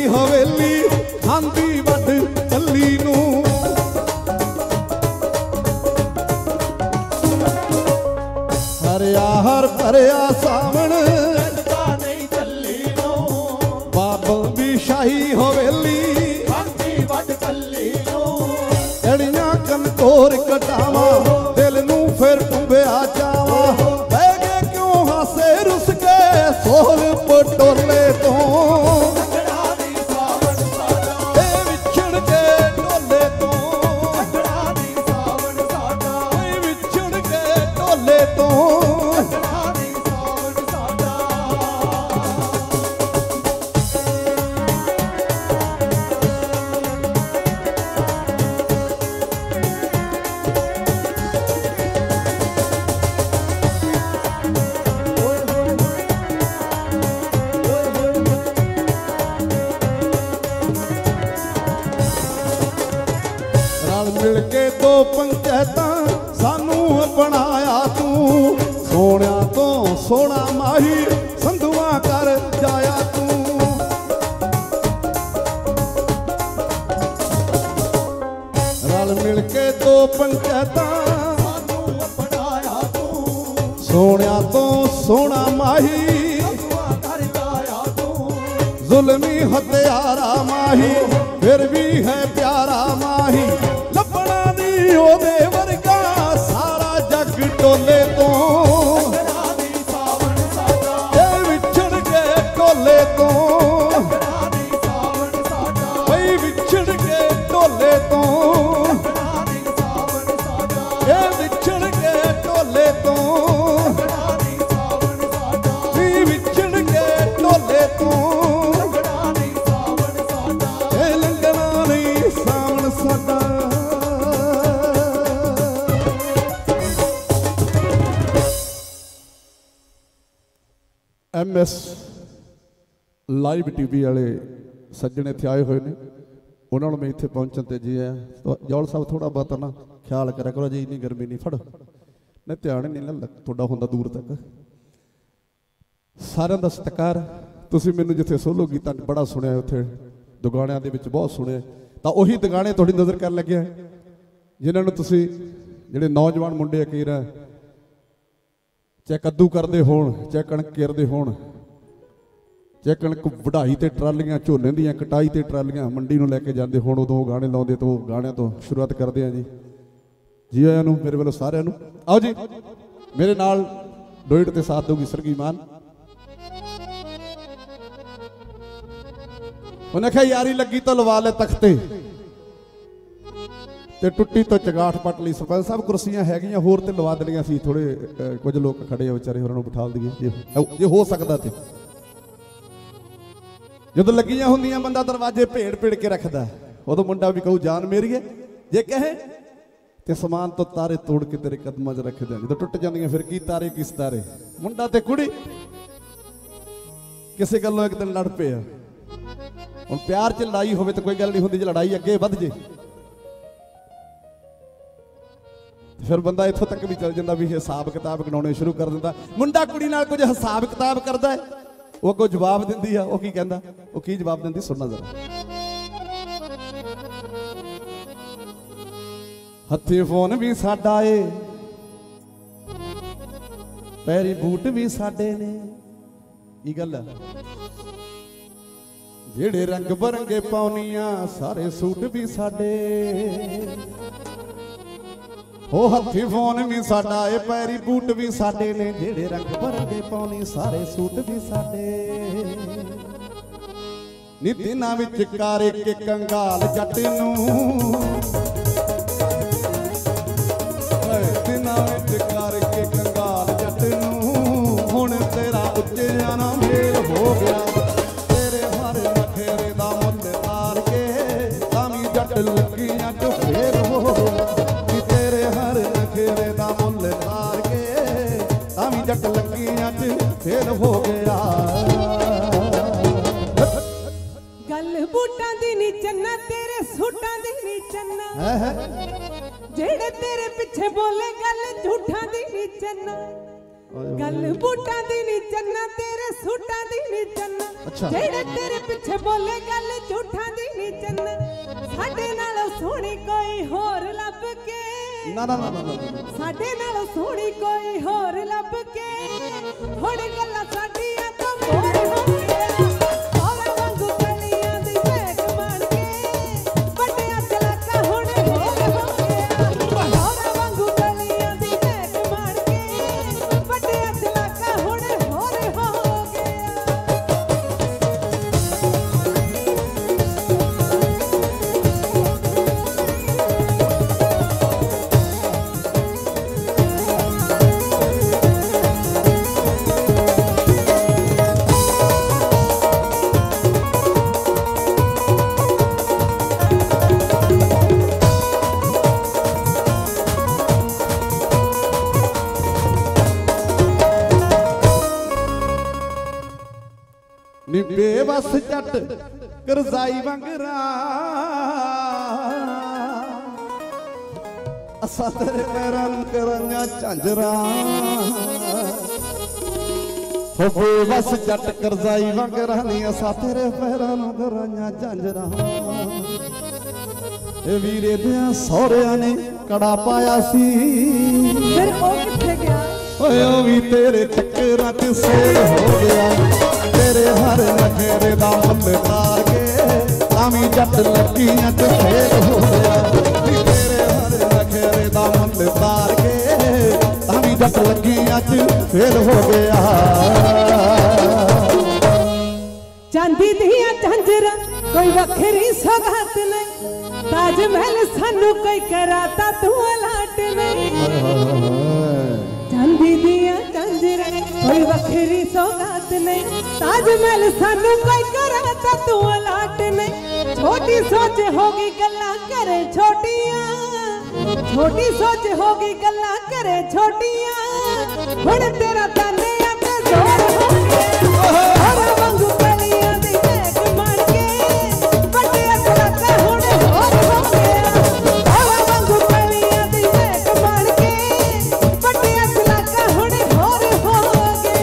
हवेली आंदी वड कली नूं हरिया हर भरिया सावण नहीं चली नूं बाबल दी शाही हवेली आंदी वड कली नूं अड़ियां कनकोर कटावा दिल नूं फिर टुंबिया जावा बह गए क्यों हासे रुस के सोहल पटोले तो विछड़ के टोले तो विछड़ के टोले तो मिल के दो पंचायत सानू बनाया तू सोनिया तो सोना माही संधुआ कर जाया तू रल मिल के दो पंचायत सानू बनाया तू सोनिया तो सोना माही कर जाया तू जुल्मी हत्यारा माही फिर भी है प्यारा माही ओदे वर्गा सारा जग टोले तो विछड़ के टोले तो भाई विछड़ के टोले तो विछड़ के टोले तो विछड़ के टोले तो लंगना नहीं सावन साडा MS लाइव टीवी वाले सज्जण इत्थे आए हुए ने उन्होंने मैं इत्थे पहुंचण ते जी आया तो जौल साहब थोड़ा बहुत ना ख्याल करा करो जी इन्नी गर्मी नहीं फड़ नहीं ध्यान नहीं ना थोड़ा होंदा दूर तक सारिਆਂ ਦਾ ਸਤਿਕਾਰ ਤੁਸੀਂ ਮੈਨੂੰ ਜਿੱਥੇ ਸੋਲੋ ਗੀਤਾਂ ਬੜਾ ਸੁਣਿਆ ਉੱਥੇ ਦੁਗਾਣਿਆਂ ਦੇ ਵਿੱਚ ਬਹੁਤ ਸੁਣਿਆ ਤਾਂ ਉਹੀ ਦੁਗਾਣੇ ਤੁਹਾਡੀ ਨਜ਼ਰ ਕਰਨ ਲੱਗਿਆ ਜਿਨ੍ਹਾਂ ਨੂੰ ਤੁਸੀਂ ਜਿਹੜੇ ਨੌਜਵਾਨ ਮੁੰਡੇ ਅਕੀਰ ਚਾਹੇ ਕੱਦੂ ਕਰਦੇ ਹੋਣ ਚਾਹੇ ਕਣਕ ਕੇਰਦੇ ਹੋਣ ਚਾਹੇ ਕਣਕ ਵਢਾਈ ਤੇ ਟਰਾਲੀਆਂ ਝੋਨੇ ਦੀਆਂ ਕਟਾਈ ਤੇ ਟਰਾਲੀਆਂ ਮੰਡੀ ਨੂੰ ਲੈ ਕੇ ਜਾਂਦੇ ਹੋਣ ਉਦੋਂ ਗਾਣੇ ਲਾਉਂਦੇ ਤੋਂ ਗਾਣਿਆਂ ਤੋਂ ਸ਼ੁਰੂਆਤ ਕਰਦੇ ਆ ਜੀ ਆਇਆਂ ਨੂੰ ਮੇਰੇ ਵੱਲੋਂ ਸਾਰਿਆਂ ਨੂੰ ਆਓ ਜੀ ਮੇਰੇ ਨਾਲ ਡੋਇਟ ਤੇ ਸਾਥ ਦੋਗੀ ਸਰਗੀ ਮਾਨ ਉਹਨੇ ਕਿਹਾ ਯਾਰੀ ਲੱਗੀ ਤਾਂ ਲਵਾ ਲੈ ਤਖਤੇ ਤੇ ਟੁੱਟੀ ਤੋਂ ਚਗਾਠ ਪੱਟ ਲਈ ਸਰਪੰਚ ਸਾਹਿਬ ਕੁਰਸੀਆਂ ਹੈਗੀਆਂ ਹੋਰ ਤੇ ਲਵਾ ਦੇਣੀਆਂ ਸੀ ਥੋੜੇ ਕੁਝ ਲੋਕ ਖੜੇ ਆ ਵਿਚਾਰੇ ਹੋਰਾਂ ਨੂੰ ਬਿਠਾ ਦਈਏ ਜੇ ਹੋ ਸਕਦਾ ਤੇ ਜਦੋਂ ਲੱਗੀਆਂ ਹੁੰਦੀਆਂ ਬੰਦਾ ਦਰਵਾਜ਼ੇ ਭੇੜ ਭੇੜ ਕੇ ਰੱਖਦਾ ਉਦੋਂ ਮੁੰਡਾ ਵੀ ਕਹੂ ਜਾਨ ਮੇਰੀਏ ਜੇ ਕਹੇ ਤੇ ਸਮਾਨ ਤੋਂ ਤਾਰੇ ਤੋੜ ਕੇ ਤੇਰੇ ਕਦਮਾਂ 'ਚ ਰੱਖ ਦਿਆਂ ਜਦੋਂ ਟੁੱਟ ਜਾਂਦੀਆਂ ਫਿਰ ਕੀ ਤਾਰੇ ਕੀ ਸਿਤਾਰੇ ਮੁੰਡਾ ਤੇ ਕੁੜੀ ਕਿਸੇ ਗੱਲੋਂ ਇੱਕ ਦਿਨ ਲੜ ਪਏ ਆ ਹੁਣ ਪਿਆਰ 'ਚ ਲੜਾਈ ਹੋਵੇ ਤਾਂ ਕੋਈ ਗੱਲ ਨਹੀਂ ਹੁੰਦੀ ਜੇ ਲੜਾਈ ਅੱਗੇ ਵੱਧ ਜੇ ਫਿਰ ਬੰਦਾ ਇੱਥੋਂ ਤੱਕ ਵੀ ਚੱਲ ਜਾਂਦਾ ਵੀ ਹਿਸਾਬ ਕਿਤਾਬ ਗਣਾਉਣੇ ਸ਼ੁਰੂ ਕਰ ਦਿੰਦਾ ਮੁੰਡਾ ਕੁੜੀ ਨਾਲ ਕੁਝ ਹਿਸਾਬ ਕਿਤਾਬ ਕਰਦਾ ਉਹ ਅੱਗੋਂ ਜਵਾਬ ਦਿੰਦੀ ਆ ਉਹ ਕੀ ਕਹਿੰਦਾ ਉਹ ਕੀ ਜਵਾਬ ਦਿੰਦੀ ਸੁਣਨਾ ਜ਼ਰਾ ਹੱਥੀ ਫੋਨ ਵੀ ਸਾਡਾ ਏ ਪੈਰੀ ਬੂਟ ਵੀ ਸਾਡੇ ਨੇ ਕੀ ਗੱਲ ਆ ਜਿਹੜੇ ਰੰਗ ਬਰੰਗੇ ਪਾਉਣੀਆਂ ਸਾਰੇ ਸੂਟ ਵੀ ਸਾਡੇ ਉਹ ਹੱਥੀ ਫੋਨ ਵੀ ਸਾਡਾ ਏ ਪੈਰੀ ਬੂਟ ਵੀ ਸਾਡੇ ਨੇ ਜਿਹੜੇ ਰੰਗ ਬਰੰਗੇ ਪਾਉਣੀ ਸਾਰੇ ਸੂਟ ਵੀ ਸਾਡੇ ਨੀ ਦਿਨਾਂ ਵਿੱਚ ਕਾਰੇ ਕੇ ਕੰਗਾਲ ਜੱਟ ਨੂੰ ਦਿਨਾਂ ਵਿੱਚ ਕਾਰੇ ਕੇ ਕੰਗਾਲ ਜੱਟ ਨੂੰ ਹੁਣ ਤੇਰਾ ਉੱਚੇ ਜਾਣਾ ਮੇਲ ਹੋ ਗਿਆ ਤੇਰੇ ਹਰ ਨਖੇਰੇ ਦਾ ਮੁੱਲ ਤਾਰ ਕੇ ਤਾਂ ਵੀ ਜੱਟ ਲੱਗੀਆਂ ਚ ਫੇਰ ਹੋ ਨਖੇਰੇ ਦਾ ਮੁੱਲ ਤਾਰ ਕੇ ਤਾਂ ਵੀ ਜੱਟ ਲੱਗੀਆਂ ਚ ਫੇਰ ਹੋ ਗਿਆ ਗੱਲ ਬੂਟਾਂ ਦੀ ਨੀ ਚੰਨਾ ਤੇਰੇ ਸੂਟਾਂ ਦੀ ਨੀ ਚੰਨਾ ਜਿਹੜੇ ਤੇਰੇ ਪਿੱਛੇ ਬੋਲੇ ਗੱਲ ਝੂਠਾਂ ਦੀ ਨੀ ਚੰਨਾ गल बूटा दी नी चन्ना तेरे सूटा दी नी चन्ना जेड़े तेरे पीछे बोले गल झूठा दी नी चन्ना साडे नालों सोहनी कोई होर लब के ना ना ना ना साडे नालों सोहनी कोई होर लब के हुण गल्लां साडीआं तो मोर हो गया होर वांगू गलियां दी बैग बन के बड़िया चलाका हुण होर हो गया होर वांगू गलियां दी बैग बन के बड़िया चलाका हुण होर हो गया। नी बेबस जट करजाई वंगरा असा तेरे पैरां नूं करांगा झांजरा हो बेबस जट करजाई वंगरा नी असा तेरे पैरां नूं करांगा झांजरा ए वीरे दियां सौहरियां ने कड़ा पाया सी फिर ओ किथे गया ओए ओ वी तेरे चक्करां च सेल हो गया तेरे हर नखरे दा मुल तार के तावी जट लकीयां च फेल हो गया तेरे हर नखरे दा मुल तार के तावी जट लकीयां च फेल हो गया। चांदी दियां झांजरा कोई वखरी सौगात नहीं ताजमहल सानू कोई कराता तू अलाट नहीं चांदी दियां झांजरा कोई वखरी सौगात नहीं ताजमहल सानू कोई कराता तू अलाट नहीं छोटी सोच होगी गल्ला करे छोटियां छोटी सोच होगी गल्ला करे छोटियां हुण तेरा ताने आते जोर हो गया होर वांगू गलियां दी बैग बन के बड़िया चलाका हुण होर हो गया होर वांगू गलियां दी बैग बन के बड़िया चलाका हुण होर हो गया।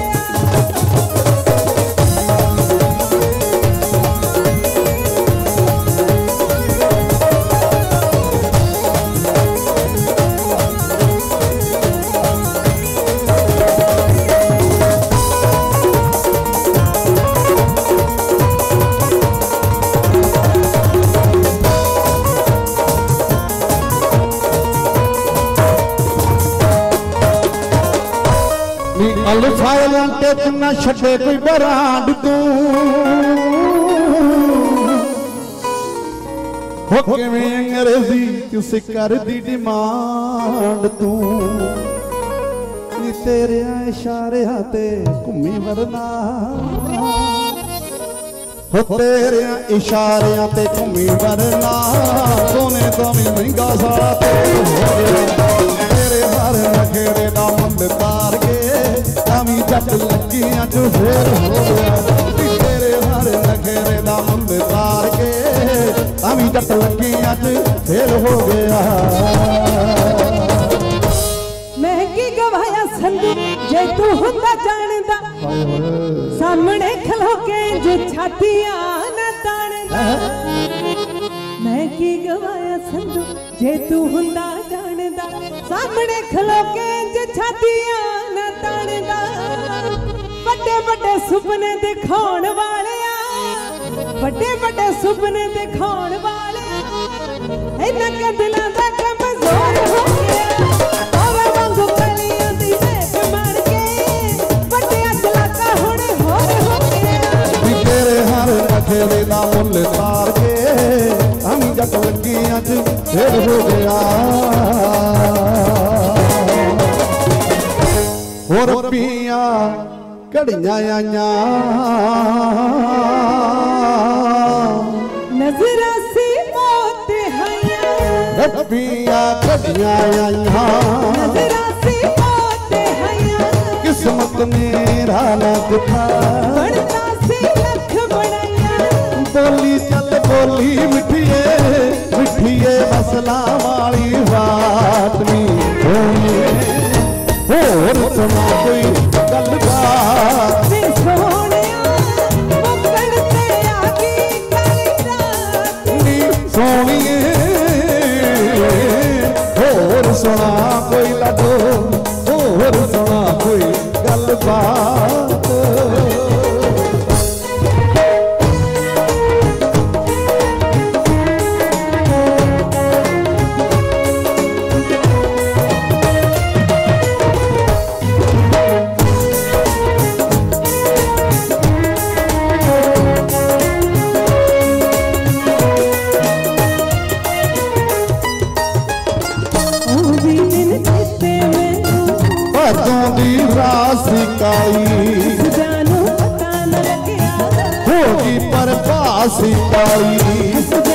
अल्फाइलां ते ना छड़े कोई बरांड तू हो किवें अंग्रेजी किसी कर दी डिमांड तू नी तेरे इशारियां ते घूमी वरना हो तेरे इशारियां ते घूमी वरना सोने तो भी महंगा सारा तेल हो गया तेरे हर नखरे दा मुल तार के तावी जट लकीयां च फेल हो गया तेरे हर नखरे दा मुल तार के तावी जट लकीयां च फेल हो गया। मैं की गवाया संदू जे तू हुंदा जानदा सामने खलो के जे छातियां न ताणदा मैं की गवाया संदू जे तू हुंदा जानदा सामने खलो के जे छातियां न ताणदा बड़े बड़े सुपने दिखाउण वालिया बड़े बड़े सुपने दिखाउण वालिया इन्हां के दिलां दा कमजोर हो गया होवे वांगू गलियां दी बैग बन के बड़िया चलाका हुण होर हो गया तेरे हर नखरे दा मुल तार के हम जट लकीयां च फेल हो गया। होर पिया घड़ियां आइयां नजरा सी मौत हया पिया घड़ियां आइयां नजरा सी मौत हया किस्मत मेरा ना दिखा बनता सी लख बनाया बोली चल बोली मिठिए मिठिए मसला वाली बात नी होर सुना कोई सी काली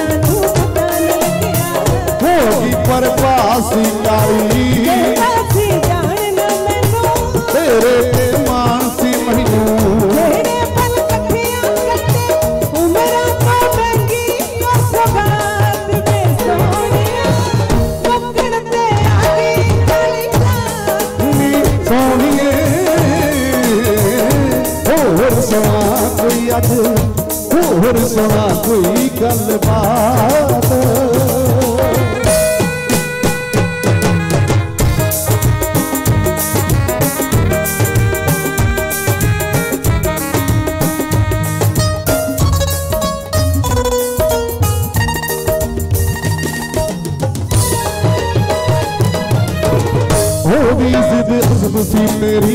होगी परवासी काली तेरे ते मान सी मैनू कोई अज होर सुना कोई गलबात हो भी जिद अज़ब सी मेरी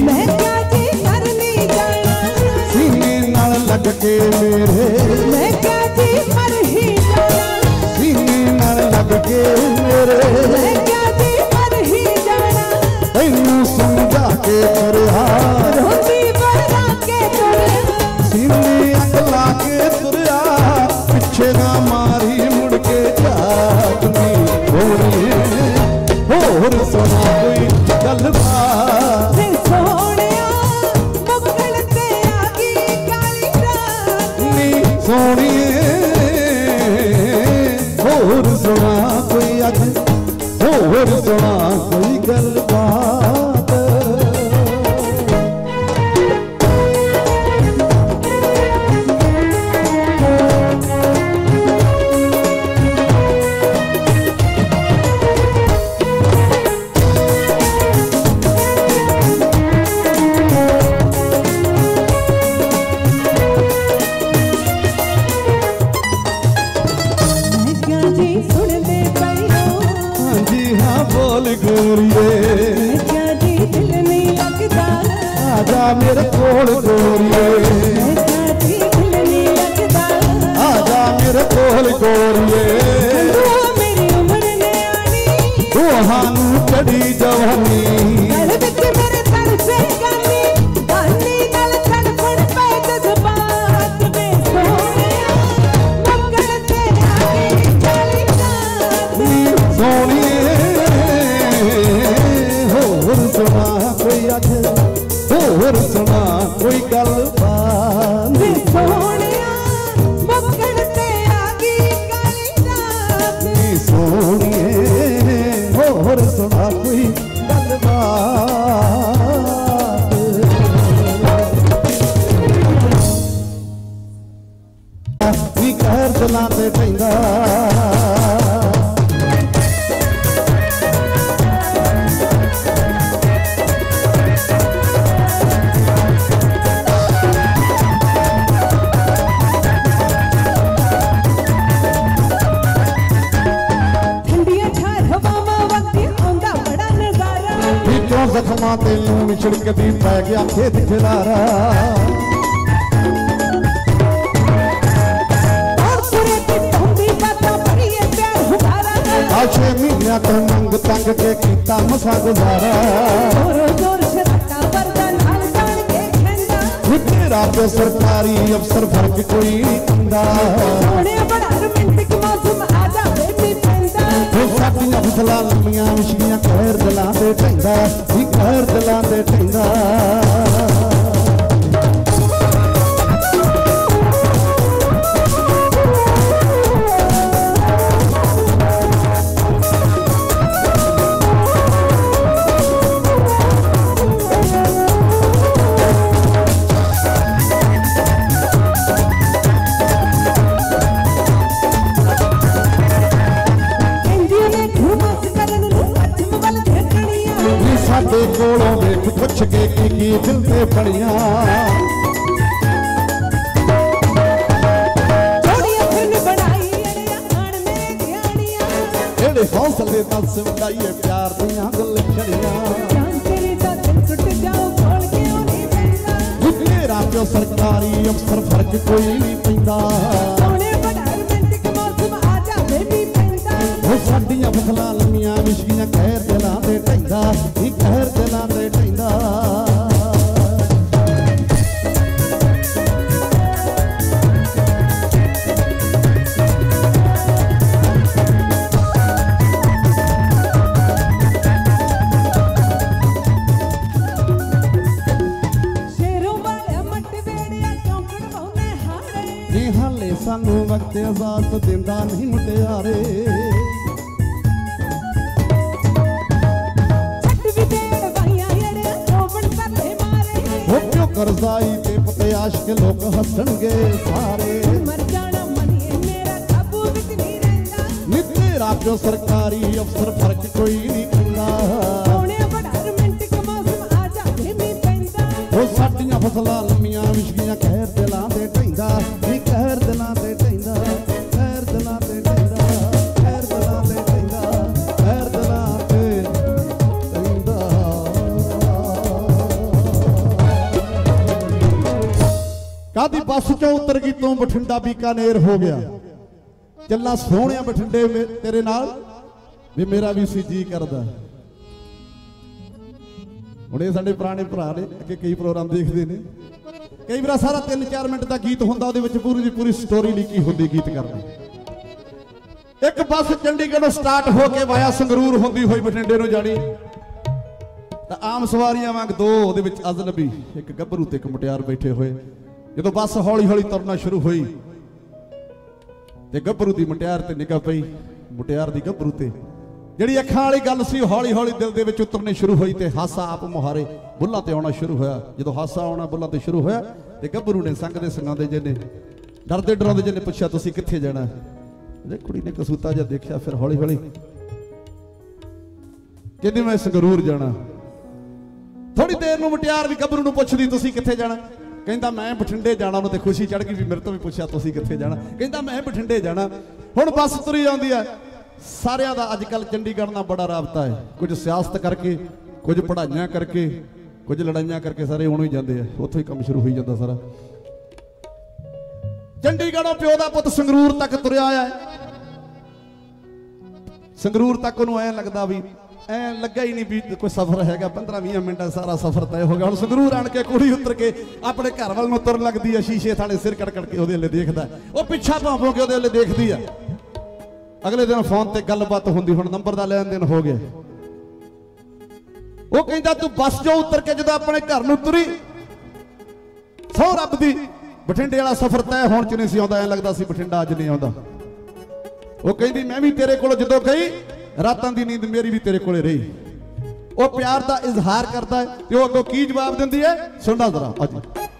लग के मेरे मैं क्या जी मर ही जाना सीने नाल लग के मेरे मैं क्या जी मर ही जाना तैनू समझा के तुरया रोटी बना के तुरया सीने अगला के तुरया पिछे ना मारी मुड़ के जागनी होर सुना कोई गलबात होर सुना कोई अज होर सुना कोई गलबात मेरे कोल गोरिए आजा मेरे कोल गोरिए मेरी उम्र ने आनी तूहानू चढ़ी जवानी मेरे तर से गानी गानी नाल तड़पण पे जज्बात में सोनिया मंगल ते आगे चली जाती सोनिए होर सुना कोई अज होर सुना कोई गलबात सोनिया मक्कड़ ते आगी काली रात सोनिए होर सुना कोई गलबात नी कहर दिलां ते पैंदा जख्मा ते लून छिड़कदी पै गया खेत खिलारा छे महीने तो मंग तंग के कीता मसा गुजारा तेरा तो सरकारी अफसर फर्क कोई नहीं पंदा साडियां फसलां लम्मियां विछड़ियां कहर दिलां ते ढैंदा कहर दिलां ते ढैंदा कोलों वेख पुछ के की दिल ते पड़ियां एड़े हौसले नाल सिमटाइए प्यार दियां गलछड़ियां तेरा प्यो सरकारी अफसर फर्क कोई नहीं पैंदा साडियां फसलां लम्मियां विछड़ियां कहर दिलां ते ढैंदा कहर दिलां ते ढैंदा नी हाले सानू वक्त इजाजत दिंदा नहीं मुटियारे करजाई ते पते आशिक लोग हसणगे सारे मर जाना मनिए मेरा काबू विच नहीं रहंदा नी तेरा जो सरकारी अफसर फर्क कोई नहीं करदा सोने बड़ा रोमांटिक मौसम आ जाए मी पैंदा ओ साडियां फसलां लम्मियां विछगियां कहर दिलां ते ढैंदा नी कहर दिलां ते ढैंदा कहर दिलां ते ढैंदा कहर दिलां ते ढैंदा कहर दिलां ते ढैंदा कादी बस चो उतर गई तू बठिंडा बीकानेर हो गया चलना सोहणिया बठिंडे तेरे नाल भी मेरा भी सी जी करदा हुणे साडे पुराने भरा ने अगे कई प्रोग्राम देखते ने कई बार सारा 3-4 मिनट का गीत हुंदा उहदे विच पूरी दी पूरी स्टोरी लिखी हुंदी गीत करदा एक बस चंडीगढ़ स्टार्ट हो के वाया संगरूर होंदी होई बठिंडे नूं जानी तां आम सवारियां वांग दो उहदे विच अजनबी एक गभरू ते एक मुटियार बैठे होए जो बस हौली हौली तुरना शुरू हुई ते गभरू दी मुटियार ते निगाह पई मुटियार दी गभरू ते जिहड़ी अखां वाली गल सी हौली हौली दिल दे विच उतरनी शुरू हुई ते हासा आप मुहारे बुल्लां ते आउणा शुरू होया जदों हासा आउणा बुल्लां ते शुरू होया ते गभरू ने संगदे संगांदे जिहने डरदे डरांदे जिहने पुछया तुसीं कित्थे जाना ते कुड़ी ने कसूता जिहा देखिया फिर हौली हौली कहंदी मैं संगरूर जाना थोड़ी देर नूं मुटियार भी गभरू नूं पुछदी तुसीं कित्थे जाना कहंदा मैं बठिंडे जाना उन्हें खुशी चढ़ गई भी मेरे तो भी पूछा तुसीं कित्थे जाना कहंदा मैं बठिंडे जाना हुण बस तुरी आउंदी है सारियां दा अजकल चंडीगढ़ नाल बड़ा राबता है कुछ सियासत करके कुछ पढ़ाइयां करके कुछ लड़ाइयां करके सारे उणों ही जाते हैं उत्थों ही काम शुरू हो जाता सारा चंडीगढ़ों प्यो दा पुत संगरूर तक तुरिया है संगरूर तक उन्होंने ऐ लगता भी ऐ लगा ही नहीं भी कोई सफर हैगा 15-20 मिनट सारा सफर तय हो गया हुण संगरूर आण के कुड़ी उतर के अपने घर वाल नूं तुरन लगदी है शीशे थाले सिर कड़ कड़ के ओहदे अल्ले देखदा वो पिछा भांभो के ओहदे अल्ले देखदी है अगले दिन फोन ते गलबात हुंदी हुण नंबर दा लेन देन हो गया वो कहंदा तू बस जो उतर के जदों अपने घर नूं तुरी सौ रब दी बठिंडे वाला सफर तय होण च नहीं सी आउंदा ऐ लगदा सी बठिंडा अज नहीं आउंदा वो कहंदी मैं भी तेरे कोल जदों गई रातां दी नींद मेरी भी तेरे कोले रही वो प्यार का इजहार करता है ते अगों की जवाब दिंदी है सुनना जरा अज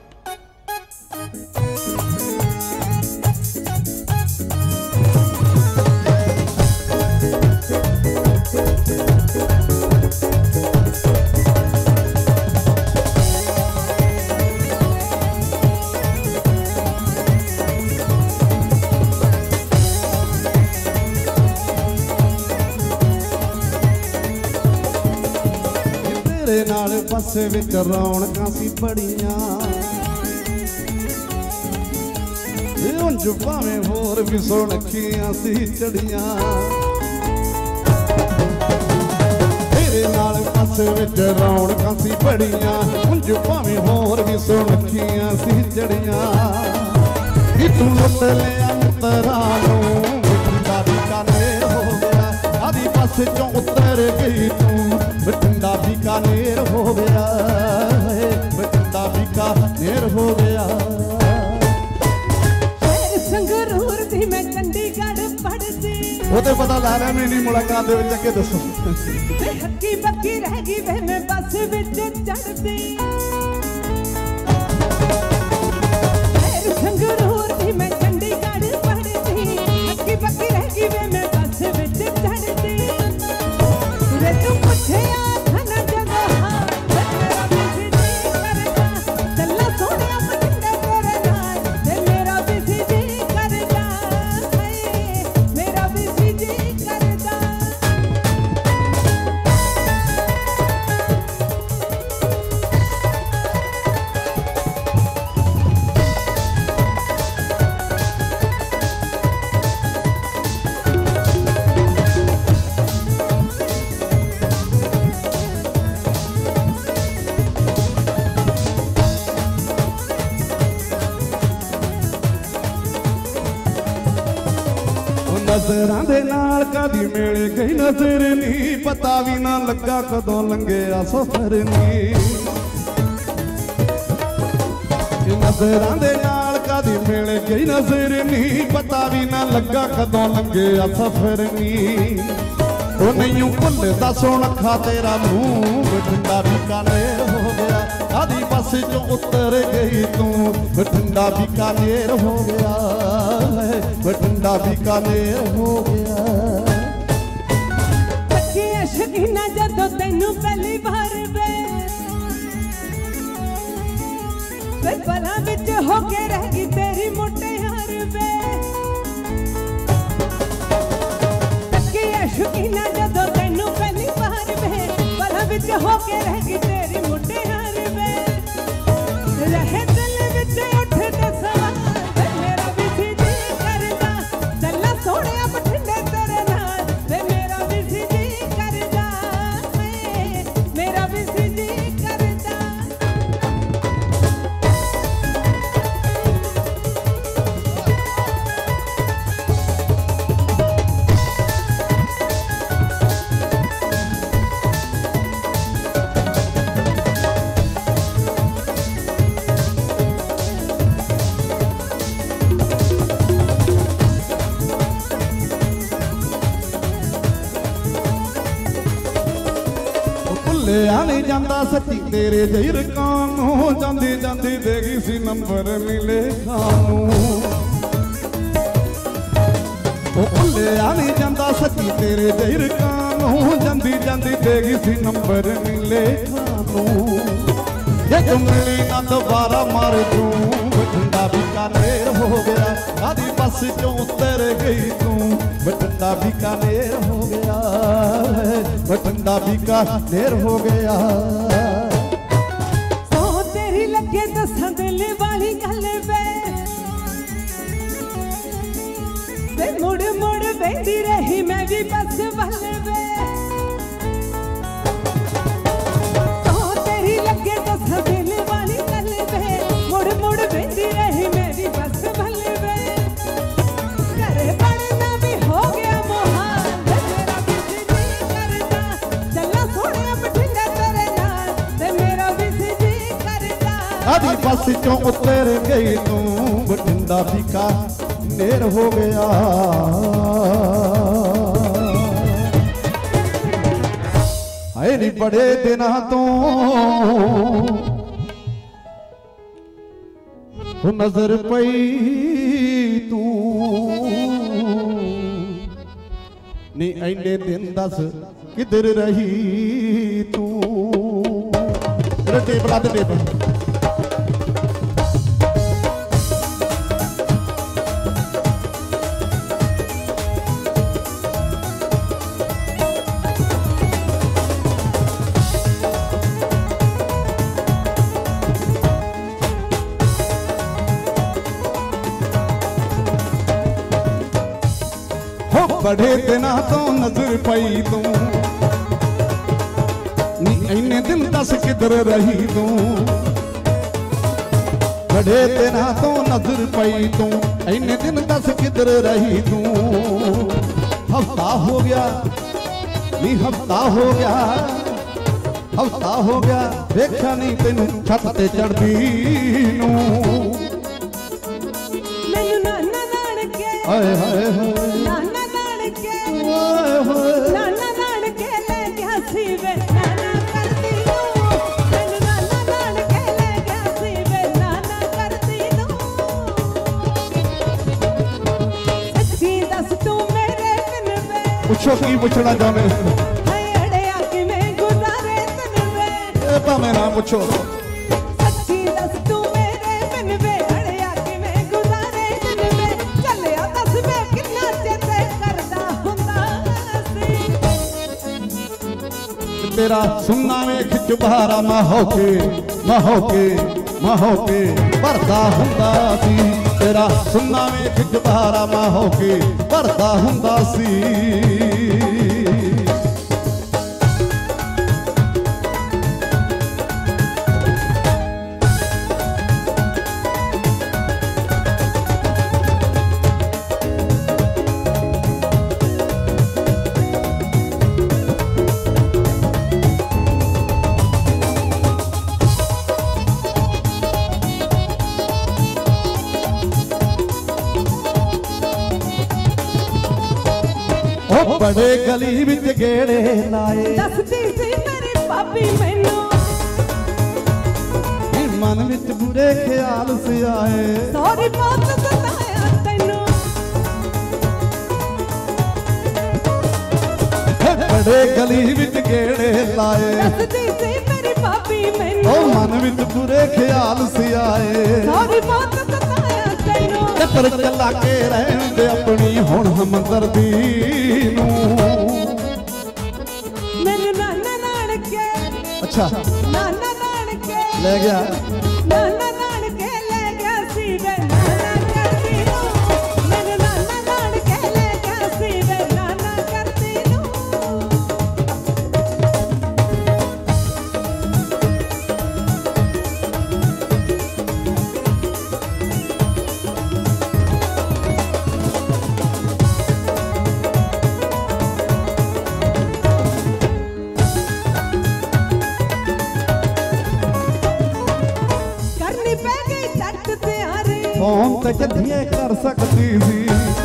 नाल बस विच रौनकां सी बड़ियां उंज भावें होर भी सुणखियां सी चढ़ियां तेरे नाल बस विच रौनकां सी बड़ियां उंज भावें होर भी सुणखियां सी चढ़ियां कि तू लुट लिया मित्तरां नूं बठिंडा बीकानेर हो गया आधी बस चों उतर गई तू बठिंडा बीकानेर हो गया बठिंडा बीकानेर हो गया संगरूर दी मैं चंडीगढ़ पढ़दी ओते पता ला रहा मैं नहीं मुलाकात दे विच अगे दसो ते हक्की बक्की रह गई वे मैं बस विच चढ़दी संगरूर दी मैं चंडीगढ़ पढ़दी हक्की बक्की रह गई वे मैं बस विच चढ़दी रे तू पूछे खाना जगह मेरा भी जी करदा चल्ला सोहणिया बठिंडे तेरे नाल ते मेरा भी जी करदा मेरा भी जी करदा नजरां दे नाल कदी मिल गई नजर नी पता भी ना लगा कदों लंघिया सफर नी नजरां दे नाल दी मिल गई नजर नी, पता भी ना लगा कदों लंघे सफर नी। ओ नहीं भुलदा सोन अखा तेरा मुंह, बठिंडा बीकानेर हो गया। आधी बस जो उतर गई तू, बठिंडा बीकानेर हो गया, बठिंडा बीकानेर हो गया। तकिया शकीना जदों तैनू पहली बार वे पला विच होके रहेगी तेरी मुटियार वे। तकिया शकीना जदों तैनू पहली बार वे, पला विच होके रहेगी तेरी मुटियार वे। रहे दिल विच उठदे सवाल, वे मेरा भी जी करदा चला सोहणिया बठिंडे तेरे नाल, वे मेरा भी जी करदा, मेरा भी जी करदा। नहीं जाता सच्ची तेरे जही रकानू, जाती जाती देगी सी नंबर मिले खानू। भुलिया नहीं जाता सच्ची तेरे जही रकानू, जाती जाती देगी सी नंबर मिले खानू। जे तू मिली ना दोबारा मार तू, बठिंडा बीकानेर हो गया। आधी बस जो उतर गई तू, बठिंडा बीकानेर हो गया, बठिंडा बीकानेर हो गया। सो तेरी लगे दसां दिल वाली गल वे मुड़ मुड़ वेंदी रही मैं भी बस वल वे। सो तेरी लगे दसां दिल वाली गल वे, मुड़ मुड़ वेंदी रही मैं भी बस वल वे। घरे पढ़ना भी हो गया मोहाल, मेरा भी जी करदा चला सोहणिया बठिंडे तेरे नाल, ते मेरा भी जी करदा। आधी बस चों उतर गई तू, बठिंडा बीकानेर हो गया। हाय नी बड़े दिना तो नजर पई तू, नी ऐने दिन दस किधर रही तू। टेप ला दे टेप। बड़े दिना तो नजर पई तू, नी इन्ने दिन दस किधर रही तू। बड़े दिना तो नजर पई तू, इन्ने दिन दस किधर रही तू। हफ्ता हो गया नी हफ्ता हो गया, हफ्ता हो गया देखा नहीं तेनू छत ते चढ़दी नू। मैनू नाना नानके हाय हाय हाय नाना नानके ले गया सी वे नाना करदी नू। मैनू नाना नानके ले गया सी वे नाना करदी नू। सच्ची दस तू मेरे बिन वे, पूछो की पूछना चाहने। हाय अड़िया किवें गुजारे तन वे, भावें ना पूछो। सच्ची दस तू मेरे बिन वे, अड़िया किवें गुजारे तन वे। चलिया दस वे किन्ना चेते करदा हुंदा सी। तेरा सुनना वेख चुबारा माहोके भरदा हुंदा सी। तेरा सुनना वेख चुबारा माहोके भरदा हुंदा सी। बड़े गली विच गेड़े लाए दसदी सी मेरी भाभी मैनू मन विच बुरे ख्याल से आए सॉरी बहुत सताया तैनू बड़े गली विच गेड़े लाए दसदी सी मेरी भाभी मैनू मन विच बुरे ख्याल से आए सॉरी बहुत सताया तैनू पर चला के रहन दे अपनी हुण हमदर्दी नू मेरे नाना नानके अच्छा नाना नानके ले गया नाना नानके ले गया सी वे नाना करती नू मेरे नाना नानके ले गया सी वे नाना करती नू फोन ते कदिए कर सकती सी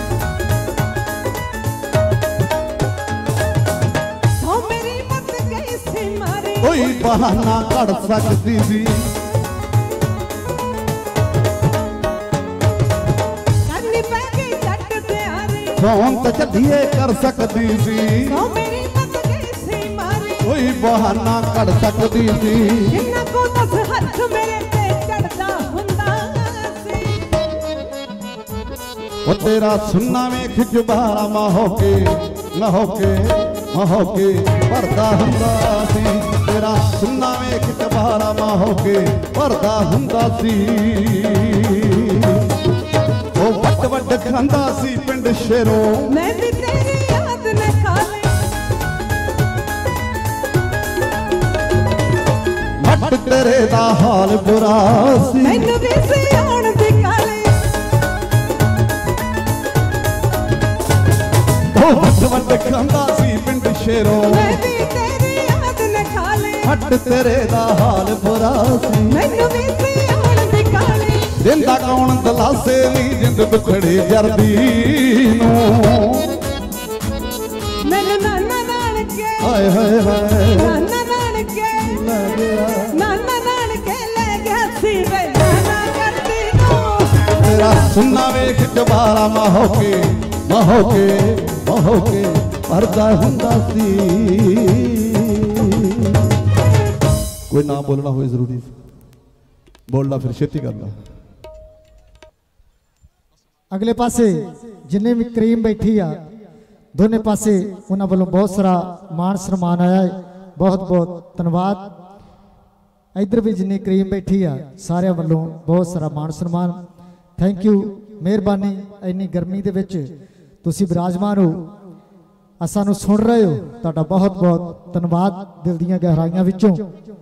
तो मेरी मत गई सी मारी कोई बहाना कर सकती सी करनी पै गई झट तैयारी फोन ते कदिए कर सकती सी तो मेरी मत गई सी मारी कोई बहाना कर सकती सी जिन्ना को दस हथ मेरे ते चढ़दा हुंदा वो तेरा सुनना वेख जुबारा महोके भरदा हुंदा सी तेरा सुनना वेख जुबारा महोके भरदा हुंदा सी वो वट वट खांदा सी पिंड शेरों मैं भी तेरी याद न खाले मट तेरे दा हाल बुरा सी मैनू भी सी आउण दी काले वट खांदा सी पिंड शेरों मैं भी तेरी याद न खाले हट तेरे दा हाल बुरा सी मैनू भी सी आउण दी काले दिंदा कौन दलासे नी जिंद बिछड़े जरदी नू मैनू नाना नानके हाय हाय हाय नाना नानके ले गया सी वे नाना करदी नू तेरा सुनना वेख जबारा महोके भरदा हुंदा सी कोई ना बोलना हो जरूरी बोलना फिर छेती करना अगले पासे जिन्ने भी करीम बैठी आ दोने पासे उन्होंने वालों बहुत सारा मान सम्मान आया है बहुत बहुत धन्यवाद इधर भी जिन्नी करीम बैठी आ सारे वालों बहुत सारा मान सम्मान थैंक यू मेहरबानी इन्नी गर्मी दे विच तुसी विराजमान हो असानू सुन रहे हो तुहाडा बहुत बहुत धन्यवाद दिल दीयां गहराइयां विचों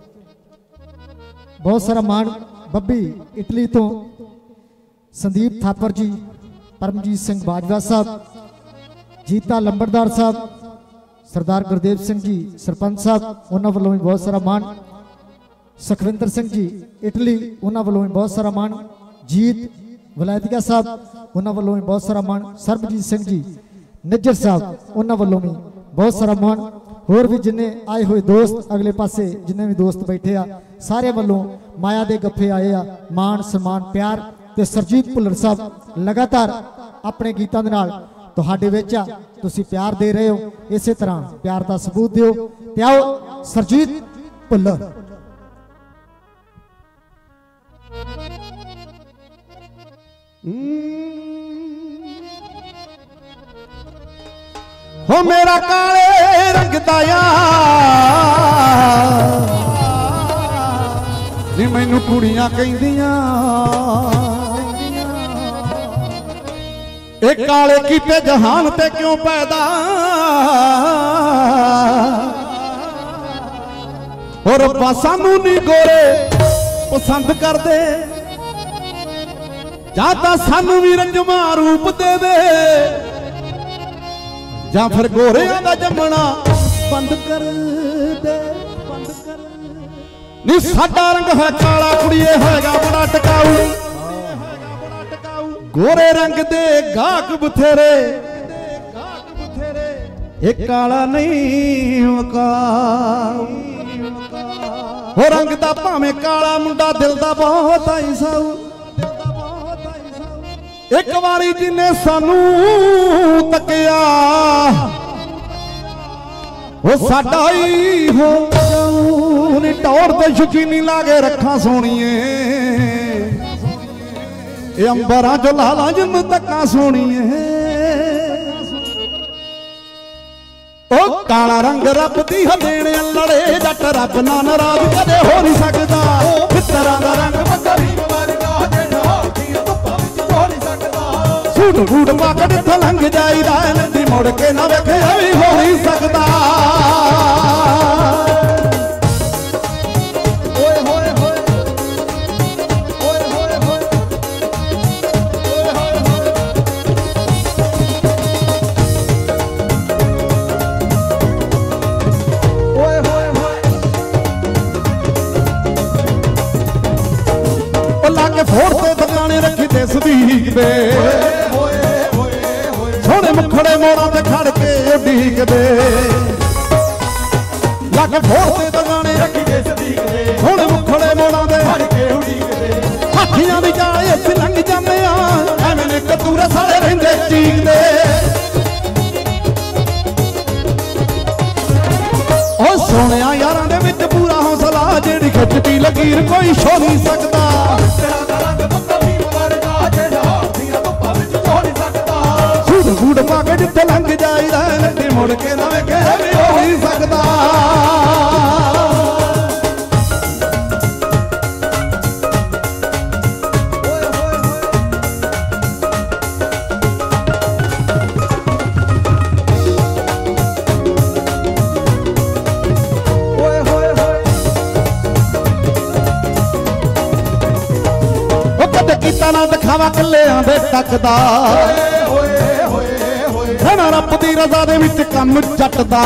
बहुत सारा मान बब्बी इटली तो संदीप थापर जी परमजीत सिंह बाजवा साहब जीता लंबड़दार साहब सरदार गुरदेव सिंह जी सरपंच साहब उन्होंने वालों भी बहुत सारा मान सुखविंदर सिंह जी इटली उन्होंने वालों भी बहुत सारा मान जीत वलायतिया साहब उन्होंने वालों भी बहुत सारा मान सरबजीत सिंह जी निज्जर साहब उन्होंने वालों भी बहुत सारा मान होर भी जिन्हें आए हुए दोस्त अगले पासे जिन्हें भी दोस्त बैठे आ सारे वालों माया दे गप्फे आए आ मान सम्मान प्यार ते सरजीत भुल्लर साहब लगातार अपने गीतों के नाल तुहाडे विच आ तुसीं प्यार दे रहे हो इसे तरह प्यार का सबूत दिओ ते आओ सरजीत भुल्लर हो मेरा काले रंग दा यार नी मैनू कुड़ियां कहंदियां ए काले कीते जहान ते क्यों पैदा और रब्बा सानू नहीं गोरे पसंद कर दे ਜਾਂ ਤਾਂ ਸਾਨੂੰ ਵੀ ਰੰਜਮਾ ਰੂਪ ਦੇ ਦੇ ਜਾਂ ਫਿਰ ਗੋਰਿਆਂ ਦਾ ਜੰਮਣਾ ਬੰਦ ਕਰ ਦੇ ਨੀ ਸਾਡਾ ਰੰਗ ਹੈ ਕਾਲਾ ਕੁੜੀਏ ਹੈਗਾ ਬੜਾ ਟਿਕਾਊ ਗੋਰੇ ਰੰਗ ਦੇ ਗਾਹਕ ਬਥੇਰੇ एक काला नहीं वकाऊ हो रंग दा भावें काला मुंडा दिल दा बहुत आई साऊ एक बारी जिन्ने सानू तकिया वो साडा ही हो जाऊ नी टौर ते शकीनी लागे रखा सोनिए ये अंबरा जो लाला जिन तका सोनिए ओ काला रंग रब दी हदेने लड़े जट रब ना नाराज कदे हो नहीं सकता फितरा दा रंग बकरी वर्गा जेड़ा होदियां धुप्पां विच हो नहीं सकता सूट बूट पाकड़ ते लंघ जाईदा नदी मुड़ के ना वेखे भी हो नहीं सकता ओए होए होए ओए होए होए फोड़ते दुकाने रखी ते सदीक दे सोने मुखड़े मोड़ा ते खड़ के उडीक दे लग फोड़ते दुकाने रखी ते सदीक दे सोने मुखड़े मोड़ा ते खड़ के उडीक दे हाथियां दी जाए अस लंघ जाने एवें ने कतूरे सारे रहिंदे चीक दे ओ सोनिया यारां दे विच पूरा हौसला जेड़ी खिचदी लकीर कोई छो नहीं सकदा सूट पाके जिथे लंघ जाईदा नदी मुड़ के ना वेखे भी हो ही सकदा कीता ना दिखावा कले आंदे टकदा रब दी रजा दे विच कम जटदा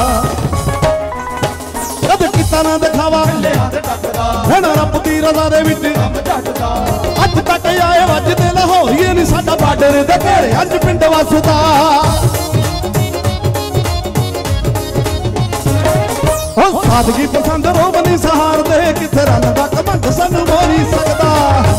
कद कीता ना दिखावा रब दी रजा दे विच अज तक आए वजदे लाहौरीए नी साडा बार्डर दे घेरे अज पिंड वसदा ओ सादगी पसंद रोब नहीं सहार दे किथे रंग दा कमंड सानू हो नहीं सकदा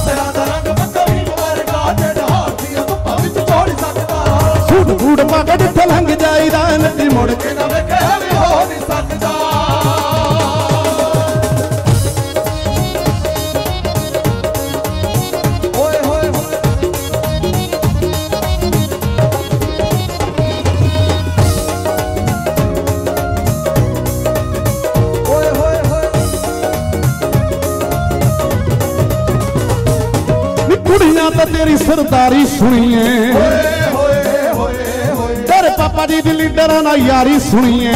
बूट पाके जिथे लंघ जाईदा नदी मुड़ के ना वेखे भी हो नहीं सकदा ओए होए होए ओए होए कुड़ियां तो तेरी सरदारी सुनिए पापा जी दी लीडर ना यारी सुनिए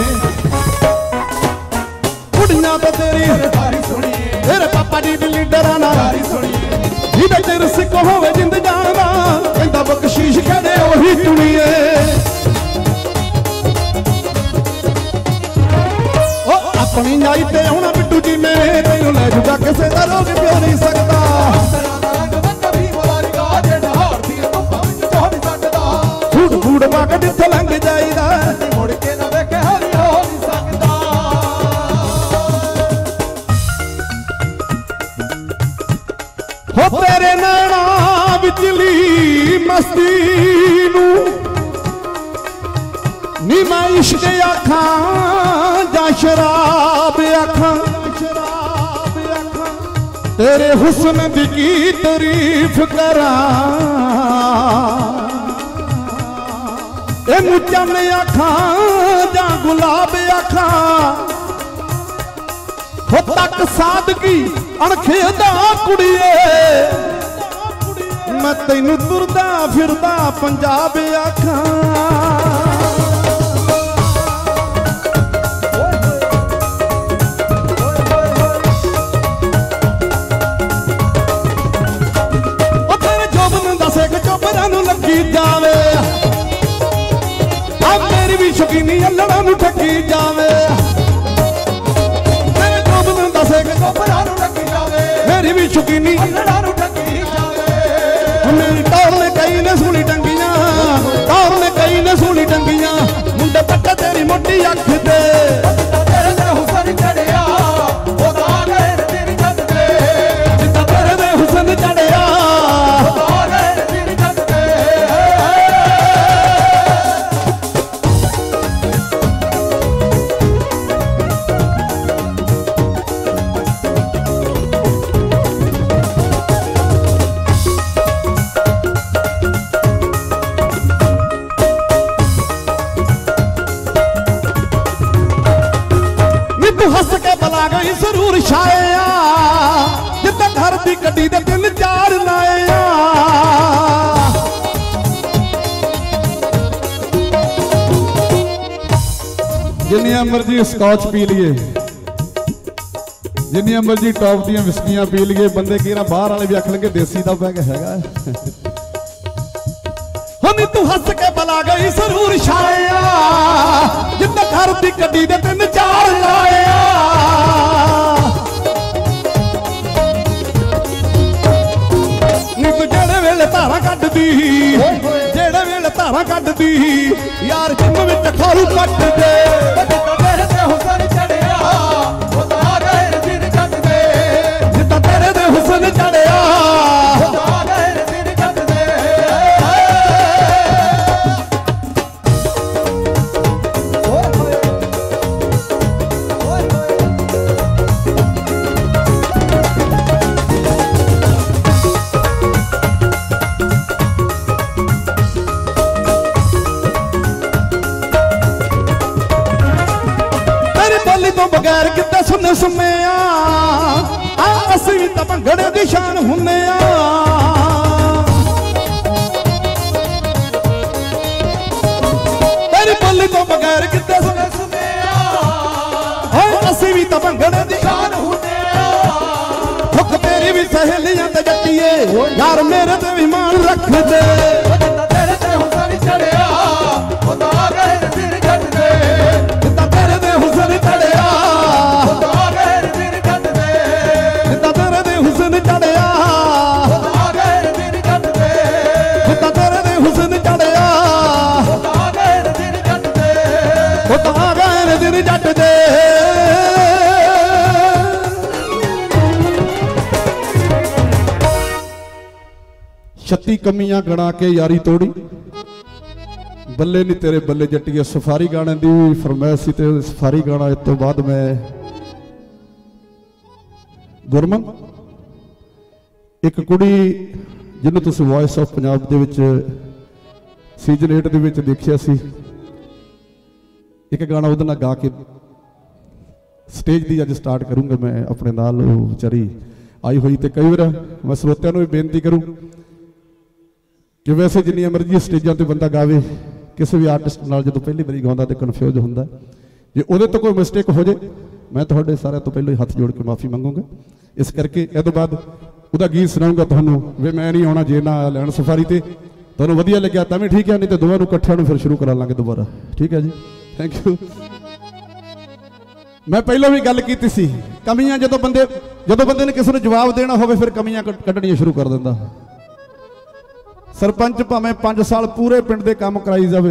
कुड़ियां तो तेरी तेरे पापा जी दी लीडर ना यारी सुनिए जिदे तेर सिक होवे जिंद जानदा कहंदा बख्शीश कदे ओही चुनिए ओ अपनी नाई ते आउणा बिट्टू जी मेरे तैनूं लै जुगा किसे दा रोक पियो नहीं सकदा सूट पाके जिथे लंघ जाईदा मुड़ के ना वेखे भी हो नहीं सकदा हो तेरे नैना विचली मस्ती नूं नी मैं इश्क आखां जां शराब आखां तेरे हुस्न दी की तारीफ करां चन आखा जा गुलाब आखा हो तक सादगी अणखेदा कुड़िए मैं तैनू तुरदा फिरदा पंजाब आखा तेरे जोबन दसे चोबरा नू लगी जावे मेरी भी शकीनी अल्लाह नू ठगी जावे मेरे जोबन दसे चोबरा नू लगी जावे मेरी भी शकीनी अल्लाह नू ठगी जावे मेरी टौर ने कई ने सुनी टंगियां टौर ने कई ने सुनी टंगियां मुंडे मोटी अख दे तेरे ते हुसन चढ़िया ओदा गैर तेरी जग दे जिद्दां तेरे ते हुसन चढ़िया ओदा गैर तेरी जग दे हस के बला गई जरूर छाया जिद्दां घर दी गड्डी दे 3-4 लाया जिन्नियां मर्जी स्कॉच पी लिए जिन्नियां मर्जी टॉप दियां विस्कियां पी लिए बंदे की बाहर वाले भी आख लगे देसी दा बैग हैगा तू हस के बला गई जरूर छाया जिद्दां घर दी गड्डी दे 3-4 लाया नी तू जेड़े वेले धारा कड्डदी जेड़े वेले धारा कड्डदी यार जिम विच खारू कट दे तेरे ते हुसन चढ़िया ओदा गैर तेरी जग दे जिद्दां तेरे ते हुसन चढ़िया ओदा गैर तेरी जग दे तो बगैर किते सुने सुने असीं भी तां भंगड़े दी शान हुन्ने तेरी बोली तो बगैर किते सुने सुने असीं भी तां भंगड़े दी शान हुन्ने हुक तेरी भी सहेलियां ते जट्टिए यार मेरे ते भी मान रख दे तेरे ते हुसन चढ़िया ओदा गैर तेरी जग दे जिद्दां तेरे ते हुसन चढ़िया ओदा गैर तेरी जग दे जिद्दां तेरे ते हुसन चढ़िया ओदा गैर तेरी जग दे जिद्दां तेरे ते हुसन चढ़िया ओदा गैर तेरी जग दे ਉਹ ਤਾਂ ਗੈਰ ਦਿਨ ਜੱਟ ਦੇ ਛੱਤੀ ਕਮੀਆਂ ਗਣਾ ਕੇ ਯਾਰੀ ਤੋੜੀ ਬੱਲੇ ਨਹੀਂ ਤੇਰੇ ਬੱਲੇ ਜੱਟੀਏ ਸਫਾਰੀ ਗਾਣੇ ਦੀ ਫਰਮਾਇਸ਼ ਸੀ ਤੇ ਸਫਾਰੀ ਗਾਣਾ ਇਸ ਤੋਂ ਬਾਅਦ ਮੈਂ ਗੁਰਮਨ ਇੱਕ ਕੁੜੀ ਜਿਹਨੂੰ ਤੁਸੀਂ ਵੌਇਸ ਆਫ ਪੰਜਾਬ ਦੇ ਵਿੱਚ ਸੀਜ਼ਨ 8 ਦੇ ਵਿੱਚ ਦੇਖਿਆ ਸੀ एक गाना उहदे नाल गा के स्टेज दी अज स्टार्ट करूंगा मैं अपने नाल विचारी आई हुई तो कई बार मैं श्रोतियां नूं भी बेनती करूं कि वैसे जिन्नियां मर्जी स्टेजां ते बंदा गावे किसी भी आर्टिस्ट नाल जदों पहली बारी गाउंदा ते कन्फ्यूज हुंदा जे उहदे तो कोई मिस्टेक हो जाए मैं तुहाडे सारिਆਂ तो पहले ही हथ जोड़ के माफ़ी मंगूंगा इस करके इस तो बाद उहदा गीत सुनाऊंगा तुहानूं वे मैं नहीं आउणा जे ना लैण सफारी ते तुहानूं वधिया लग्गिया तां भी ठीक है नहीं तो दोवां नूं इकट्ठिਆਂ नूं फिर शुरू करा लांगे दोबारा ठीक है जी थैंक यू मैं पहलों भी गल की सी कमियां जो बंदे ने किसी ने जवाब देना हो फिर कमियां कढ़नियां शुरू कर दिंदा सरपंच भावें 5 साल पूरे पिंड दे काम कराई जावे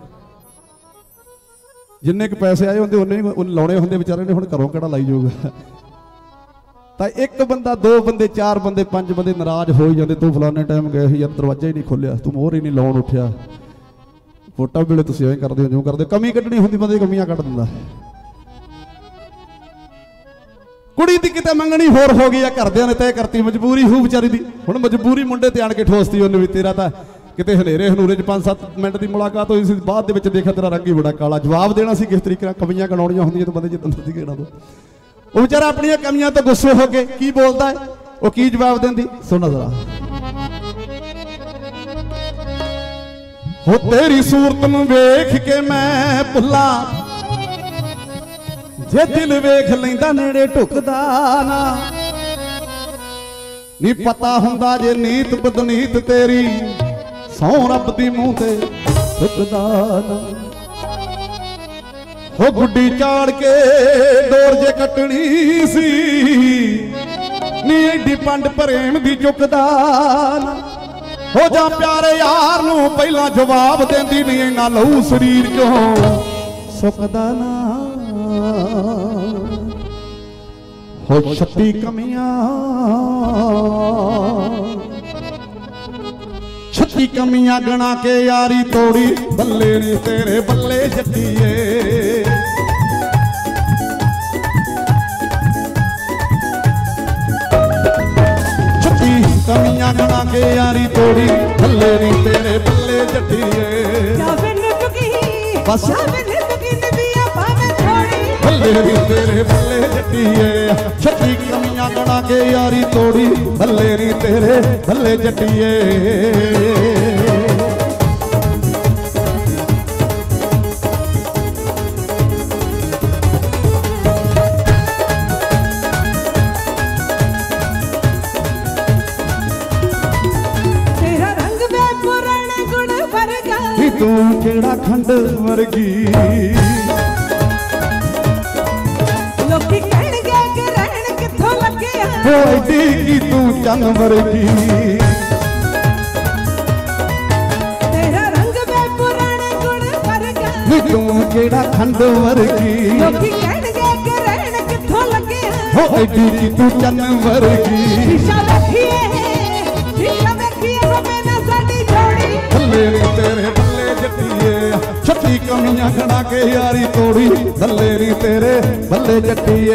जिन्ने क पैसे आए होंदे उन्ने लाने होंदे बेचारे ने हुण घरों किहड़ा लाई जाऊगा तां एक बंदा 2 बंदे 4 बंदे 5 बंदे नाराज हो जाते तू फलाने टाइम गए यार दरवाजा ही नहीं खोलिया तू मोहर ही नहीं लाउण उठिया वोटां वेले तुसीं ऐ करदे हो जो करदे कमी कड्ढणी हुंदी बंदे कमियां कढ दिंदा कुड़ी दी किते मंगणी होर हो गई घरदियां ने तय करती मजबूरी हो बेचारी दी हुण मजबूरी मुंडे ते आण के ठोसती उन्हें भी तेरा तां किते हनेरे हनूरे च 5-7 मिनट की मुलाकात हुई सी बाद दे विच देखिया तेरा रंग ही बड़ा काला जवाब देना सी किस तरीके नाल कमियां गिणाउणियां हुंदियां तो बंदे जिद्दां दी गिणा दो वो बेचारा अपनी कमियां तो गुस्से हो के की बोलदा है वो की जवाब देंदी सुनो जरा हो तेरी सूरत नूं वेख के मैं भुला जे दिल वेख लैंदा नेड़े ढुकदा ना नी पता हुंदा जे नीत बदनीत तेरी सौ रब दी मूंह ते ढुकदा ना हो गुड्डी चाड़ के डोर जे कटनी सी नी एडी पंड प्रेम दी चुकदा ना हो जा प्यारे यार नूं पहला जवाब देंदी नहीं ना लहू शरीर चों सुखदा ना हो 36 कमियां 36 कमियां गणा के यारी तोड़ी बल्ले नी तेरे बल्ले जट्टिए 36 कमियां गणा के यारी तोड़ी बल्ले नी तेरे बल्ले जट्टिए बस बल्ले नी तेरे बल्ले जट्टिए 36 कमियां गणा के यारी तोड़ी बल्ले नी तेरे बल्ले जट्टिए तू केड़ा खंड वर्गी लोकी कहणगे कि रहन किथों लगे हो ऐडी की तू चन वर्गी तेरा रंग वे पुराने गुण वर्गा तू केड़ा खंड वर्गी लोकी कहणगे कि रहन किथों लगे हो ऐडी की तू चन वर्गी शीशा देखिए रवे ना साडी जोड़ी बल्ले नी तेरे बल्ले जट्टिए 36 कमियां गणा के यारी तोड़ी बल्ले नी तेरे बल्ले जट्टिए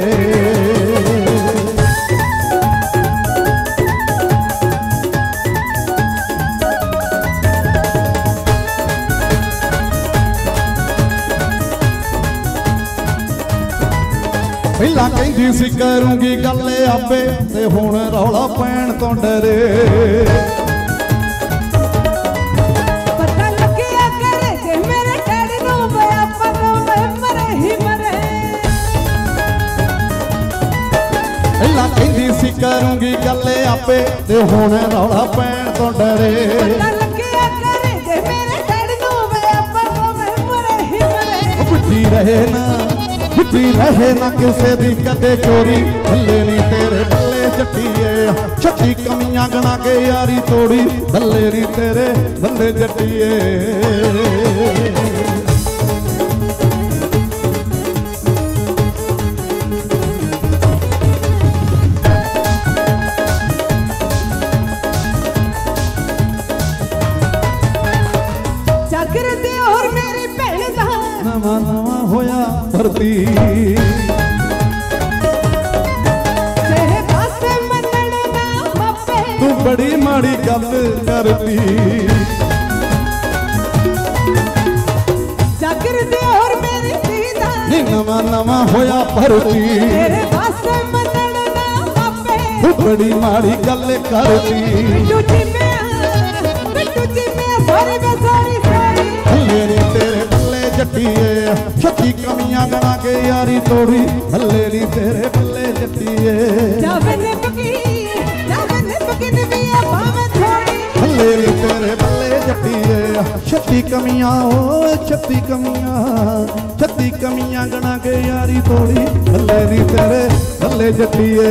पहला कहंदी सी करूंगी गल आपे ते हुण रौला पैण तो डरे पता लगिया करे जे मेरे डैडी नु बया पनो मरे ही मरे पहला कहंदी सी करूंगी गल आपे ते हुण रौला पैण तो डरे पता लगिया करे जे मेरे डैडी नु बया पनो मरे ही मरे बुद्धि रहे ना किसे दी कदे चोरी बल्ले नी तेरे बल्ले जट्टिए 36 कमियां गणा के यारी तोड़ी बल्ले नी तेरे बल्ले जट्टिए जागर दे और मेरी भैन दा नवा नवा होया भरती तेरे पासे मनण ना मापे तू बड़ी माड़ी गल करती जागर दे और मेरी सीधा नवा नवा होया भरती तेरे पासे मनण ना मापे तू बड़ी माड़ी गल करती बिट्टू जी मैं सारी बल्ले नी तेरे बल्ले जट्टिए 36 कमियां गणा के यारी तोड़ी बल्ले नी तेरे बल्ले जट्टिए जावे ने पकी नबिया भावे थोड़ी बल्ले नी तेरे बल्ले जट्टिए 36 कमियां ओ 36 कमियां गणा के यारी तोड़ी बल्ले नी तेरे बल्ले जट्टिए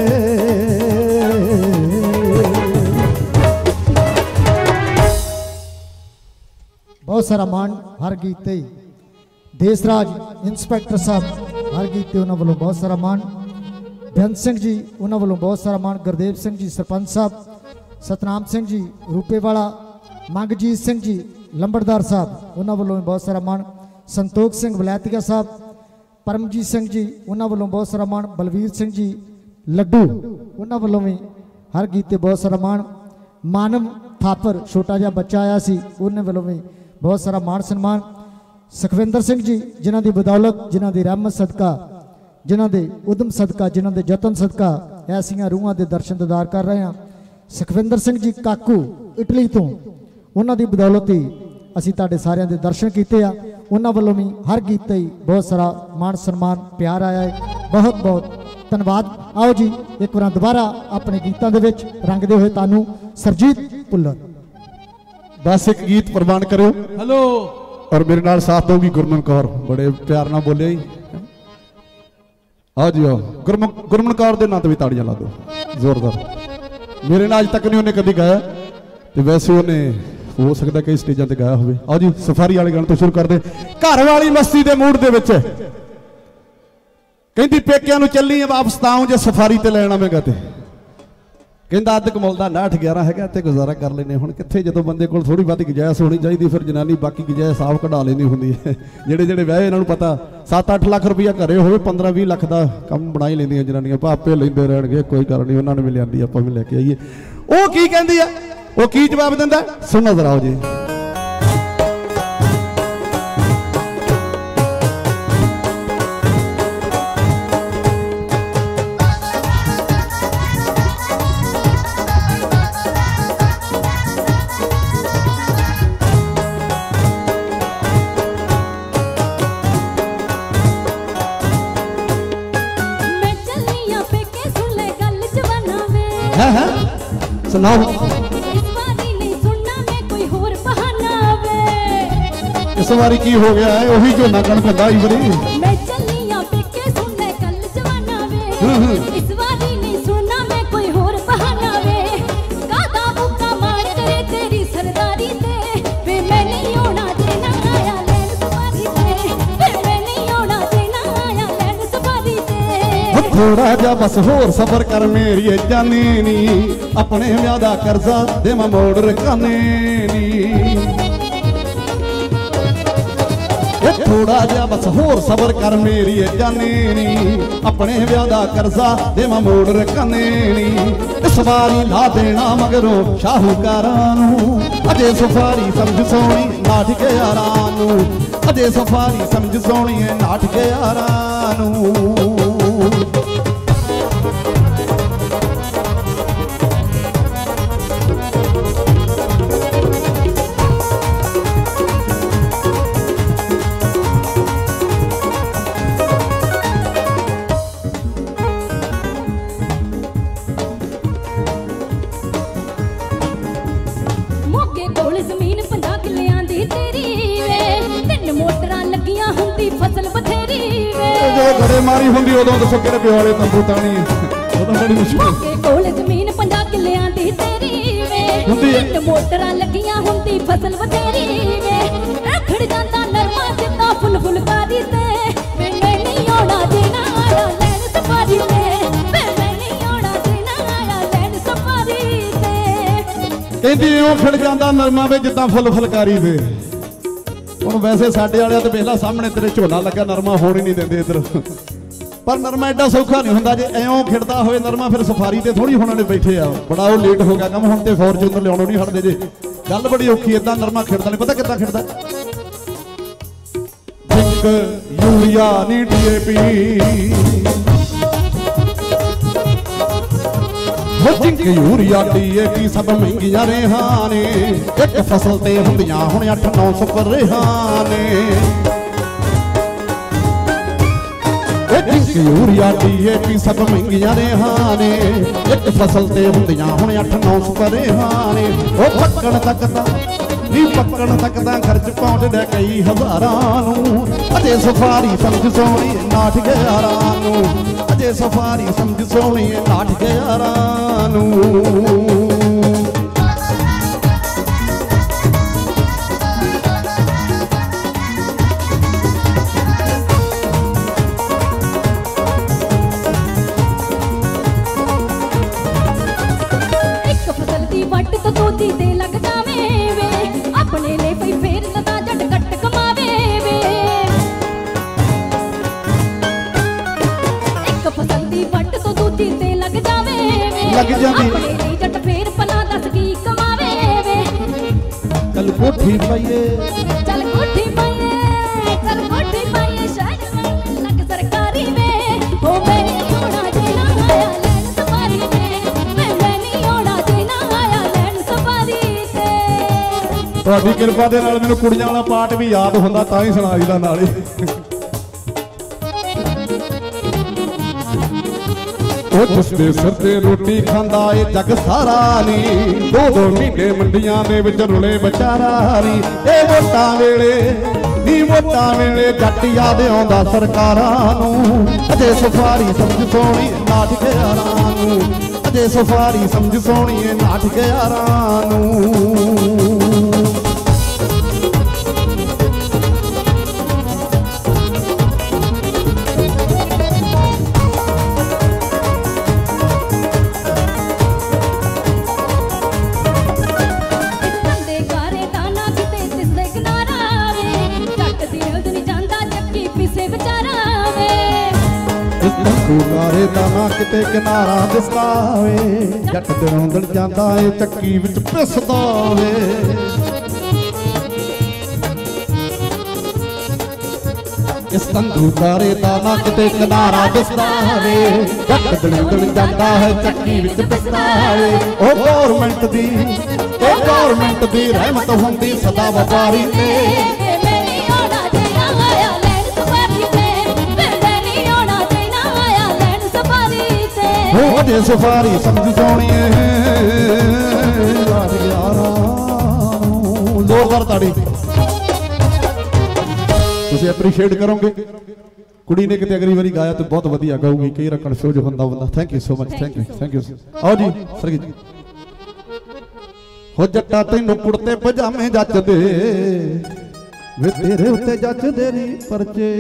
बहुत सारा मान हर गीत ते देसराज इंस्पैक्टर साहब हर गीत ते उन्होंने वालों बहुत सारा मान बेअंत सिंह जी उन्होंने वालों बहुत सारा मान गुरदेव सिंह जी सरपंच साहब सतनाम सिंह जी रूपेवाला मंगजीत सिंह जी लंबड़दार साहब उन्होंने वालों बहुत सारा मान संतोख सिंह वलैतिया साहब परमजीत सिंह जी उन्होंने वालों बहुत सारा मान बलवीर सिंह जी लड्डू उन्होंने वालों भी हर गीत ते बहुत सारा मान मानव थापर छोटा जहा बच्चा आया सी उन्होंने वालों भी बहुत सारा मान सन्मान सुखविंदर सिंह जी जिन्हों की बदौलत जिन्हों की रहमत सदका जिन्हों के उदम सदका जिन्हों के जतन सदका ऐसिया रूहां के दर्शन दीदार कर रहे हैं सुखविंदर सिंह जी काकू इटली तो उन्हों की बदौलत ही असी तुहाडे सारिਆਂ ਦੇ दर्शन किए उन्होंने वालों भी हर गीत ही बहुत सारा मान सन्मान प्यार आया है बहुत बहुत धन्यवाद। आओ जी एक बार दोबारा अपने गीतों के विच रंगदे हुए तानू सरजीत पुल्लर बस एक गीत प्रवान करो हेलो और मेरे नाल साथ होगी गुरमन कौर बड़े प्यार ना बोले ही आओ जी आओ गुरमन कौर के नाम भी ताड़ियां ला दो जोरदार मेरे नाल अज तक नहीं उन्हें कभी गाया तो वैसे उन्हें ਹੋ ਸਕਦਾ ਕਈ ਸਟੇਜਾਂ ਤੇ ਗਾਇਆ ਹੋਵੇ। ਆਓ ਜੀ ਸਫਾਰੀ ਵਾਲੇ ਗਾਣੇ ਤੋਂ ਸ਼ੁਰੂ ਕਰਦੇ। ਘਰ ਵਾਲੀ ਮਸਤੀ ਦੇ ਮੂਡ ਦੇ ਵਿੱਚ ਕਹਿੰਦੀ ਪੇਕਿਆਂ ਨੂੰ ਚੱਲੀ ਆ ਵਾਪਸ ਤਾਂ ਆਉਂ ਜੇ ਸਫਾਰੀ ਤੇ ਲੈਣ ਆਵੇਂਗਾ ਤੇ ਕਹਿੰਦਾ ਅੱਧ ਕਮਲ ਦਾ 69 11 ਹੈਗਾ ਤੇ ਗੁਜ਼ਾਰਾ ਕਰ ਲੈਨੇ। ਹੁਣ ਕਿੱਥੇ ਜਦੋਂ ਬੰਦੇ ਕੋਲ ਥੋੜੀ ਬਹੁਤੀ ਗੁੰਜਾਇਸ਼ ਹੋਣੀ ਚਾਹੀਦੀ ਫਿਰ ਜਨਾਨੀ ਬਾਕੀ ਗੁੰਜਾਇਸ਼ ਸਾਫ ਕਢਾ ਲੈਣੀ ਹੁੰਦੀ ਹੈ। ਜਿਹੜੇ ਵਿਆਹੇ ਇਹਨਾਂ ਨੂੰ ਪਤਾ 7-8 ਲੱਖ ਰੁਪਈਆ ਘਰੇ ਹੋਵੇ 15-20 ਲੱਖ ਦਾ ਕੰਮ ਬਣਾ ਹੀ ਲੈਂਦੀਆਂ ਜਨਾਨੀਆਂ। ਆਪੇ ਲੈਂਦੇ ਰਹਿਣਗੇ ਕੋਈ ਗੱਲ ਨਹੀਂ, ਉਹਨਾਂ ਨੇ ਵੀ ਲਿਆਂਦੀ ਆਪਾਂ ਵੀ ਲੈ ਕੇ ਆਈਏ। ਉਹ ਕੀ ਕਹਿੰਦੀ ਆ, ਉਹ ਕੀ ਜਵਾਬ ਦਿੰਦਾ ਸੁਣੋ ਜ਼ਰਾ ਜੀ। ਸੁਣਾਓ ਇਸ ਵਾਰੀ ਨਹੀਂ ਸੁਣਨਾ ਮੈਂ ਕੋਈ ਹੋਰ ਬਹਾਨਾ ਵੇ। ਇਸ ਵਾਰੀ ਕੀ ਹੋ ਗਿਆ ਹੈ? ਉਹੀ ਝੋਨਾ ਕਣ ਪੈਂਦਾ ਹੀ ਵਾਰੀ। ਮੈਂ ਚੱਲੀ ਆ ਪੇਕੇ ਸੁਣ ਲੈ ਕੱਲ ਜਵਾਨਾ ਵੇ। ਇਸ ਵਾਰੀ ਨਹੀਂ ਸੁਣਨਾ ਮੈਂ ਕੋਈ ਹੋਰ ਬਹਾਨਾ ਵੇ। ਕਾਦਾ ਬੁੱਕਾ ਮਾਰ ਕਰੇ ਤੇਰੀ ਸਰਦਾਰੀ ਤੇ ਵੇ ਮੈਂ ਨਹੀਂ ਆਉਣਾ ਜੇ ਨਾ ਆਇਆ ਲੈਣ ਸਵਾਰੀ ਤੇ ਵੇ ਮੈਂ ਨਹੀਂ ਆਉਣਾ ਜੇ ਨਾ ਆਇਆ ਲੈਣ ਸਵਾਰੀ ਤੇ। ਥੋੜਾ ਜਿਹਾ ਬਸ ਹੋਰ ਸਬਰ ਕਰ ਮੇਰੀ ਜਾਨੀ ਨੀ ਆਪਣੇ ਵਿਆਹ ਦਾ ਕਰਜ਼ਾ ਦੇ ਮੈਂ ਮੋੜ ਰਕਾਨੇ ਨੀ। ਥੋੜਾ ਜਿਹਾ ਬਸ ਹੋਰ ਸਬਰ ਕਰ ਮੇਰੀ ਜਾਨੀ ਨੀ ਆਪਣੇ ਵਿਆਹ ਦਾ ਕਰਜ਼ਾ ਦੇ ਮੈਂ ਮੋੜ ਰਕਾਨੇ ਨੀ। ਇਸ ਵਾਰੀ ਲਾ ਦੇਣਾ ਮਗਰੋਂ ਸ਼ਾਹੂਕਾਰਾਂ ਨੂੰ ਅਜੇ ਸਫਾਰੀ ਸਮਝ ਸੋਹਣੀ ਨਾਠ ਕੇ ਯਾਰਾਂ ਨੂੰ। ਅਜੇ ਸਫਾਰੀ ਸਮਝ ਸੋਹਣੀ ਨਾਠ ਕੇ ਯਾਰਾਂ ਨੂੰ। ਫਸਲ ਬਥੇਰੀ ਵੇ ਜੋ ਘੜੇ ਮਾਰੀ ਹੁੰਦੀ ਉਦੋਂ ਦੱਸੋ ਕਿਹੜੇ ਪਿਓ ਵਾਲੇ ਤੰਬੂ ਤਾਣੀ ਉਦੋਂ ਬੜੀ ਮੁਸ਼ਕਿਲ। ਮੋਗੇ ਕੋਲ ਜ਼ਮੀਨ 50 ਕਿੱਲਿਆਂ ਦੀ ਤੇਰੀ ਵੇ ਤਿੰਨ ਮੋਟਰਾਂ ਲੱਗੀਆਂ ਹੁੰਦੀ ਫਸਲ ਬਥੇਰੀ ਵੇ। ਰਖੜ ਜਾਂਦਾ ਨਰਮਾ ਜਿੱਦਾਂ ਫੁੱਲ ਫੁਲਕਾਰੀ ਤੇ ਵੇ ਮੈਂ ਨਹੀਂ ਆਉਣਾ ਜੇ ਨਾ ਆਇਆ ਲੈਣ ਸਫਾਰੀ ਤੇ ਵੇ ਮੈਂ ਨਹੀਂ ਆਉਣਾ ਜੇ ਨਾ ਆਇਆ ਲੈਣ ਸਫਾਰੀ ਤੇ। ਕਹਿੰਦੀ ਉਹ ਖੜ ਜਾਂਦਾ ਨਰਮਾ ਵੇ ਜਿੱਦਾਂ ਫੁੱਲ ਫੁਲਕਾਰੀ ਵੇ। ਹੁਣ ਵੈਸੇ ਸਾਡੇ ਵਾਲਿਆਂ ਤੇ ਵੇਖ ਲਾ ਸਾਹਮਣੇ ਤੇਰੇ ਝੋਨਾ ਲੱਗਾ ਨਰਮਾ ਹੋਣ ਹੀ ਨਹੀਂ ਦਿੰਦੇ ਇੱਧਰ। ਪਰ ਨਰਮਾ ਐਡਾ ਸੌਖਾ ਨਹੀਂ ਹੁੰਦਾ ਜੇ ਐਂ ਖਿੜਦਾ ਹੋਵੇ ਨਰਮਾ ਫਿਰ ਸਫਾਰੀ ਤੇ ਥੋੜੀ ਹੁਣ ਨੇ ਬੈਠੇ ਆ। ਬੜਾ ਉਹ ਲੇਟ ਹੋ ਗਿਆ ਕੰਮ ਹੁਣ ਤੇ ਫੋਰਚੂਨਰ ਲਿਆਉਣੋਂ ਨਹੀਂ ਹਟਦੇ ਜੇ। ਗੱਲ ਬੜੀ ਔਖੀ ਏਦਾਂ ਨਰਮਾ ਖਿੜਦਾ ਨਹੀਂ ਪਤਾ ਕਿੱਦਾਂ ਖਿੜਦਾ। ਜ਼ਿੰਕ ਯੂਰੀਆ ਨੀ DAP ਜ਼ਿੰਕ ਯੂਰੀਆ DAP ਸਭ ਮਹਿੰਗੀਆਂ ਰੇਹਾਂ ਨੇ। ਇੱਕ ਫਸਲ ਤੇ ਹੁੰਦੀਆਂ ਹੁਣ 8-9 ਸਪਰੇਹਾਂ ਨੇ। ਜ਼ਿੰਕ ਯੂਰੀਆ DAP ਸਭ ਮਹਿੰਗੀਆਂ ਰੇਹਾਂ ਨੇ। ਇੱਕ ਫਸਲ ਤੇ ਹੁੰਦੀਆਂ ਹੁਣ 8-9 ਸਪਰੇਹਾਂ ਨੇ। ਉਹ ਪੱਕਣ ਤੱਕ ਤਾਂ ਨੀ ਪੱਕਣ ਤੱਕ ਤਾਂ ਖਰਚ ਪਹੁੰਚਦਾ ਕਈ ਹਜ਼ਾਰਾਂ ਨੂੰ। ਅਜੇ ਸਫਾਰੀ ਸਮਝ ਸੋਹਣੀ ਨਾਠ ਗਿਆਰਾਂ ਨੂੰ। ਅਜੇ ਸਫਾਰੀ ਸਮਝ ਸੋਹਣੀ ਨਾਠ ਗਿਆਰਾਂ ਨੂੰ। ਇੱਕ ਫਸਲ ਦੀ ਵੱਟ ਤੋਂ ਦੋਤੀ ਤੇ ਲੱਗ ਜਾਵੇ ਵੇ ਆਪਣੇ ਲਈ ਪਈ ਫੇਰ ਲਦਾ ਜੱਟ ਕੱਟ ਕਮਾਵੇ ਵੇ। ਇੱਕ ਫਸਲ ਦੀ ਵੱਟ ਤੋਂ ਦੂਜੀ ਤੇ ਲੱਗ ਜਾਵੇ ਵੇ ਲੱਗ ਜਾਂਦੀ ਆਪਣੇ ਲਈ ਜੱਟ ਫੇਰ ਪਨਾ ਦੱਸ ਕੀ ਕਮਾਵੇ ਵੇ। ਚੱਲ ਕੋਠੀ ਪਾਈਏ ਚੱਲ ਕੋਠੀ ਪਾਈਏ ਚੱਲ ਕੋਠੀ ਪਾਈਏ ਸ਼ਾਇਦ ਲੱਗ ਸਰਕਾਰੀ ਵੇ ਹੋ ਮੈਂ ਨਹੀਂ ਆਉਣਾ ਜੇ ਨਾ ਆਇਆ ਲੈਣ ਸਫਾਰੀ ਵੇ ਮੈਂ ਨਹੀਂ ਆਉਣਾ ਜੇ ਨਾ ਆਇਆ ਲੈਣ ਸਫਾਰੀ ਤੇ। ਤੁਹਾਡੀ ਕਿਰਪਾ ਦੇ ਨਾਲ ਮੈਨੂੰ ਕੁੜੀਆਂ ਵਾਲਾ ਪਾਠ ਵੀ ਯਾਦ ਹੁੰਦਾ ਤਾਂ ਹੀ ਸੁਣਾ ਦਿੰਦਾ ਨਾਲੇ। ਉਹ ਜਿਸ ਦੇ ਸਿਰ ਤੇ ਰੋਟੀ ਖਾਂਦਾ ਏ ਜੱਗ ਸਾਰਾ ਨੀ। 2-2 ਮਹੀਨੇ ਮੰਡੀਆਂ ਦੇ ਵਿੱਚ ਰੁਲੇ ਵਿਚਾਰਾ ਨੀ। ਇਹ ਵੋਟਾਂ ਵੇਲੇ ਜੱਟ ਯਾਦ ਆਉਂਦਾ ਸਰਕਾਰਾਂ ਨੂੰ। ਅਜੇ ਸਫਾਰੀ ਸਮਝ ਸੋਹਣੀ ਨਾਠ ਗਿਆਰਾਂ ਨੂੰ। ਅਜੇ ਸਫਾਰੀ ਸਮਝ ਸੋਹਣੀ ਨਾਠ ਗਿਆਰਾਂ ਨੂੰ। ਕਾਰੇ ਦਾ ਨਾ ਕਿਤੇ ਕਿਨਾਰਾ ਦਿਸਦਾ ਵੇ ਜੱਟ ਦਿਨੋਂ ਦਿਨ ਜਾਂਦਾ ਏ ਚੱਕੀ ਵਿੱਚ ਪਿਸਦਾ ਵੇ ਇਸ ਤੰਦੂ ਕਾਰੇ ਦਾ ਨਾ ਕਿਤੇ ਕਿਨਾਰਾ ਦਿਸਦਾ ਵੇ ਜੱਟ ਦਿਨੋਂ ਦਿਨ ਜਾਂਦਾ ਹੈ ਚੱਕੀ ਵਿੱਚ ਪਿਸਦਾ ਵੇ ਉਹ ਗੌਰਮੈਂਟ ਦੀ ਰਹਿਮਤ ਹੁੰਦੀ ਸਦਾ ਵਪਾਰੀ ਤੇ ਅਜੇ ਸਫਾਰੀ ਸਮਝ ਸੋਣੀਏ ਰਾਤ 11 ਨੂੰ ਜ਼ੋਰਦਾਰ ਤਾੜੀ ਤੁਸੀਂ ਐਪਰੀਸ਼ੀਏਟ ਕਰੋਗੇ ਕੁੜੀ ਨੇ ਕਿਤੇ ਅਗਲੀ ਵਾਰੀ ਗਾਇਆ ਤੇ ਬਹੁਤ ਵਧੀਆ ਗਾਊਗੀ ਕਈ ਰੱਖਣ ਸ਼ੋਜ ਹੁੰਦਾ ਬੰਦਾ thank you so much thank you ਆਓ ਜੀ ਸਰਗੀਤ ਹੋ ਜੱਟਾ ਤੈਨੂੰ ਕੁੜਤੇ ਪਜਾਮੇ ਜੱਚਦੇ ਵੇ ਤੇਰੇ ਉੱਤੇ ਜੱਚਦੇ ਨਹੀਂ ਪਰਚੇ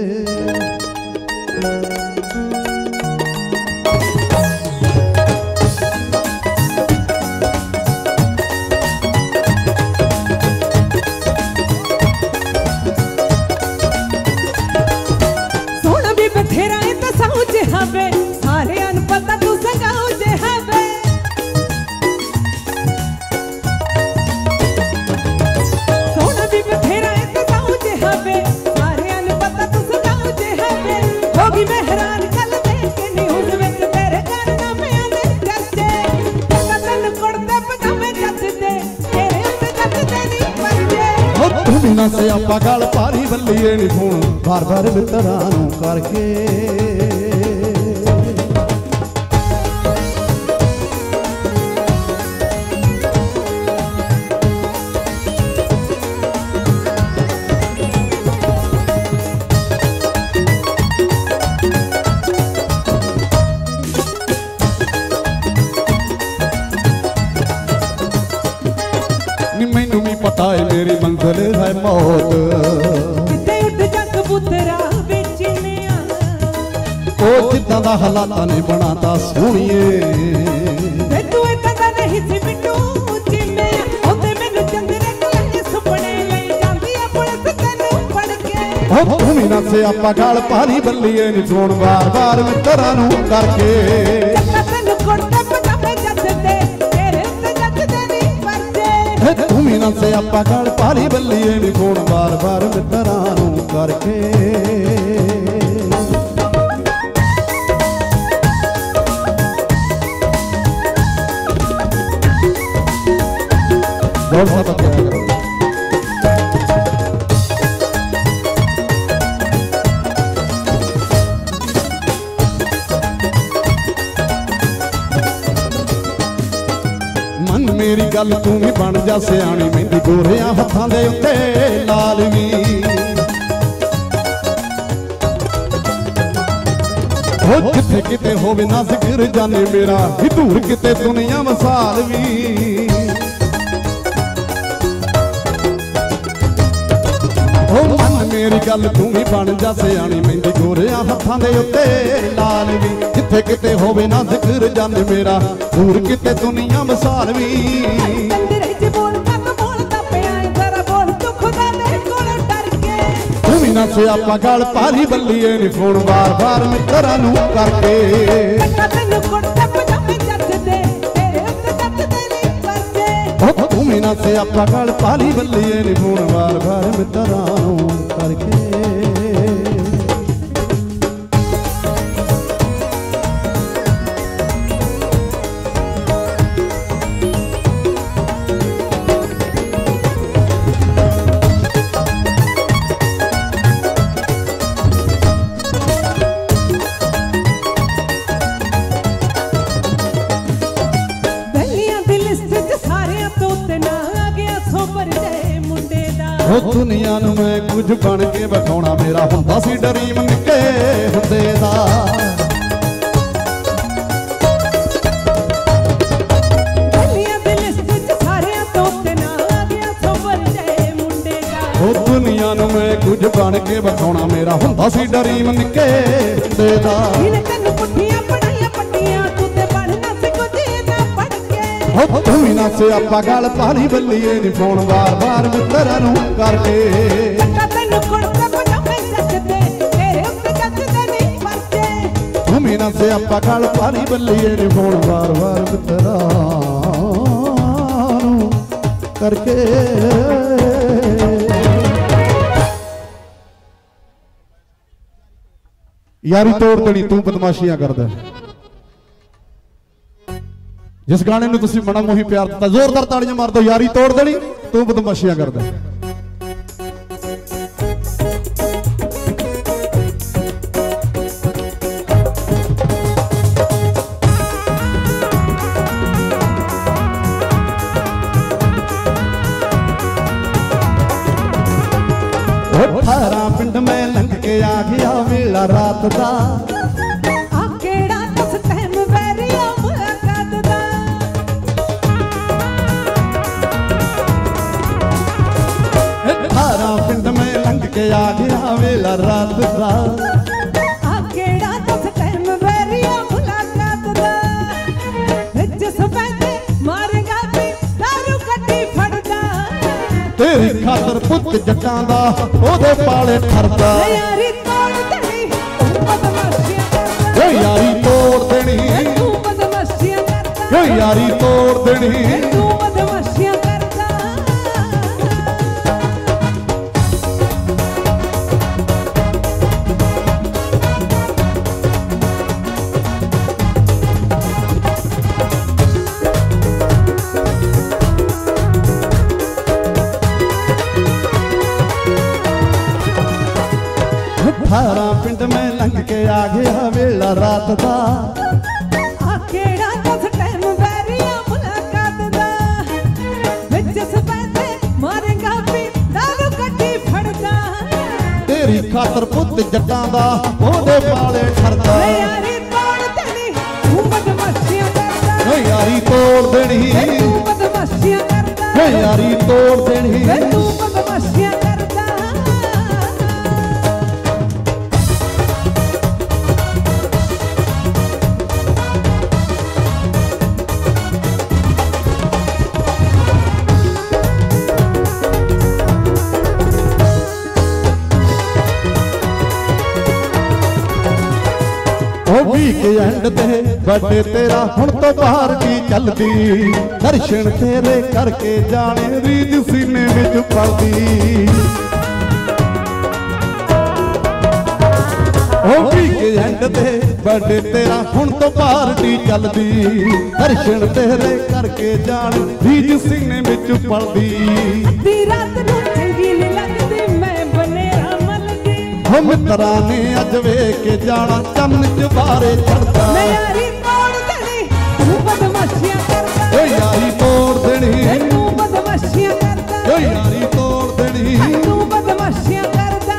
ਸਾਰਿਆਂ ਨੂੰ ਪਤਾ ਤੂੰ ਸੰਗਾਉ ਜਿਹਾ ਵੇ ਸੋਹਣਾ ਵੀ ਬਥੇਰਾ ਏ ਤੇ ਸਾਉ ਜਿਹਾ ਵੇ ਸਾਰਿਆਂ ਨੂੰ ਪਤਾ ਤੂੰ ਸੰਗਾਉ ਜਿਹਾ ਵੇ ਹੋ ਗਈ ਮੈਂ ਹੈਰਾਨ ਕੱਲ ਦੇਖ ਕੇ ਨਿਊਜ਼ ਵਿੱਚ ਤੇਰੇ ਕਾਰਨਾਮਿਆਂ ਦੇ ਚਰਚੇ ਪਤਾ ਤੈਨੂੰ ਕੁੜਤੇ ਪਜਾਮੇ ਜੱਚਦੇ ਤੇਰੇ ਉੱਤੇ ਜੱਚਦੇ ਨਹੀਂ ਪਰਚੇ ਹੋ ਤੂੰ ਵੀ ਨਾ ਸਿਆਪਾ ਗਲ ਭਾਰੀ ਬੱਲੀਏ ਨੀ ਫੋਨ ਬਾਰ-ਬਾਰ ਮਿੱਤਰਾਂ ਨੂੰ ਕਰਕੇ ਮੈਨੂੰ ਵੀ ਪਤਾ ਏ ਮੇਰੀ ਮੰਜ਼ਿਲ ਹੈ ਮੌਤ ਕਿਤੇ ਉੱਡ ਜਾ ਕਬੂਤਰਾ ਵਿੱਚ ਨਿਆ ਉਹ ਜਿੱਦਾਂ ਦਾ ਹਾਲਾਤਾਂ ਨੇ ਬਣਾਤਾ ਸੋਹਣੀਏ ਵੇ ਤੂੰ ਏਦਾਂ ਦਾ ਨਹੀਂ ਸੀ ਮੈਨੂੰ ਜਿਵੇਂ ਉਹਦੇ ਮੈਨੂੰ ਚੰਦਰੇ ਕੋਲੇ ਸੁਪਨੇ ਲਈ ਜਾਂਦੀ ਆ ਪੁਲਿਸ ਤੈਨੂੰ ਫੜ ਕੇ ਉਹ ਤੂੰ ਵੀ ਨਾ ਸਿਆਪਾ ਗਲ ਭਾਰੀ ਬੱਲੀਏ ਨੀ ਫੋਨ ਵਾਰ-ਵਾਰ ਮਿੱਤਰਾਂ ਨੂੰ ਕਰਕੇ ਤੈਨੂੰ ਕੁੜਤੇ ਪਜਾਮੇ ਜੱਚਦੇ ਤੇਰੇ ਉੱਤੇ ਜੱਚਦੇ ਨਹੀਂ ਪਰਚੇ ਤੂੰ ਵੀ ਨਾ ਸਿਆਪਾ ਗਲ ਭਾਰੀ ਬੱਲੀਏ ਨੀ ਫੋਨ ਵਾਰ-ਵਾਰ ਮਿੱਤਰਾਂ ਨੂੰ ਕਰਕੇ ਗੌਰ ਸਾਹਿਬ ਕਰੋ ਮਨ ਮੇਰੀ ਗੱਲ ਤੂੰ ਵੀ ਬਣ ਜਾ ਸਿਆਣੀ ਮਹਿੰਦੀ ਗੋਰਿਆਂ ਹੱਥਾਂ ਦੇ ਉੱਤੇ ਲਾਲ ਵੀ ਹੋ ਕਿਤੇ ਕਿਤੇ ਹੋਵੇ ਨਾ ਜ਼ਿਕਰ ਜਾਣੇ ਮੇਰਾ ਵੀ ਦੂਰ ਕਿਤੇ ਦੁਨੀਆ ਵਸਾਲ ਵੀ ਹੋ ਮਨ ਮੇਰੀ ਗੱਲ ਤੂੰ ਵੀ ਬਣ ਜਾ ਸਿਆਣੀ ਮਹਿੰਦੀ ਗੋਰਿਆਂ ਹੱਥਾਂ ਦੇ ਉੱਤੇ ਲਾਲ ਵੀ ਜਿੱਥੇ ਕਿਤੇ ਹੋਵੇ ਨਾ ਜ਼ਿਕਰ ਜਾਣੇ ਮੇਰਾ ਦੂਰ ਕਿਤੇ ਦੁਨੀਆ ਵਸਾਲ ਵੀ ਤੇਰੇ ਚ ਬੋਲਦਾ ਪਿਆ ਜ਼ਰਾ ਬੋਲ ਤੂੰ ਖੁਦਾ ਦੇ ਕੋਲ ਡਰ ਕੇ ਤੂੰ ਵੀ ਨਾ ਸਿਆਪਾ ਗਲ ਭਾਰੀ ਬੱਲੀਏ ਨੀ ਫੋਨ ਵਾਰ-ਵਾਰ ਮਿੱਤਰਾਂ ਨੂੰ ਕਰਕੇ ਤੈਨੂੰ ਕੁੜਤੇ ਪਜਾਮੇ ਜੱਚਦੇ ਤੇਰੇ ਉੱਤੇ ਜੱਚਦੇ ਨਹੀਂ ਪਰਚੇ ਤੂੰ ਵੀ ਨਾ ਸਿਆਪਾ ਗਲ ਭਾਰੀ ਬੱਲੀਏ ਨੀ ਫੋਨ ਵਾਰ-ਵਾਰ ਮਿੱਤਰਾਂ ਨੂੰ ਕਰਕੇ ਉਹ ਦੁਨੀਆ ਨੂੰ ਮੈਂ ਕੁਝ ਬਣ ਕੇ ਵਿਖਾਉਣਾ ਮੇਰਾ ਹੁੰਦਾ ਸੀ ਡਰੀਮ ਨਿੱਕੇ ਹੁੰਦੇ ਦਾ ਦੁਨੀਆ ਦੇ ਲਿਸਟ 'ਚ ਸਾਰਿਆਂ ਤੋਂ ਤੇ ਨਾ ਆ ਗਿਆ ਸੋਬਰ ਜੇ ਮੁੰਡੇ ਦਾ ਉਹ ਦੁਨੀਆ ਨੂੰ ਮੈਂ ਕੁਝ ਬਣ ਕੇ ਵਿਖਾਉਣਾ ਮੇਰਾ ਹੁੰਦਾ ਸੀ ਡਰੀਮ ਨਿੱਕੇ ਹੁੰਦੇ ਦਾ ਇਹਨੇ ਤੈਨੂੰ ਪੁੱਠੀਆਂ ਪੜਾਈਆਂ ਪੱਟੀਆਂ ਤੂੰ ਤੇ ਬਣਨਾ ਸੀ ਕੁਝ ਨਾ ਪੜ ਕੇ ਉਹ ਤੂੰ ਵੀ ਨਾ ਸਿਆਪਾ ਗਲ ਭਾਰੀ ਬੱਲੀਏ ਨੀ ਫੋਨ ਵਾਰ-ਵਾਰ ਮਿੱਤਰਾਂ ਨੂੰ ਕਰਕੇ ਤੈਨੂੰ ਕੁੜਤੇ ਪਜਾਮੇ ਜੱਚਦੇ ਤੇਰੇ ਉੱਤੇ ਜੱਚਦੇ ਨਹੀਂ ਪਰਚੇ ਵੀ ਨਾ ਸਿਆਪਾ ਗਲ ਭਾਰੀ ਬੱਲੀਏ ਨੀ ਫੋਨ ਵਾਰ-ਵਾਰ ਮਿੱਤਰਾਂ ਨੂੰ ਕਰਕੇ यारी तोड़ देनी तू बदमाशियां करदा जिस गाने नूं तुसीं बड़ा मोही प्यार दिता जोरदार ताड़ियां मार दो यारी तोड़ देनी तू बदमाशियां करदा थारा पिंड में लंघ के आ गया वेला रात दा आ केड़ा दस टाइम वैरिया मुलाकात दा थारा पिंड में लंघ के आ गया वेला रात दा आ केड़ा दस टाइम वैरिया मुलाकात दा जिस पैसे मारेगा भी दारू कट्टी फड़दा तेरी खातर पुत जट्टां दा ओदे पाले ठरदा यारी तोड़ देनी तू बदमाशियां करदा यारी तोड़ देनी तू बदमाशियां करदा यारी तोड़ देनी तू बदमाशियां करदा थारा पिंड में लंघ के आ गया वेला रात दा आ केड़ा दस टाइम वैरिया मुलाकात दा जिस पैसे मारेगा भी दारू कट्टी फड़दा तेरी खातर पुत जट्टां दा ओदे पाले ठरदा यारी तोड़ देनी तू बदमाशियां करदा यारी तोड़ देनी तू बदमाशियां करदा यारी तोड़ देनी तू बदमाशियां करदा एंड ते बड़े तेरा हुण तो बाहर की चलदी दर्शन तेरे करके जाने रीत सीने विच पलदी एंड ते बड़े तेरा हुण तो बाहर की चलदी दर्शन तेरे करके जाने रीत सीने विच पलदी रात नूं चंगी नहीं लगदी मैं बनेरा मलदी हो मित्रा ने अज वेख के जाना चमन चबारे चढ़दा यारी तोड़ देनी तू बदमाशियां करदा यारी तोड़ देनी तू बदमाशियां करदा यारी तोड़ देनी तू बदमाशियां करदा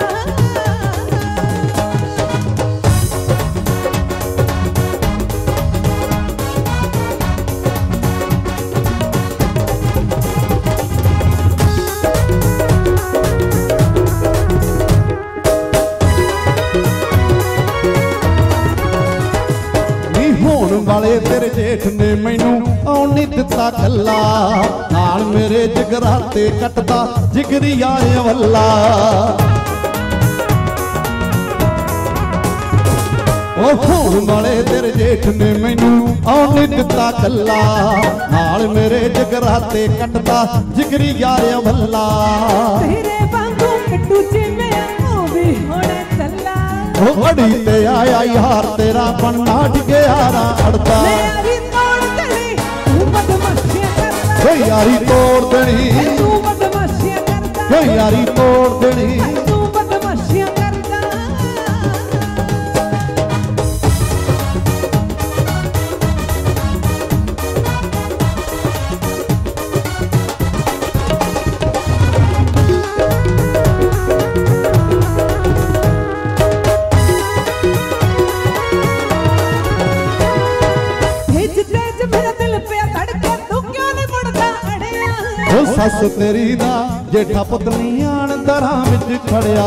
वाले तेरे जेठ ने मैनू आउण नहीं दिता कल्ला नाल मेरे जगराते कटदा जिगरी आए वल्ला ओ होण वाले तेरे जेठ ने मैनू आउण नहीं दिता कल्ला नाल मेरे जगराते कटदा जिगरी आए वल्ला तेरे वांगू कट्टू जिवें ओ भी होणे चल्ला ओ बड़ी ते आया यार तेरा बनना टिकारा अड़ता यारी तोड़ देनी तू बदमाशियां करदा यारी तोड़ देनी तू बदमाशियां करदा यारी तोड़ देनी तू बदमाशियां करदा सस तेरी दा जेठा पुतनी आन दरां विच खड़िया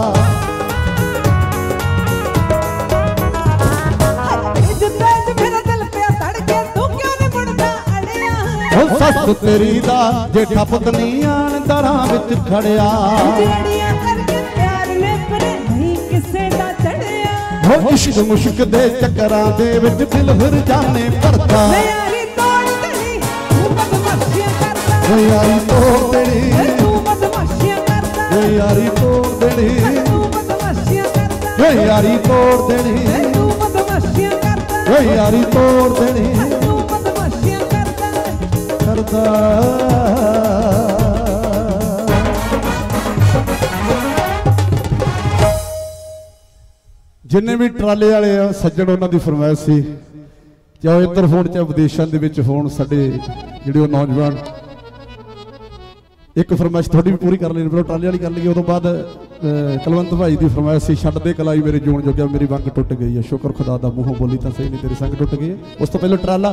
सस तेरी दा जेठा पुतनी आन दरां विच खड़िया हो इश्क मुश्क दे चक्करां दे विच दिल फिर जाने भरदा यारी तोड़ तेरी तू बदमाशियां करदा यारी तोड़ तेरी तू बदमाशियां करदा यारी तोड़ तेरी तू बदमाशियां करदा यारी तोड़ तेरी तू बदमाशियां करदा यारी तोड़ तेरी तू बदमाशियां करदा करदा जिन्ने भी ट्राले वाले आ सज्जण उन्होंने की फरमाइश सी चाहे इधर होण चाहे विदेशों के होण साडे जिहड़े नौजवान एक फरमाइश थोड़ी भी पूरी कर लेनी पर ट्राले वाली कर ली उस बाद कलवंत भाई की फरमाइश सी छड्ड दे कलाई मेरे जून जोगिया मेरी वंग टुट गई है शुक्र खुदा दा मूहों बोली तो सही नहीं तेरी संग टुट गई है उस तो पहले ट्राला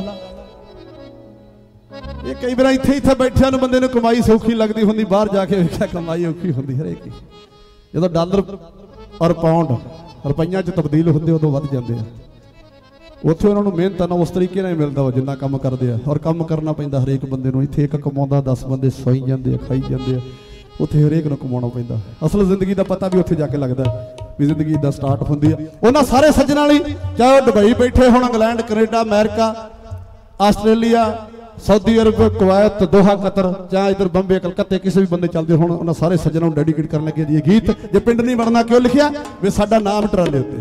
ये कई बार इत्थे इत्थे बैठिया नूं बंदे नूं कमाई सौखी लगती होंदी बाहर जाके वेखिया कमाई औखी होंदी हरेक की जदों डॉलर और पाउंड रुपइया च तब्दील होंदे उदों वध जांदे आ उत्थे उन्हां नूं मेहनत ना उस तरीके नाल मिलदा वा जिन्ना काम करदे आ और काम करना पैंदा हरेक बंदे नूं इत्थे एक कमाउंदा 10 बंदे सोई जांदे आ खाई जांदे आ उत्थे हरेक नूं कमाउणा पैंदा असल जिंदगी दा पता भी उत्थे जाके लगदा भी जिंदगी इदां स्टार्ट हुंदी आ उन्हां सारे सज्जणां लई चाहे दुबई बैठे होण England Canada America Australia Saudi Arab Kuwait Doha Qatar चाहे इधर बंबे कलकत्ते किसी भी बंदे चलते होण उन्हां सारे सज्जणां नूं डेडिकेट करन लगे जी गीत जे पिंड नहीं बनना क्यों लिखिया वे साडा नाम ट्राले उत्ते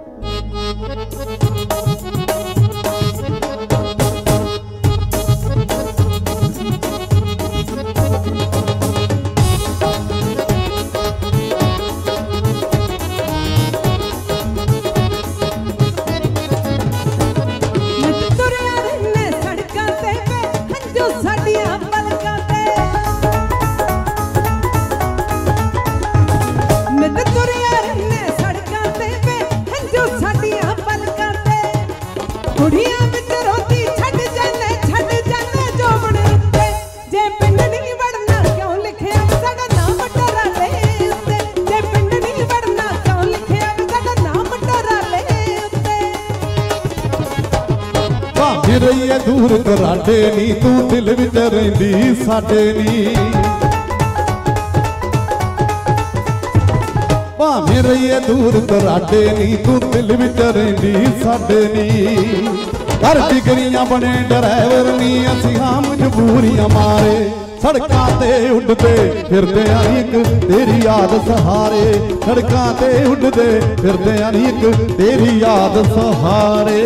रही है दूर दराडे नी तू दिल विच रहिंदी साडे नी भावें रही है दूर दराडे नी तू दिल विच रहिंदी साडे नी घर डिगरियां बने ड्राइवर नी असीं हां मजबूरियां मारे सड़कां ते उड़दे फिरदे एक तेरी याद सहारे सड़कां ते उड़दे फिरदे एक तेरी याद सहारे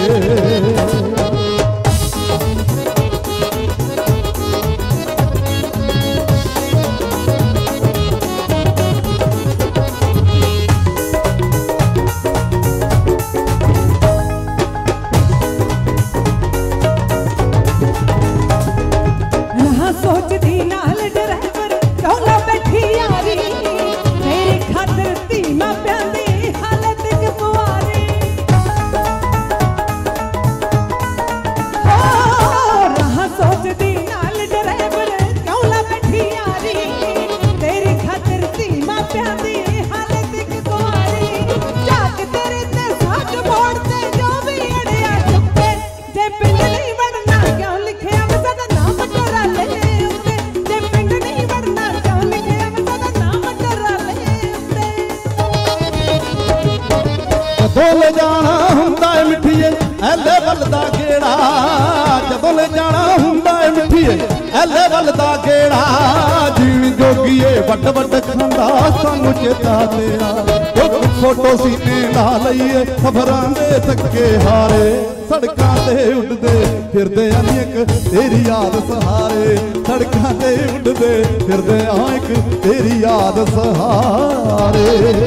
ले जाना हुंदा है मिठिए ऐले वल दा गेड़ा जदों ले जाना हुंदा है मिठिए ऐले वल दा गेड़ा जीण जोगीए वट वट खांदा सानू चेता तेरा फोटो सीने ला लईए खबरां दे धक्के हारे सड़कां ते उड़दे फिरदे एक तेरी याद सहारे सड़कां ते उड़दे फिरदे एक तेरी याद सहारे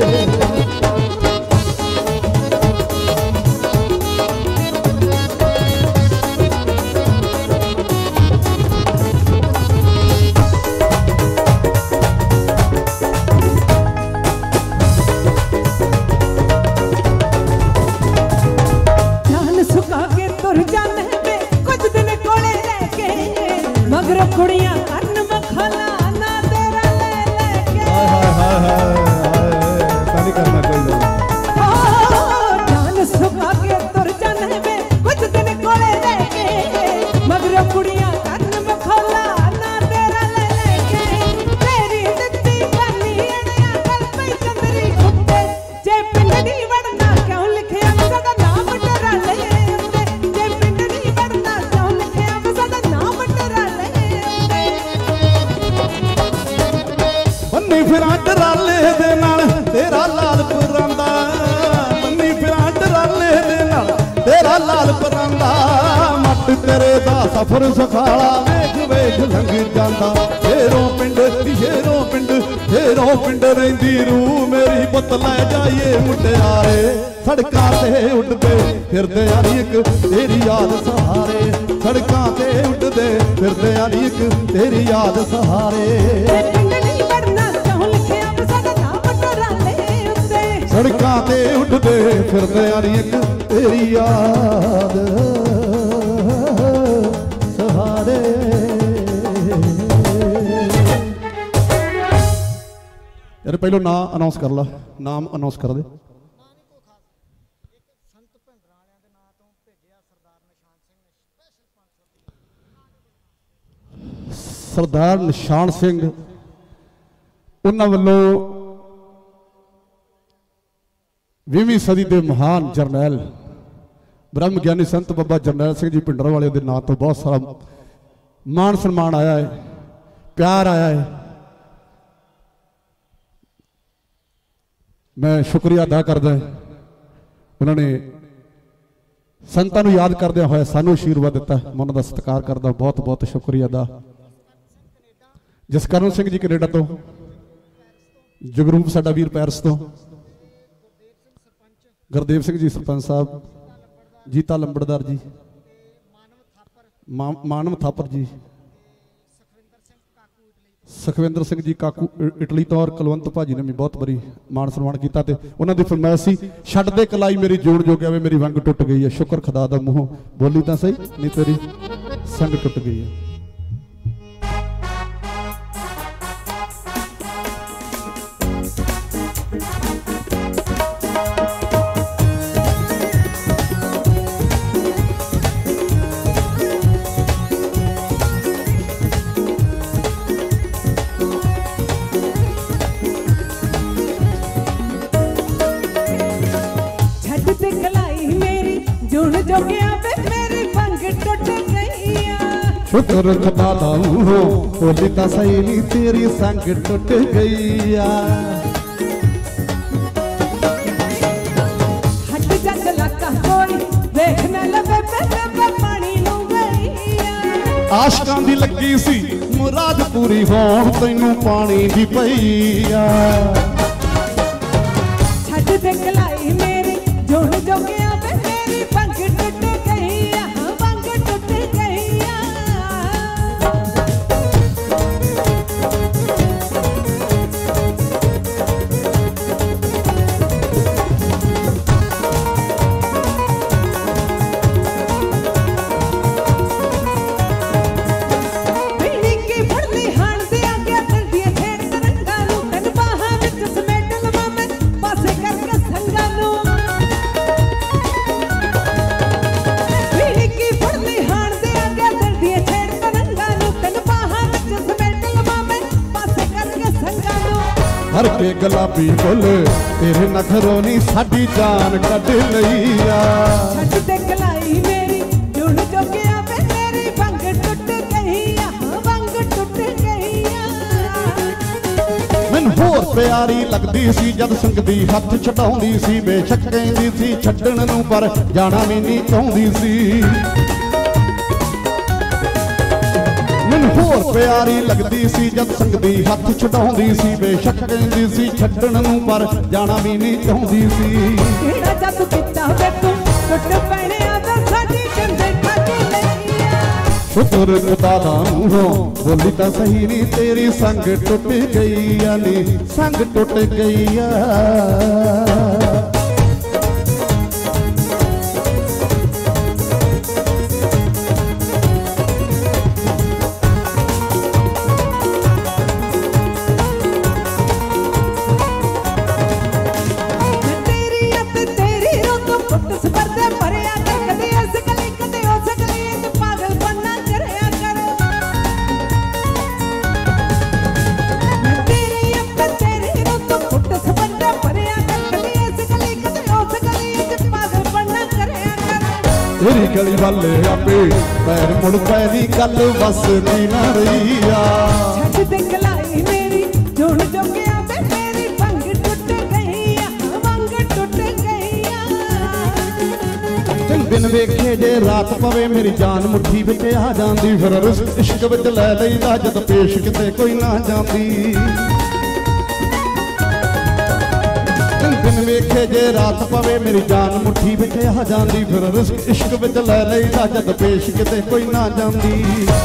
कुड़ियां करन मखला ना तेरा ले लेके ਫਿਰਾਂ ਟਰਾਲੇ ਦੇ ਨਾਲ ਤੇਰਾ ਲਾਲ ਪਰਾਂਦਾ, ਮੰਨੀ ਫਿਰਾਂ ਟਰਾਲੇ ਦੇ ਨਾਲ ਤੇਰਾ ਲਾਲ ਪਰਾਂਦਾ। ਮੱਟ ਤੇਰੇ ਦਾ ਸਫ਼ਰ ਸੁਖਾਲਾ ਵੇਖ ਵੇਖ ਲੰਘ ਜਾਂਦਾ। ਸ਼ੇਰੋਂ ਪਿੰਡ ਸ਼ੇਰੋਂ ਪਿੰਡ ਸ਼ੇਰੋਂ ਪਿੰਡ ਰਹਿੰਦੀ ਰੂ ਮੇਰੀ ਪੁੱਤ ਲੈ ਜਾਈਏ ਮੁਟਿਆਰੇ। ਸੜਕਾਂ ਤੇ ਉੱਡਦੇ ਫਿਰਦੇ ਆ ਨੀ ਇੱਕ ਤੇਰੀ ਯਾਦ ਸਹਾਰੇ, ਸੜਕਾਂ ਤੇ ਉੱਡਦੇ ਫਿਰਦੇ ਆ ਨੀ ਇੱਕ ਤੇਰੀ ਯਾਦ ਸਹਾਰੇ। ਸੜਕਾਂ ਤੇ ਉੱਡਦੇ ਫਿਰਦੇ ਆ ਨੀ ਇੱਕ ਤੇਰੀ ਯਾਦ ਸਹਾਰੇ। ਯਾਰ ਪਹਿਲੋਂ ਨਾਂ ਅਨਾਉਂਸ ਕਰ ਲਾ, ਨਾਮ ਅਨਾਉਂਸ ਕਰ ਦੇ। ਸਰਦਾਰ ਨਿਸ਼ਾਨ ਸਿੰਘ, ਉਹਨਾਂ ਵੱਲੋਂ 20ਵੀਂ ਸਦੀ ਦੇ ਮਹਾਨ ਜਰਨੈਲ ਬ੍ਰਹਮ ਗਿਆਨੀ ਸੰਤ ਬਾਬਾ ਜਰਨੈਲ ਸਿੰਘ ਜੀ ਭਿੰਡਰਾਂਵਾਲੇ ਦੇ ਨਾਂ ਤੋਂ ਬਹੁਤ ਸਾਰਾ ਮਾਣ ਸਨਮਾਨ ਆਇਆ ਹੈ, ਪਿਆਰ ਆਇਆ ਹੈ। ਮੈਂ ਸ਼ੁਕਰੀਆ ਅਦਾ ਕਰਦਾ ਉਹਨਾਂ ਨੇ ਸੰਤਾਂ ਨੂੰ ਯਾਦ ਕਰਦਿਆਂ ਹੋਇਆ ਸਾਨੂੰ ਆਸ਼ੀਰਵਾਦ ਦਿੱਤਾ। ਮੈਂ ਉਹਨਾਂ ਦਾ ਸਤਿਕਾਰ ਕਰਦਾ, ਬਹੁਤ ਬਹੁਤ ਸ਼ੁਕਰੀਆ ਅਦਾ। ਜਸਕਰਨ ਸਿੰਘ ਜੀ ਕੈਨੇਡਾ ਤੋਂ, ਜਗਰੂਪ ਸਾਡਾ ਵੀਰ ਪੈਰਿਸ ਤੋਂ, ਗੁਰਦੇਵ ਸਿੰਘ ਜੀ ਸਰਪੰਚ ਸਾਹਿਬ, ਜੀਤਾ ਲੰਬੜਦਾਰ ਜੀ, ਮਾਨਵ ਥਾਪਰ ਜੀ, ਸੁਖਵਿੰਦਰ ਸਿੰਘ ਜੀ ਕਾਕੂ ਇਟਲੀ ਤੋਂ, ਔਰ ਕੁਲਵੰਤ ਭਾਜੀ ਨੇ ਵੀ ਬਹੁਤ ਬੜੀ ਮਾਣ ਸਨਮਾਨ ਕੀਤਾ। ਤੇ ਉਹਨਾਂ ਦੀ ਫਰਮਾਇਸ਼ ਸੀ ਛੱਡ ਦੇ ਕਲਾਈ ਮੇਰੀ ਜੋੜ ਜੋ ਗਿਆ ਵੇ ਮੇਰੀ ਵੰਗ ਟੁੱਟ ਗਈ ਹੈ। ਸ਼ੁਕਰ ਖੁਦਾ ਦਾ ਮੂੰਹੋਂ ਬੋਲੀ ਤਾਂ ਸਹੀ, ਨਹੀਂ ਤੇਰੀ ਸੰਗ ਟੁੱਟ ਗਈ ਹੈ। ਸ਼ੁਕਰ ਖੁਦਾ ਦਾ ਬੋਲੀ ਤਾਂ ਸਹੀ ਨੀ ਤੇਰੀ ਸੰਗ ਟੁੱਟ ਗਈ ਆ। ਹੱਟ ਜੱਗ ਲੱਕਾ ਕੋਈ ਵੇਖ ਨਾ ਲਵੇ ਬੇਬੇ ਪਾਣੀ ਨੂੰ ਗਈ ਆ। ਆਸ਼ਕਾਂ ਦੀ ਲੱਗੀ ਸੀ ਮੁਰਾਦ ਪੂਰੀ ਹੋਣ ਤੈਨੂੰ ਪਾਣੀ ਦੀ ਪਈ ਆ। ਛੱਡ ਦੇ ਕਲਾਈ ਮੇਰੀ ਜੋਣ ਜੋਗਿਆ ਵੇ ਮੇਰੀ ਵੰਗ ਟੁੱਟ ਗਈ ਆ, ਵੰਗ ਟੁੱਟ ਗਈ ਆ। ਹਰ ਕੇ ਗੁਲਾਬੀ ਫੁੱਲ ਤੇਰੇ ਨਖਰੋਂ ਨੀ ਸਾਡੀ ਜਾਨ ਕੱਢ ਲਈ ਆ। ਛੱਡ ਦੇ ਕਲਾਈ ਮੇਰੀ ਜੁਣ ਜੋਗਿਆ ਵੇ ਮੇਰੀ ਵੰਗ ਟੁੱਟ ਗਈ ਆ, ਵੰਗ ਟੁੱਟ ਗਈ ਆ। ਮੈਨੂੰ ਹੋਰ ਪਿਆਰੀ ਲੱਗਦੀ ਸੀ ਜਦ ਸੰਗਦੀ ਹੱਥ ਛਡਾਉਂਦੀ ਸੀ, ਬੇਸ਼ੱਕ ਕਹਿੰਦੀ ਸੀ ਛੱਡਣ ਨੂੰ ਪਰ ਜਾਣਾ ਵੀ ਨਹੀਂ ਚਾਹੁੰਦੀ ਸੀ। ਮੈਨੂੰ ਹੋਰ ਪਿਆਰੀ ਲੱਗਦੀ ਸੀ ਜਦ ਸੰਗਦੀ ਹੱਥ ਛਡਾਉਂਦੀ ਸੀ, ਬੇਸ਼ੱਕ ਕਹਿੰਦੀ ਸੀ ਛੱਡਣ ਨੂੰ ਪਰ ਜਾਣਾ ਵੀ ਨਹੀਂ ਚਾਹੁੰਦੀ ਸੀ। ਕਿਹੜਾ ਜੱਗ ਕੀਤਾ ਵੇ ਤੂੰ ਟੁੱਟ ਪੈਣਿਆ ਦਾ ਸਾਡੀ ਚੰਦੇ ਠੱਗ ਲਈ ਆ। ਸ਼ੁਕਰ ਖੁਦਾ ਦਾ ਮੂੰਹੋਂ ਬੋਲੀ ਤਾਂ ਸਹੀ ਨੀ ਤੇਰੀ ਸੰਗ ਟੁੱਟ ਗਈ ਆ, ਨੀ ਸੰਗ ਟੁੱਟ ਗਈ ਆ। ਤੇਰੀ ਗਲੀ ਵੱਲ ਆਪੇ ਪੈਰ ਮੁੜ ਪੈ ਦੀ ਗੱਲ ਵਸਦੀ ਨਾ ਰਹੀ ਆ। ਛੱਡ ਦੇ ਕਲਾਈ ਮੇਰੀ ਜੁਣ ਜੋਗਿਆ ਵੇ बिन वेखे जे रात पवे मेरी जान मुट्ठी विच आ जांदी फिर इश्क विच लै लईदा जद पेश किते कोई ना जांदी बिन वेखे जे रात पवे मेरी जान मुट्ठी विच आ जांदी फिर इश्क विच लै लईदा जद पेश किते कोई ना जांदी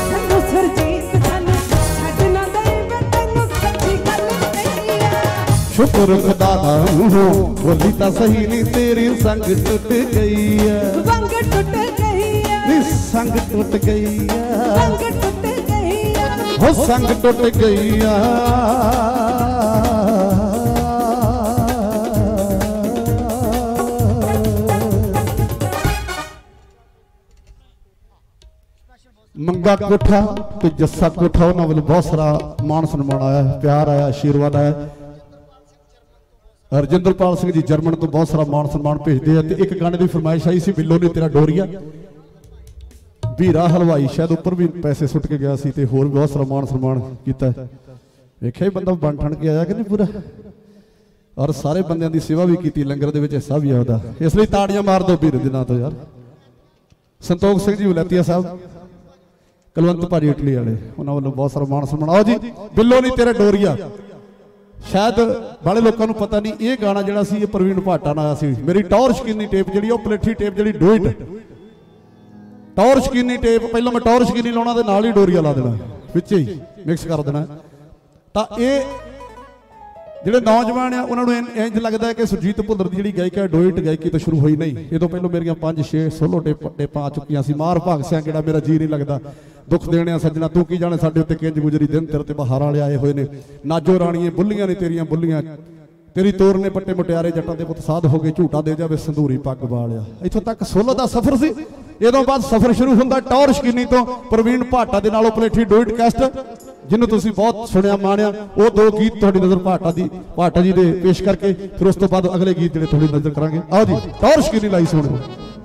शुक्र खुदा दा बोली तां सही नी तेरी संग टुट गई है संग टुट गई है नी संग टुट गई है संग टुट गई है हो संग टुट गई है मंगा कोठा ते जस्सा कोठा उन्हां वल्लों बहुत सारा मान सन्मान आया प्यार आया आशीर्वाद आया रजिंदरपाल सिंह जी जर्मन तो बहुत सारा मान सम्मान भेजते हैं। एक गाने की फरमाइश आई सी बिल्लो ने तेरा डोरिया भीरा हलवाई शायद उपर भी पैसे सुट के गया सी ते होर बहुत सारा मान सम्मान किया वेख्या बंदा बन ठन के आया कि नहीं पूरा और सारे बंदियां दी सेवा भी की लंगर दे विच हिस्सा भी आता इसलिए ताड़ियां मार दो भीर दिनां तो यार संतोख सिंह जी वलैतिया साहब कलवंत भाजी इटली वाले उन्होंने वालों बहुत सारा मान सम्मान आओ जी बिल्लो नहीं तेरा डोरिया शायद बड़े लोगों को पता नहीं ये गाना जोड़ा सी प्रवीण भाटा ना आया सी मेरी टॉर शकीनी टेप जी पलेठी टेप जी डोइट टॉर शकीनी टेप पहले मैं टॉर शकीनी लाना तो नाल ही डोरिया ला देना विच ही मिक्स कर देना तो ये ਜਿਹੜੇ नौजवान ਆ ਉਹਨਾਂ ਨੂੰ ਇੰਜ ਲੱਗਦਾ ਹੈ ਕਿ ਸੁਰਜੀਤ ਭੁੱਲਰ ਦੀ ਜਿਹੜੀ ਗਾਇਕੀ ਹੈ ਡੋਇਟ ਗਾਇਕੀ ਤੋਂ ਸ਼ੁਰੂ ਹੋਈ ਨਹੀਂ ਇਹ ਤੋਂ ਪਹਿਲਾਂ ਮੇਰੀਆਂ 5-6 ਸੋਲੋ ਟੇਪਾਂ ਆ ਚੁੱਕੀਆਂ ਸੀ ਮਾਰ ਭਾਗ ਸਿਆਂ ਕਿਹੜਾ ਮੇਰਾ ਜੀ ਨਹੀਂ ਲੱਗਦਾ ਦੁੱਖ ਦੇਣਿਆ ਸੱਜਣਾ ਤੂੰ ਕੀ ਜਾਣੇ ਸਾਡੇ ਉੱਤੇ ਕਿੰਜ ਗੁਜ਼ਰੀ ਦਿਨ ਤੇਰੇ ਤੇ ਬਹਾਰ ਵਾਲੇ ਆਏ ਹੋਏ ਨੇ ਨਾਜੋ ਰਾਣੀਏ ਬੁੱਲੀਆਂ ਨੇ ਤੇਰੀਆਂ ਬੁੱਲੀਆਂ तेरी तोर ने पट्टे मुटियारे जट्टां दे पुत साध हो गए झूठा दे जावे संधूरी पग वालिया इत्थों तक सोलो दा सफर सी इदों बाद सफर शुरू हुंदा टॉर शकीनी तो प्रवीण भाटा दे नालों पलेठी डोइट कैस्ट जिन्होंने तुसीं बहुत सुनिया माणिया वो दो गीत तुहाडी नज़र भाटा जी दे पेश करके फिर उस तो बाद अगले गीत जिहड़े तुहाडी नज़र करांगे आओ जी टॉर शकीनी लाई सुणो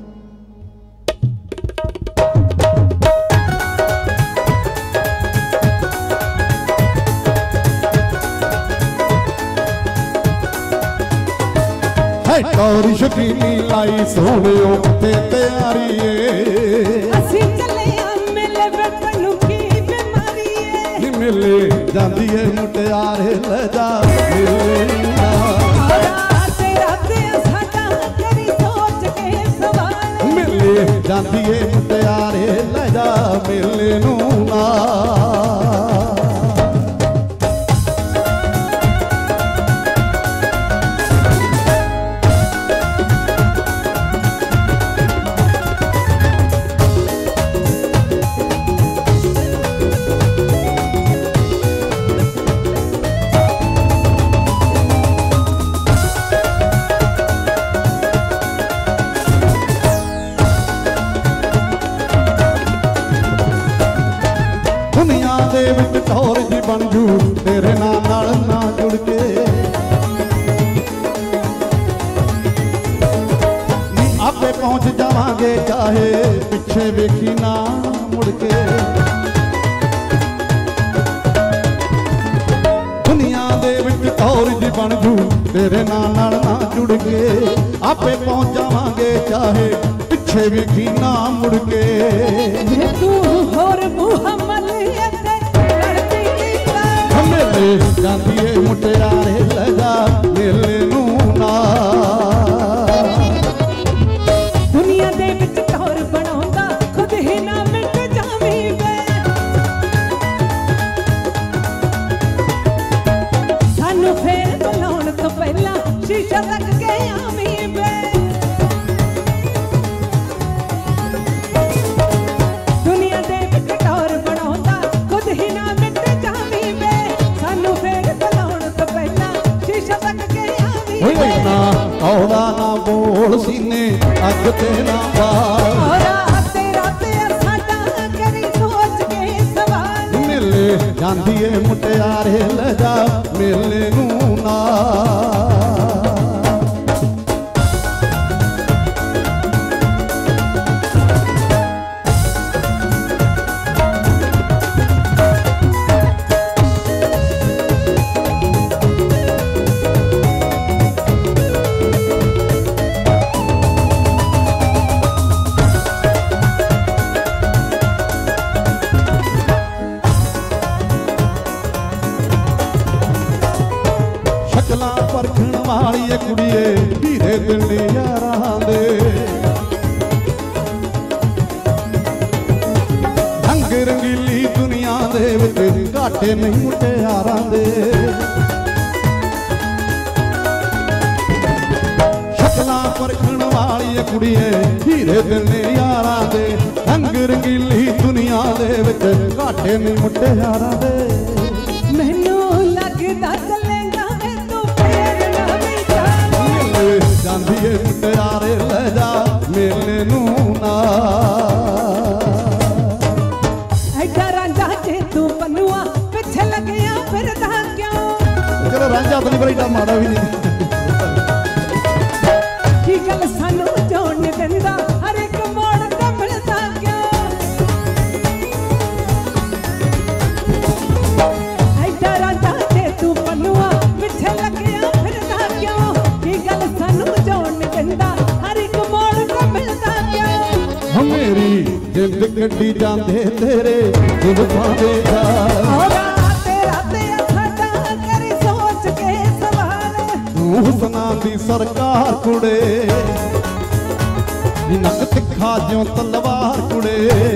टौर शकीनी लाई सोने ते तैयारी असी चले मिले तैनू की बीमारी है मिले जांदी है मुटियारे ले जा मिले जांदी है मुटियारे ले जा मिले नू ना टौर जी बन जू तेरे नाल ना जुड़ के आपे पहुंच जावांगे चाहे पिछे वेखी ना मुड़ के दुनिया दे विच टौर जी बन जू तेरे नाल ना जुड़ के आपे पहुंच जावांगे चाहे पिछे वेखी ना मुड़ के तू होर मुहम्मद मेले जांदी है मुटियारे ले जा मेले नू ना दुनिया दे विच टौर बनाउंदा खुद ही ना मिट जावी वे सानू फेर बुलाउण तो पहला शीशा तक के आवी वे दुनिया दे विच टौर बनाउंदा खुद ही ना मिट जावी वे ना औड़ा ना बोल सीने अग ते ना बाल मिले जांदी है मुटियारे ले जा मेले नू ना शक्लां परखण वाली कुड़िए हीरे दिल यारां दे रंग रंगीली दुनिया दे विच घाटे नहीं मुटियारां दे शक्लां परखण वाली कुड़िए हीरे दिल यारां दे रंग रंगीली दुनिया दे विच घाटे नहीं मुटियारां दे मैनू लगदा चलेगा मैं तू फेर ना मिटा जांदी ए मुटियारे ले जा मेले नू ना ऐडा रांझा जे तू पनुआ पिछे लगया फिरदा क्यों चलो रांझा अपनी पर एडा माड़ा भी नहीं की गल सानू जोड़न दिंदा हर एक मोड़ ते मिलदा क्यों ऐडा रांझा जे तू पनुआ पिछे लगया फिरदा क्यों की गल सानू जोड़न दिंदा हर एक मोड़ ते मिलदा क्यों मेरी जिंद गड्डी जांदे तेरे जुल्फां दे और तेरा साडा करी सोच के सवाल हुसनां दी सरकार कुड़े नक तिखा ज्यों तलवार कुड़े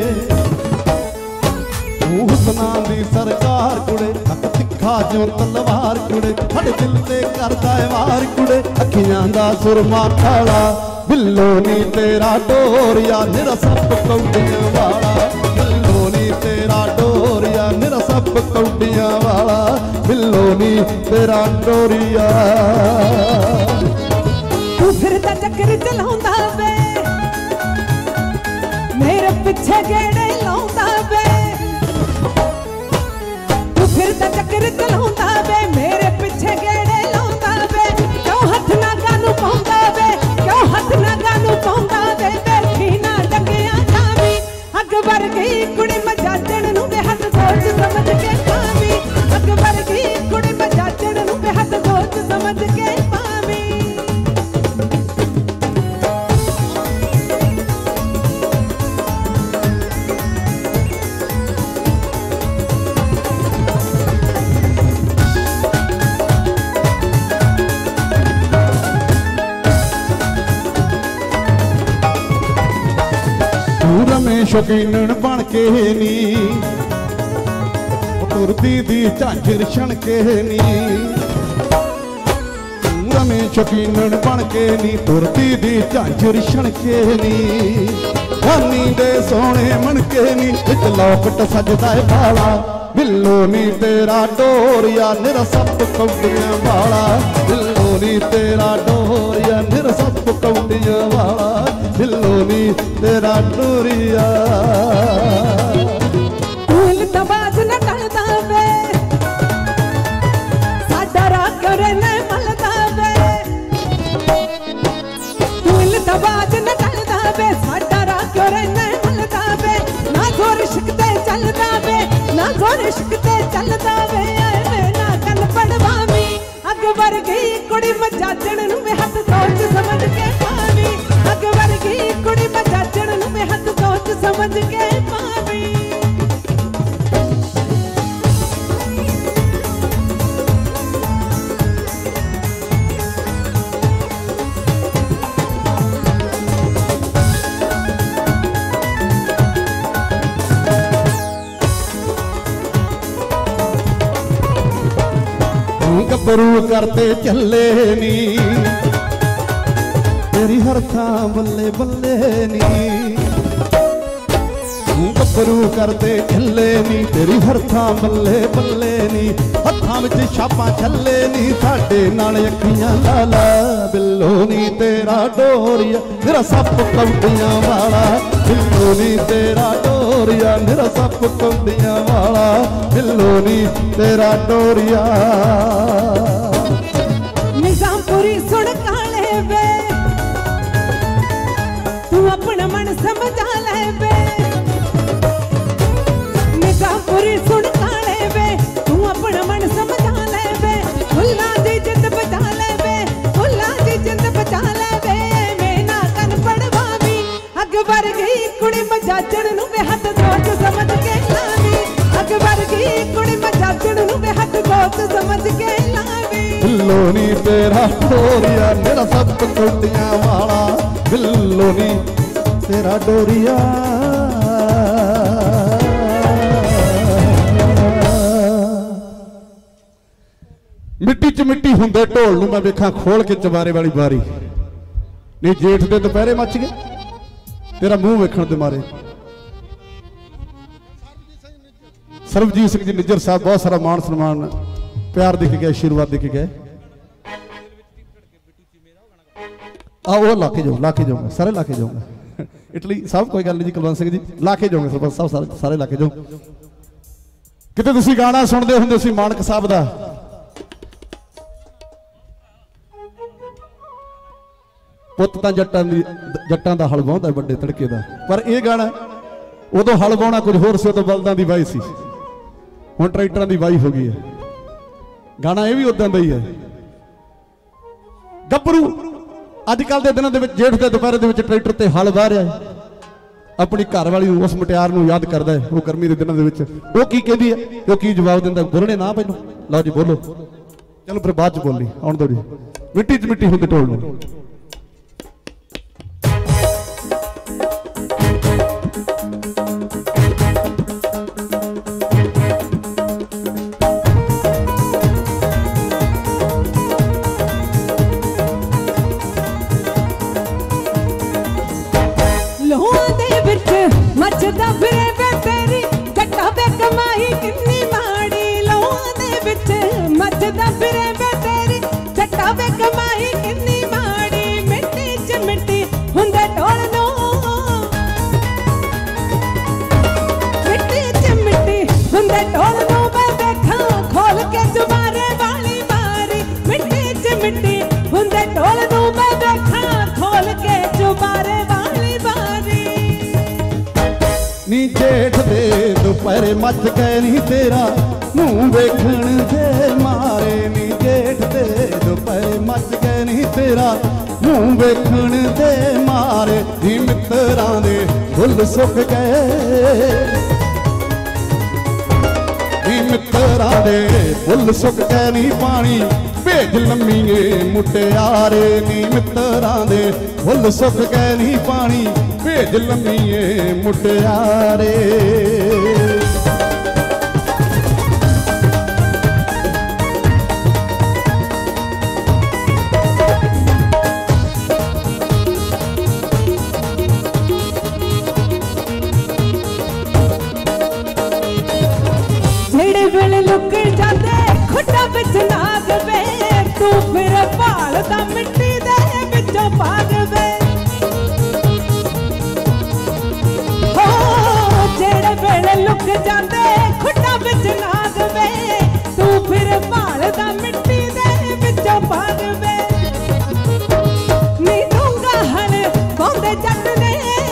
हुसनां दी सरकार कुड़े नक तिखा ज्यों तलवार कुड़े हट दिल ते करदा है वार कुड़े अखियां दा सुरमा काला बिल्लो नी तेरा डोरिया निरा सप कौडियां वाला बिल्लो नी तेरा डोरिया निरा सप कौडियां वाला बिल्लो नी तेरा डोरिया तू फिरदा चक्कर चलाउंदा वे मेरे पिछे गेड़े लाउंदा वे तू फिरदा चक्कर चलाउंदा वे मेरे पिछे गेड़े लाउंदा वे क्यों हथ ना गानू पाउंदा वे क्यों हथ ना गानू पाउंदा वे बैठी ना डंगियां खावी अकबर गई कुड़ी मजाजण नू वे हथ सोच समझ के पावी अकबर गई कुड़ी मजाजण नू वे हथ सोच समझ के पावी शौकीनन बन के नी तुरदी दी झांझर छण के नी रमे शौकीनन बन के नी तुरदी दी झांझर छण के नी रानी दे सोने मन के नी विच लौकट सजदा है बाला बिल्लो नी तेरा डोरिया निरा सप कौडियां वाला बिल्लो नी तेरा डोरिया निरा सप कौडियां वाला बिल्लो नी तेरा डोरिया फूल तबाज न टलदा वे साडा राह करे न मलदा वे फूल तबाज न टलदा वे साडा राह करे न मलदा वे ना जोर शिकते चलदा वे ना जोर शिकते चलदा वे ऐ ना कन पड़वावी अकबर गई कुड़ी मजाजण नू वे हथ सोच समझ के पावी अकबर गई कुड़ी मजाजण नू वे हथ सोच समझ के पावी गबरू करते चले नी तेरी हर थां बल्ले बल्ले नी गबरू करते चले नी तेरी हर थां बल्ले बल्ले नी हत्थां विच छापां छल्ले नी साडे नाल अखियां लाला बिल्लो नी तेरा डोरिया मेरा सप कौडियां वाला बिल्लो नी तेरा डोरिया मेरा सप कौडियां वाला बिल्लो नी तेरा डोरिया निजामपुरी सुन काले वे तू अपना मन समझा ले वे निजामपुरी सुन काले वे तू अपना मन समझा ले वे फुल्ला दी जिंद बचा ले वे फुल्ला दी जिंद बचा ले वे मैं ना कन पड़वावी अकबर गई कुड़ी मजाजण नू वे हथ सोच समझ के लावी अकबर गई कुड़ी मजाजण नू वे हथ सोच समझ के लावी बिल्लो नी तेरा डोरिया मेरा सब कोटियां वाला बिल्लो नी तेरा डोरिया मिट्टी च मिट्टी हुंदे ढोल नूं मैं वेखां खोल के चबारे वाली बारी नहीं जेठ दे दुपहरे मच गए तेरा मुंह वेखण दे मारे। सरबजीत सिंह जी निज्जर साहब बहुत सारा मान सम्मान प्यार दिख गया आशीर्वाद दिख गए। वो लाके जाऊंगा सारे लाके जाऊंगा इटली साहब कोई गल नहीं जी कुलवंत सिंह जी लाके जाऊंगे सरपंच साहब सारे लाके जाऊं। किते तुसीं गाना सुनदे हुंदे सी मानक साहब दा पुत तां जट्टां दा हल वाहुंदा वड्डे तड़के दा पर यह गाना उदों हल वाहुणा कुछ होर सी उदों बलदां दी वाही सी हुण ट्रैक्टरां दी वाही हो गई है। गाना यह भी उदां दा ही है। गभरू अजकल के दिनों के जेठ के दोपहर के ट्रैक्टर से हल वाह रहा है अपनी घर वाली उस मुटियार को याद करता है वो गर्मी के दिनों के वो की कहती है वो की जवाब देता बोलने ना पहलो लो जी बोलो चलो फिर बाद च बोली आउण दो जी मिट्टी च मिट्टी होंदी ढोल नूं। मचदा फिरे वे तेरी जट्टा वे कमाई किन्नी माड़ी लोहां दे विच मचदा फिरे वे तेरी जट्टा वे कमाई किन्नी माड़ी मिट्टी च मिट्टी हुंदे ढोल नूं मिट्टी च मिट्टी हुंदे ढोल नूं मैं देखा खोल के जुबारे वाली बारी मिट्टी च मिट्टी हुंदे ढोल नूं मैं देखा खोल के जुबारे वाली बारी। नी जेठ दे दुपहरे मच गए नी तेरा मुंह वेखण दे मारे नी जेठ दे दुपहरे मच गए नी तेरा मुंह वेखण दे मारे नी मित्तरां दे फुੱਲ सुक गए नी मित्तरां दे फुੱਲ सुक गए नी पानी भेज लम्मीए मुटियारे नी मित्तरां दे फुੱਲ सुक गए नी पानी भेज लम्मीए मुटियारे। जेड़े वेले लुक जाते खुटा विच नाग वे तू फिर भालदा मिट्टी दे विचों भाग वे जेड़े वेले लुक जाते खुटा विच नाग वे तू फिर भालदा मिट्टी दे विचों भाग वे नी डूंगा हल पाउंदे जट ने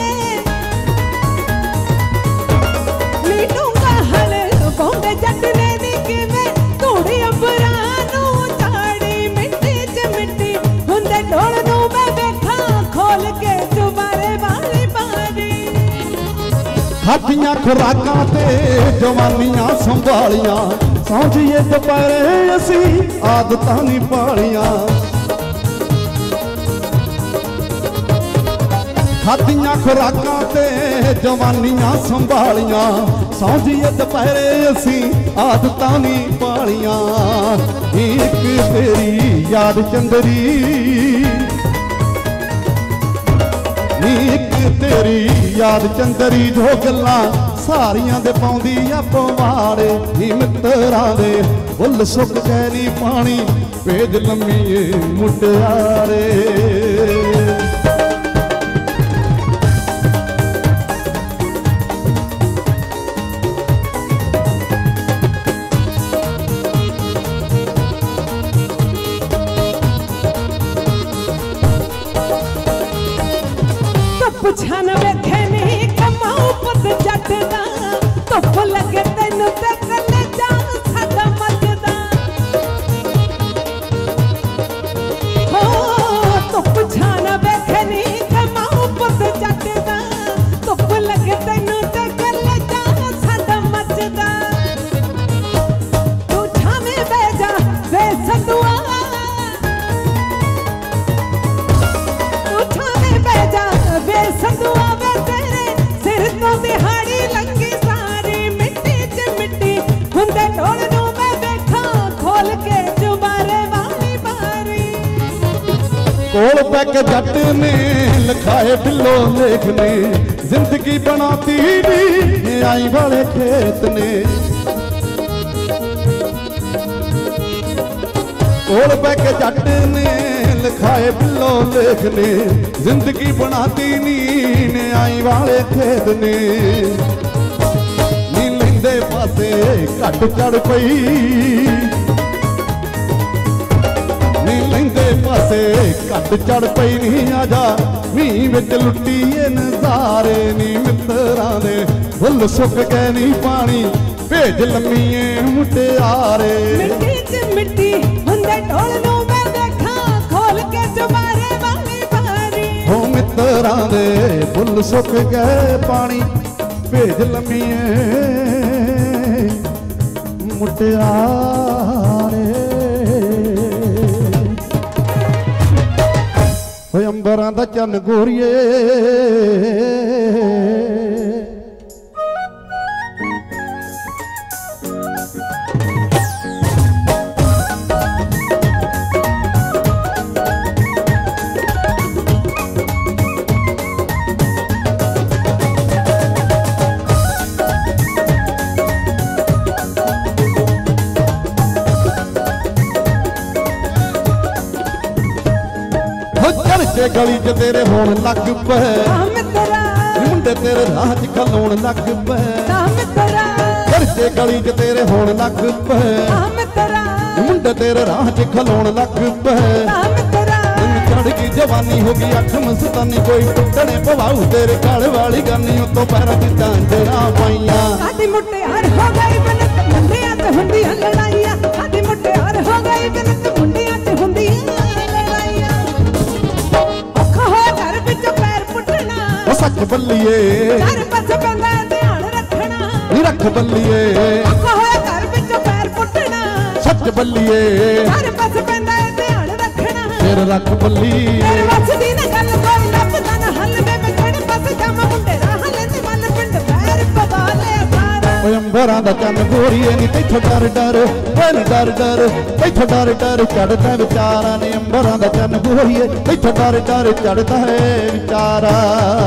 नी डूंगा हल पाउंदे जट ने नी किवें धूड़ी अंबरां नूं झाड़ी मिट्टी च मिट्टी हुंदे ढोल नूं मैं वेखां खोल के जुबारे वाली बारी। खादियां खुराकां ते जवानियां संभालियां सौंझिए दुपहरे असीं आदतां नहीं पालियां खादियां खुराकां ते जवानियां संभालियां सौंझिए दुपहरे असीं आदतां नहीं पालियां एक तेरी याद चंदरी एक तेरी याद चंदरी जो गल्लां सारियां दे पाउंदी आ पवाड़े नी मित्तरां दे फुੱਲ सुक गए नी पानी भेज लम्मीए मुटियारे। पुछन वेखे नी कमाऊ पुत जट दा धुप लगे तैनू ते कलेजा साडा मचदा हो धुप छान वेखे नी कमाऊ पुत जट दा धुप लगे तैनू ते कलेजा साडा मचदा तू छावे बह जा वे सतुआ कोल पैके जट ने लिखाए बिलो लेख ने जिंदगी बनाती नी आई वाले खेत ने कोल पैके जट ने लिखाए बिलो लेख ने जिंदगी बनाती नी आई वाले खेत ने नी लेंदे पासे घट चढ़ पई नी लेंदे पासे घट चढ़ पई नी आजा नी विच लुट्टीए नज़ारे नी मित्तरां दे फुल सुक गए नी पानी भेज लम्मीए मुटियारे मिट्टी च मिट्टी हुंदे ढोल नूं मैं देखा खोल के चुबारे वाली बारी हो मित्तरां दे फुल सुक गए पानी भेज लम्मीए मुटियारे होए अंबरां दा चन्न गोरीए चर्चे गली च तेरे होण लग पे मुंडे तेरे राह च खलोण लग पे चर्चे गली च तेरे होण लग पे मुंडे तेरे राह च खलोण लग पे चढ़ की जवानी हो गई अख मस्तानी कोई टुटने पवाऊ तेरे काल वाली गानी उतो पैर च झांजरा पाइया साडी मुटियार हो गई बनत मुंडियां ते हुंदियां लड़ाइयां साडी मुटियार हो गई बनत मुंडियां ते हुंदियां सच बल्लीए घर बस पैंदा ध्यान रखना नी रख बल्लीए होए घर विच पैर पुੱਟਣਾ सच बल्लीए घर बस पैंदा ध्यान रखना फिर रख बल्ली तेरे वस दी ना गल कोई ਲੱਭਦਾ ਨਾ हल वे मैं खड़ बस जम मुंडे राह लेंदे मन पिंड पैर पवा ले सारा ओए अंबरां दा चन्न गोरीए नी तैथों डर डर वन डर डर तैथों डर डर चढ़दा विचारा ने अंबरां दा चन्न गोरीए तैथों डर डर चढ़दा है विचारा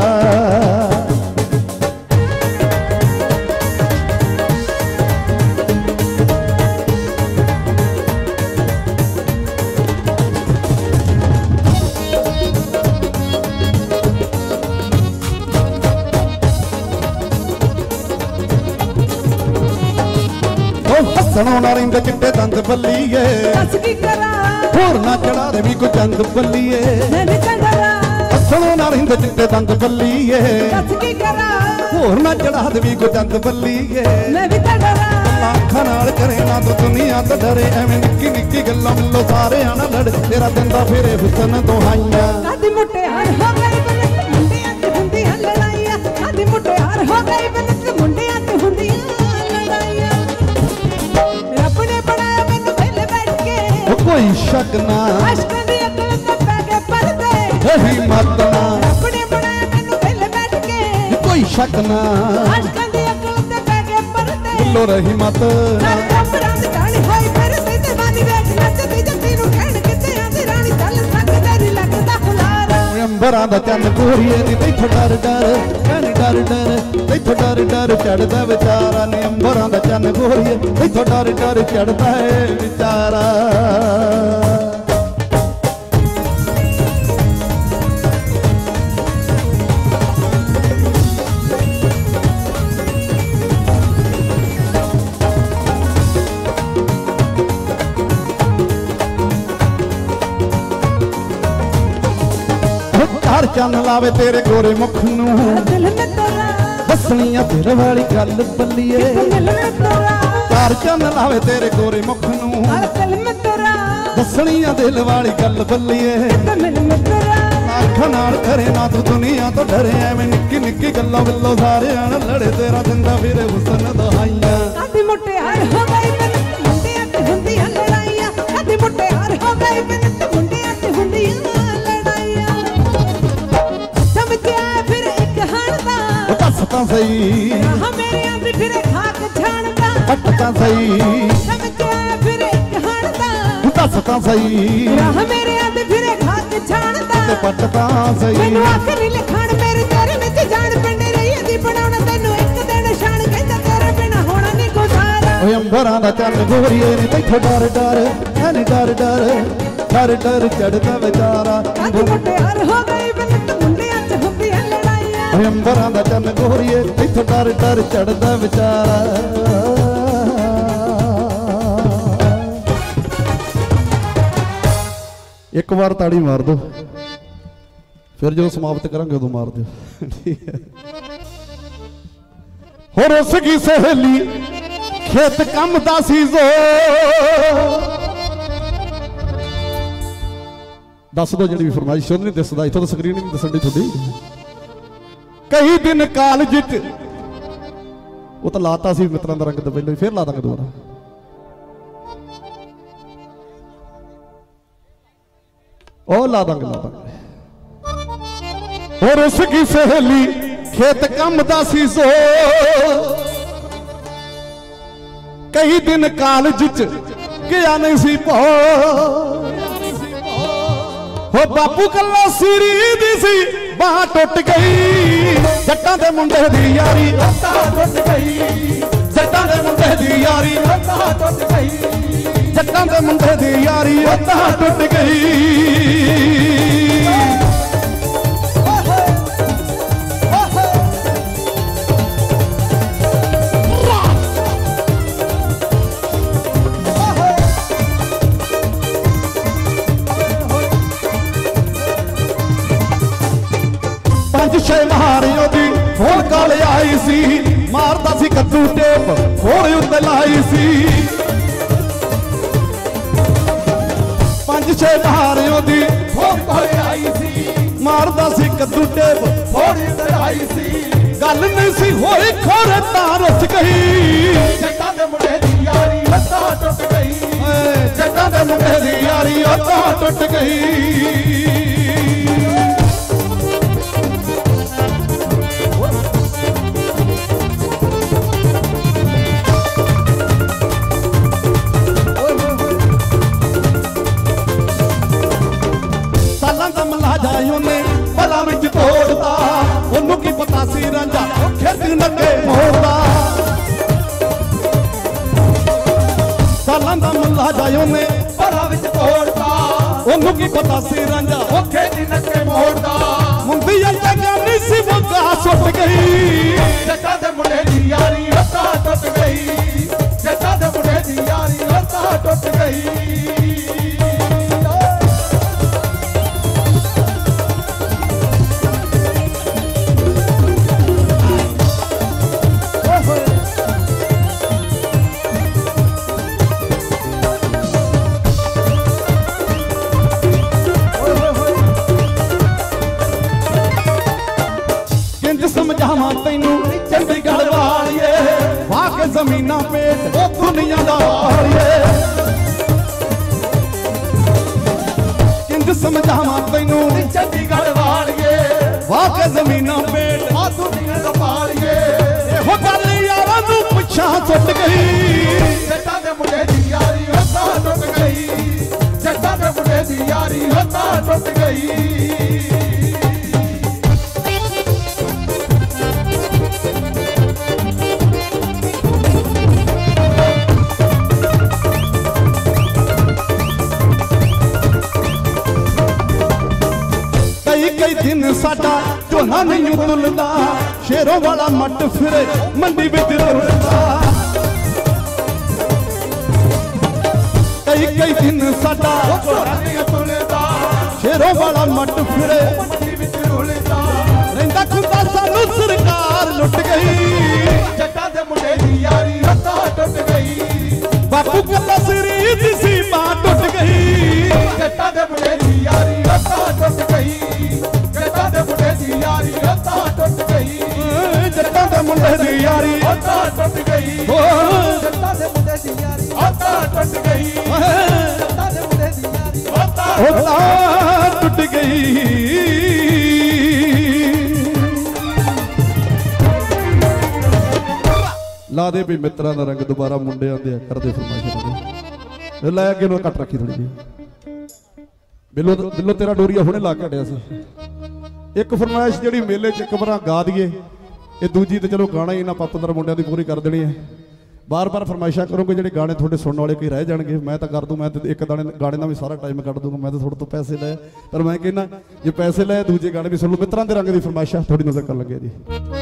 हसणों ना रिंद चिट्टे दंद बल्लीए दस की करा होर ना चढ़ा दे भी कोई चंद बल्लीए नैन चढ़ा हसणों ना रिंद चिट्टे दंद बल्लीए दस की करा होर ना चढ़ा दे भी कोई चंद बल्लीए मैं भी चढ़ा लाखां नाल करे ना तो दुनिया तो डरे एवें निक्की निक्की गल्लां मिलो सारे आना लड़ तेरा दिंदा फिरे हुसन दुहाइयां साडी मुटियार हो गई बनत मुंडियां ते हुंदियां लड़ाइयां साडी मुटियार हो गई बनत मुंडियां ते हुंदियां कोई शक ना आशकां दी अकल ते पै गए पर्दे यही मत ना अपने बनाया मैनू दिल बैठ के कोई शक ना आशकां दी अकल ते पै गए पर्दे लो रही मत कर कपड़ां दी गाली होई फिर ते दीवानी वेख नचदी जंदी नू कहण किते आंदी रानी चल सकदे नी लगदा हुलारा अंबरां दा चन्न गोरीए नी तैथों डर डर कहनी डर डर तैथों डर डर चढ़दा विचारा ने अंबरां दा चन्न गोरीए तैथों डर डर चढ़दा है विचारा चार चन्न लावे तेरे गोरे मुख नूं दिल में तोरा हसणियां तेरे वाली गल बल्लीए दिल में तोरा चार चन्न लावे तेरे गोरे मुख नूं दिल में तोरा हसणियां दिल वाली गल बल्लीए दिल में तोरा आखां नाल करे ना तू दुनिया तो डरे एवें निक्की निक्की गल्लां विल्लो सारे आण लड़े तेरा दिंदा फिरे हुसन दुहाइयां साडी मुटियार हो गई बनत मुंडियां ते हुंदियां लड़ाइयां साडी मुटियार हो गई बनत मुंडियां ते हुंदियां लड़ाइयां समझिया फिर एक हणदा दस तां सही राह मेरे आंदी फिरे खाक छाणदा पट तां सही समझिया फिर एक हणदा दस तां सही राह मेरे आंदी फिरे खाक पछाणदा ते पटदा सही मैनू आखरी लिखाण मेरे तेरे विच जान पिंड रही दी बनाउणा तैनू एक दिन शान कहंदा तेरे बिना होना नहीं गुजारा ओए अंबरां दा चंद गोरीए नी तैथों डर डर ऐनी डर डर डर डर चढ़दा विचारा अज मुटियार हो गई बिनत मुंडियां च हुंदियां लड़ाइयां ओए अंबरां दा चंद गोरीए तैथों डर डर चढ़दा विचारा एक बार ताड़ी मार दो फिर जो समाप्त करांगे उदों मार दो ठीक है हो रुस गई सहेली खेत कम दा सीजो दस दो जी फरमाइश नहीं दसदा इतों तो स्क्रीन नहीं दसन दी थोड़ी कई दिन कॉलेज वो तो लाता सी मित्रों का रंग तो पहले फिर ला देंगे दोबारा ओ ला देंगे और उसकी सहेली खेत कम दा सीजो कई दिन कॉलेज गया नहीं सी पो हो बापू कला सीरी दी सी बाह टुट गई जट्टां दे मुंडे दी यारी टुट गई जट्टां दे मुंडे दी यारी टुट गई जट्टां दे मुंडे दी यारी टुट गई छे मारियों दी फोन कॉल आई सी मारदा सी कद्दू टेप फोन उत्ते लाई सी पंज छे मारियों दी फोन कॉल आई सी मारदा सी कद्दू टेप फोन उत्ते लाई सी गल नहीं सी होई खोरे तार रुस गई जट्टां दे मुंडे दी यारी हत्ता टुट गई जट्टां दे मुंडे दी यारी हत्ता टुट गई भला विच तोड़ता ओनू की पता सी रांझा खेत नगे मोड़दा सालां दा मल्ला जायो ने भला विच तोड़ता ओनू की पता सी रांझा खेत नगे मोड़दा मुंडी अल्लाह गानी सी वगा सुट गई जट्टां दे मुंडे दी यारी हत्ता टुट गई जट्टां दे मुंडे दी यारी हत्ता टुट गई चंडीगढ़ वालिए वाके जमीना पेट दुनिया दालिए किंज समझावा तैनू चंडीगढ़ वालिए वाके जमीना पेट दुनिया दालिए हो गल यारां नू पिछा छुट गई जट्टां दे मुंडे दी यारी हत्ता टुट गई जट्टां दे मुंडे दी यारी हत्ता टुट गई कई दिन साडा झोना नहीं तुलदा शेरों वाला मट फिरे मंडी विच रुलदा कई दिन साडा झोना नहीं तुलदा शेरों वाला मट फिरे मंडी विच रुलदा रहिंदा खुदा सानू सरकार लुट गई जट्टां दे मुंडे दी यारी हत्ता टुट गई बापू कला सिरी दी सी बाह टुट गई जट्टां दे मुंडे दी यारी हत्ता टुट गई जट्टां दे मुंडे दी यारी हत्ता टुट गई जट्टां दे मुंडे दी यारी हत्ता टुट गई जट्टां दे मुंडे दी यारी हत्ता टुट गई जट्टां दे मुंडे दी यारी हत्ता टुट गई ला दे भी मित्रा दा रंग दोबारा मुंडे आंदे कर दे फरमाइश ला अगे नु कट रखी थोड़ी जी ਬਿੱਲੋ ਤੇਰਾ ਡੋਰੀਆ ਹੁਣੇ ਲਾ ਕੇ ਹਟਿਆ ਸੀ। ਇੱਕ ਫਰਮਾਇਸ਼ ਜਿਹੜੀ ਮੇਲੇ 'ਚ ਇੱਕ ਵਾਰ ਗਾ ਦਈਏ, ਇਹ ਦੂਜੀ ਤੇ ਚਲੋ ਗਾਣਾ ਹੀ ਇਹਨਾਂ ਪੱਤਦਰ ਮੁੰਡਿਆਂ ਦੀ ਪੂਰੀ ਕਰ ਦੇਣੀ ਹੈ। ਬਾਰ-ਬਾਰ ਫਰਮਾਇਸ਼ਾਂ ਕਰੋਗੇ, ਜਿਹੜੇ ਗਾਣੇ ਤੁਹਾਡੇ ਸੁਣਨ ਵਾਲੇ ਕੋਈ ਰਹਿ ਜਾਣਗੇ। ਮੈਂ ਤਾਂ ਕਰ ਦੂੰ, ਮੈਂ ਤਾਂ ਇੱਕ ਗਾਣੇ ਨਾਲ ਵੀ ਸਾਰਾ ਟਾਈਮ ਕੱਢ ਦੂੰਗਾ। ਮੈਂ ਤਾਂ ਤੁਹਾਡੇ ਤੋਂ ਪੈਸੇ ਲਏ, ਪਰ ਮੈਂ ਕਹਿੰਦਾ ਜੇ ਪੈਸੇ ਲਏ ਦੂਜੇ ਗਾਣੇ ਵੀ ਸੁਣ ਲਓ। ਮਿੱਤਰਾਂ ਦੇ ਰੰਗ ਦੀ ਫਰਮਾਇਸ਼ਾਂ ਥੋੜੀ ਨਜ਼ਰ ਕਰਨ ਲੱਗਿਆ ਜੀ।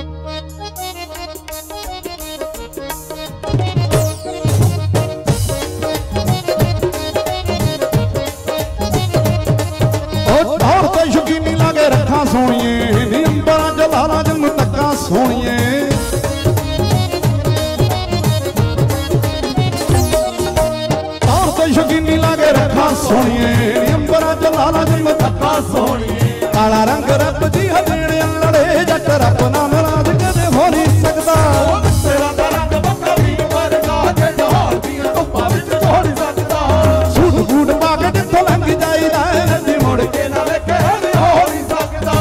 ਉਹ ਤੇ ਸ਼ੌਕੀਨੀ ਲਾਗੇ ਰੱਖਾਂ ਸੋਹਣੀਏ, ਨੀ ਅੰਬਰਾਂ ਚ ਲਾਲਾ ਜਨ ਤੱਕਾਂ ਸੋਹਣੀਏ। ਸ਼ੌਕੀਨੀ ਲਾਗੇ ਰੱਖਾਂ ਸੋਹਣੀਏ, ਅੰਬਰਾਂ ਚ ਲਾਲਾ ਜਿੰਮ ਤੱਕਾਂ ਸੋਹਣੀਏ। ਕਾਲਾ ਰੰਗ ਰੱਬ ਦੀ ਹਦੇਣੇ ਲੜੇ, ਜੱਟ ਰੱਬ ਨਾਲ ਨਾਰਾਜ਼ ਕਦੇ ਹੋ ਨਹੀਂ ਸਕਦਾ। ਤੇਰਾ ਦਾ ਰੰਗ ਬੱਕਾ ਵੀ ਵਰਗਾ, ਜੇ ਢਾਲ ਦੀਆਂ ਧੁੱਪਾਂ ਵਿੱਚ ਝੋੜ ਸਕਦਾ। ਸੂਟ ਬੂਟ ਪਾ ਕੇ ਜਿੱਥੋਂ ਲੰਘ ਜਾਈਦਾ, ਨਦੀ ਮੁੜ ਕੇ ਨਾ ਵੇਖੇ ਵੀ ਹੋ ਨਹੀਂ ਸਕਦਾ।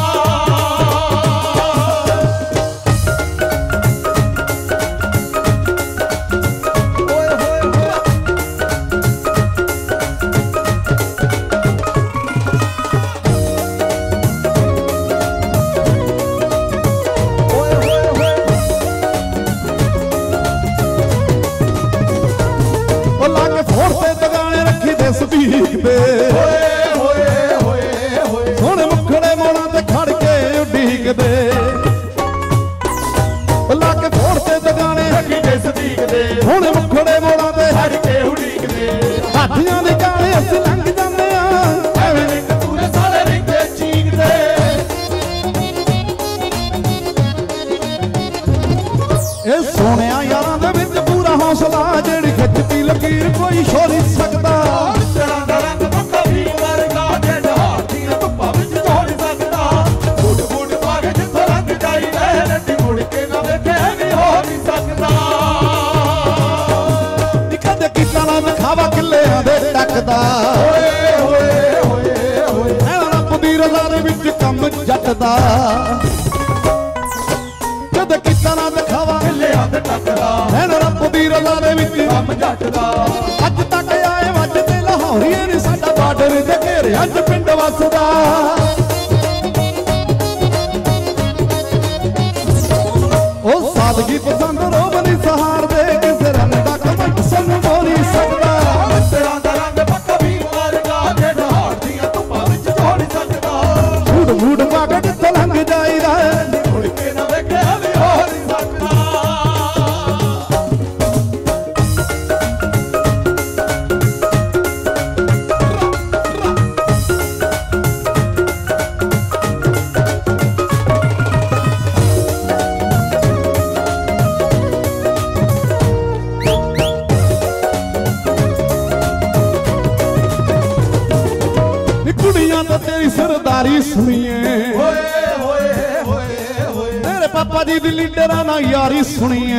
ਸਪੀਕ ਦੇ ਸੋਹਣੇ ਮੁਖੜੇ ਮੋੜਾਂ ਤੇ ਖੜ ਕੇ ਉਡੀਕਦੇ, ਲਾ ਕੇ ਫੋੜ ਤੇ ਦਗਾਣੇ ਰੱਖੀ ਦੇ ਸਪੀਕ ਦੇ। ਸੋਹਣੇ ਮੁਖੜੇ ਮੋੜਾਂ ਤੇ ਖੜ ਕੇ ਉਡੀਕਦੇ, ਹਾਥੀਆਂ ਦੇ ਗਾਣੇ ਅਸੀਂ ਲੰਘ ਜਾਂਦੇ ਆ, ਐਵੇਂ ਨਹੀਂ ਕਤੂਰੇ ਸਾਰੇ ਰਿੰਗੇ ਚੀਕਦੇ। ਇਹ ਸੋਹਣਿਆਂ ਯਾਰਾਂ ਦੇ ਵਿੱਚ ਪੂਰਾ ਹੌਸਲਾ, ਜਿਹੜੀ ਖਿੱਚਦੀ ਲਕੀਰ ਕੋਈ ਛੋ ਨਹੀਂ ਸਕਦਾ। ਤੇਰਾ ਦਾ ਰੰਗ ਬੱਕਾ ਵੀ ਵਰਗਾ, ਜੇ ਢਾਲ ਦੀਆਂ ਧੁੱਪਾਂ ਵਿੱਚ ਝੋੜ ਸਕਦਾ। ਬੂਟ ਬੂਟ ਪਾ ਕੇ ਜਿੱਥੋਂ ਲੰਘ ਜਾਈਦਾ, ਨੱਡੀ ਮੁੜ ਕੇ ਨਾ ਵੇਖੇ ਵੀ ਹੋ ਨਹੀਂ ਸਕਦਾ। ਨੀ ਕਦੇ ਕੀਤਾ ਨਾ ਦਿਖਾਵਾ ਕਿੱਲਿਆਂ ਦੇ ਟੱਕਦਾ, ਐ ਰੱਬ ਦੀ ਰਜ਼ਾ ਦੇ ਵਿੱਚ ਕੰਮ ਜੱਟ ਦਾ। ਕਦੇ ਕੀਤਾ ਨਾ ਦਿਖਾਵਾ ਕਿੱਲਿਆਂ ਦੇ ਟੱਕਦਾ, ਐ ਰੱਬ ਦੀ ਰਜ਼ਾ ਦੇ ਵਿੱਚ ਕੰਮ ਜੱਟ ਦਾ। ਅੱਜ ਤੱਕ ਆਏ ਵੱਜਦੇ ਲਾਹੌਰੀਏ ਨੀ, ਸਾਡਾ ਬਾਰਡਰ ਦੇ ਘੇਰਿਆਂ 'ਚ ਪਿੰਡ ਵਸਦਾ। ਉਹ ਸਾਦਗੀ ਪਸੰਦ ਰੋਬ ਨਹੀਂ ਸਹਾਰਦੇ, ਕਿਸੇ ਰੰਗ ਦਾ ਕਮੰਡ ਸਾਨੂੰ ਹੋ ਨਹੀਂ ਸਕਦਾ। ਤੇਰਾ ਦਾ ਰੰਗ ਪੱਕਾ ਵੀ ਵਰਗਾ, ਜੇ ਢਾਲ ਦੀਆਂ ਧੁੱਪਾਂ ਵਿੱਚ ਝੋੜ ਸਕਦਾ। ਝੂੜ ਮੂੜ ਪਾ ਕੇ ਜਿੱਥੋਂ ਲੰਘ ਜਾਈਦਾ, ਮੁੜ ਕੇ ਨਾ ਵੇਖੇ ਵੀ ਹੋ ਨਹੀਂ ਸਕਦਾ। ਤੇਰੀ ਸਰਦਾਰੀ ਸੁਣੀਏ, ਤੇਰੇ ਪਾਪਾ ਜੀ ਦੀ ਲੀਡਰਾਂ ਨਾਲ ਯਾਰੀ ਸੁਣੀਏ।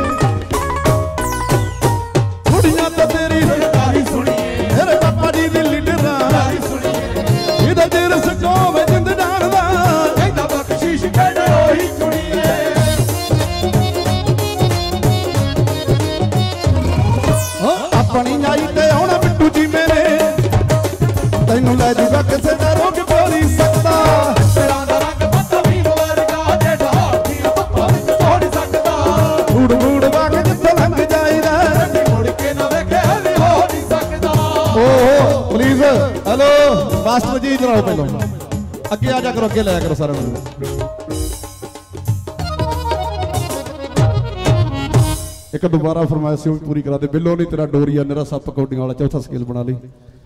ਕੁੜੀਆਂ ਤਾਂ ਤੇਰੀ ਸਰਦਾਰੀ ਸੁਣੀਏ, ਤੇਰੇ ਪਾਪਾ ਜੀ ਦੀ ਲੀਡਰਾਂ ਯਾਰੀ ਸੁਣੀਏ। ਇਹਦਾ ਜਿਰਸ ਕੋਵੇ ਜਿੰਦ ਜਾਣਦਾ, ਕਹਿੰਦਾ ਬਖਸ਼ੀਸ਼ ਕਿਹੜੇ ਉਹੀ ਚੁਣੀਏ। ਆਪਣੀ ਨਾਈ ਤੇ ਆਉਣਾ ਬਿੱਟੂ ਜੀ ਮੇਰੇ, ਤੈਨੂੰ ਲੈ ਜੂਗਾ ਕਿਸੇ ਦਾ ਰੋਗ ਬੋਲੀ ਸਕਦਾ। ਤੇਰਾ ਦਾ ਰੰਗ ਪੱਤਾ ਵੀ ਵਰਗਾ, ਜੇ ਢਾਲ ਦੀਆਂ ਧੁੱਪਾਂ ਵਿੱਚ ਝੋੜ ਸਕਦਾ। ਮੂੜ ਮੂੜ ਵਾਗ ਜਿੱਥੇ ਲੰਘ ਜਾਈਦਾ, ਮੁੜ ਕੇ ਨਾ ਵੇਖੇ ਵੀ ਹੋ ਨਹੀਂ ਸਕਦਾ। ਓਹ ਪਲੀਜ਼ ਹੈਲੋ ਮਾਸਟਰ ਜੀ ਜਨਾਓ ਪਹਿਲਾਂ ਅੱਗੇ ਆ ਜਾ ਕਰੋ, ਅੱਗੇ ਲਿਆ ਕਰੋ ਸਾਰਿਆਂ ਨੂੰ। ਇੱਕ ਦੁਬਾਰਾ ਫਰਮਾਇਸ਼ ਸੀ ਪੂਰੀ ਕਰਾ ਦੇ। ਬਿੱਲੋ ਨਹੀਂ ਤੇਰਾ ਡੋਰੀਆ, ਮੇਰਾ ਸੱਪ ਕੌਡੀਆਂ ਵਾਲਾ ਚੌਥਾ ਸਕੇਲ ਬਣਾ ਲਈ।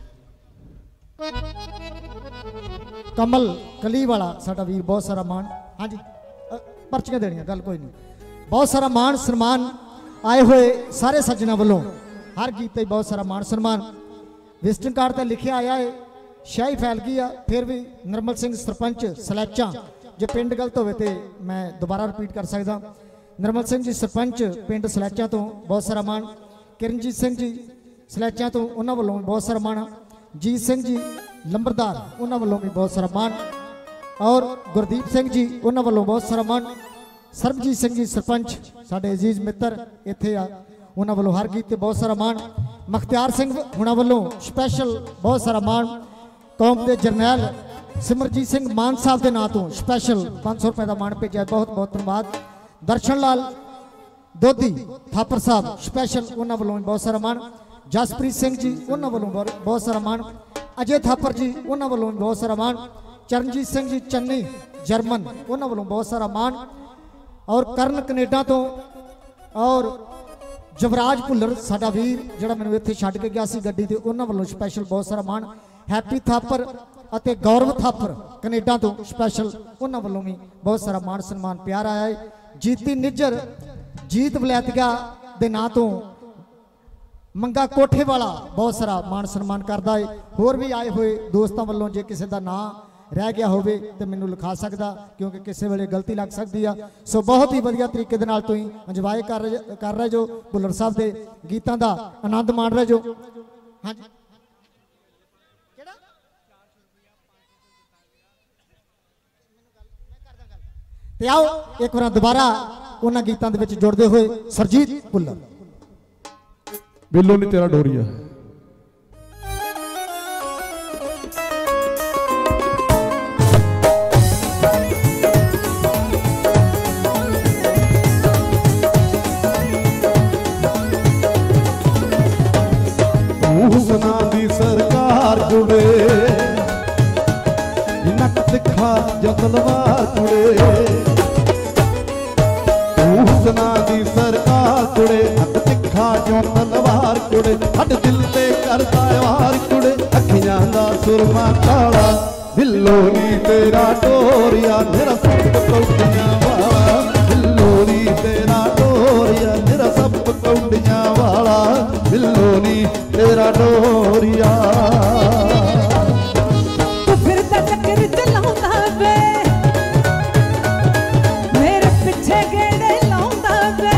कमल कली वाला साडा वीर, बहुत सारा मान। हाँ जी पर्चियां देनियां, गल कोई नहीं। बहुत सारा मान सन्मान आए हुए सारे सज्जना वालों, हर गीत ते बहुत सारा मान सन्मान। विजिटिंग कार्ड ते लिखिया आया है, शाही फैल गई है। फिर भी नरमल सिंह सरपंच सलैचा, जे पिंड गलत होवे ते मैं दोबारा रिपीट कर सकदा। नरमल सिंह जी सरपंच पिंड सलैचा तो बहुत सारा मान। किरणजीत सिंह जी सलैचा तो उन्होंने वालों बहुत सारा मान। जीत सिंह जी लंबरदार उन्होंने वालों भी बहुत सारा मान। और गुरदीप सिंह जी उन्होंने वालों बहुत सारा मान। सरबजीत सिंह जी सरपंच साडे अजीज मित्र इत्थे आ, उन्होंने वालों हर गीत ते बहुत सारा मान। मुख्तियार सिंह उन्होंने वालों स्पैशल बहुत सारा मान। कौम के जरनैल सिमरजीत सिंह मान साहब के नाम तो स्पैशल 500 रुपए का मान भेजा। बहुत बहुत धन्यवाद। दर्शन लाल दोधी थापर साहब स्पैशल उन्होंने वालों बहुत सारा मान। जसप्रीत सिंह जी उन्होंने वालों बहुत सारा मान। अजय थापर जी उन्होंने वालों बहुत सारा मान। चरणजीत सिंह जी चन्नी जर्मन उन्होंने वालों बहुत सारा मान। और करण कनेडा तो और जवराज भुल्लर साडा वीर जिहड़ा मैनूं इत्थे छड्ड के गया सी गड्डी ते उन्होंने वालों स्पैशल बहुत सारा मान। हैप्पी थापर अते गौरव थापर कनेडा तो स्पैशल उन्होंने वालों भी बहुत सारा मान सन्मान प्यार आया है। जीती निज्जर जीत वलैतिया के नाम तो मंगा कोठे वाला बहुत सारा मान सन्मान करता है। होर भी आए हुए दोस्तों वालों जे किसी का नाम रह गया होवे तो मैनू लिखा सकता क्योंकि किसी वेले गलती लग सकती है। सो बहुत ही वधिया तरीके दे नाल तुसीं इंजॉय कर रहे जो भुल्लर साहब के गीतों का आनंद माण रहे जो। हाँ जी ते आओ एक बार दोबारा उन्होंने गीतों के जुड़ते हुए सरजीत भुल्लर बिल्लो नहीं तेरा डोरिया। हुसना दी सरकार जुड़े नक दिखा जो तलवार जुड़े। हुसना दी सरकार जुड़े नक दिखा जो तलवार जुड़े। हट दिल ते करता वार जुड़े अखियां दा सुरमा काला बिल्लो नी तेरा डोरिया मेरा सब कौड़ियां वाला। बिल्लो नी तेरा डोरिया मेरा सब कौड़ियां वाला। बिल्लो नी तेरा डोरिया। तू फिरदा चक्कर चलाउंदा वे मेरे पिछे गेड़े लाउंदा वे।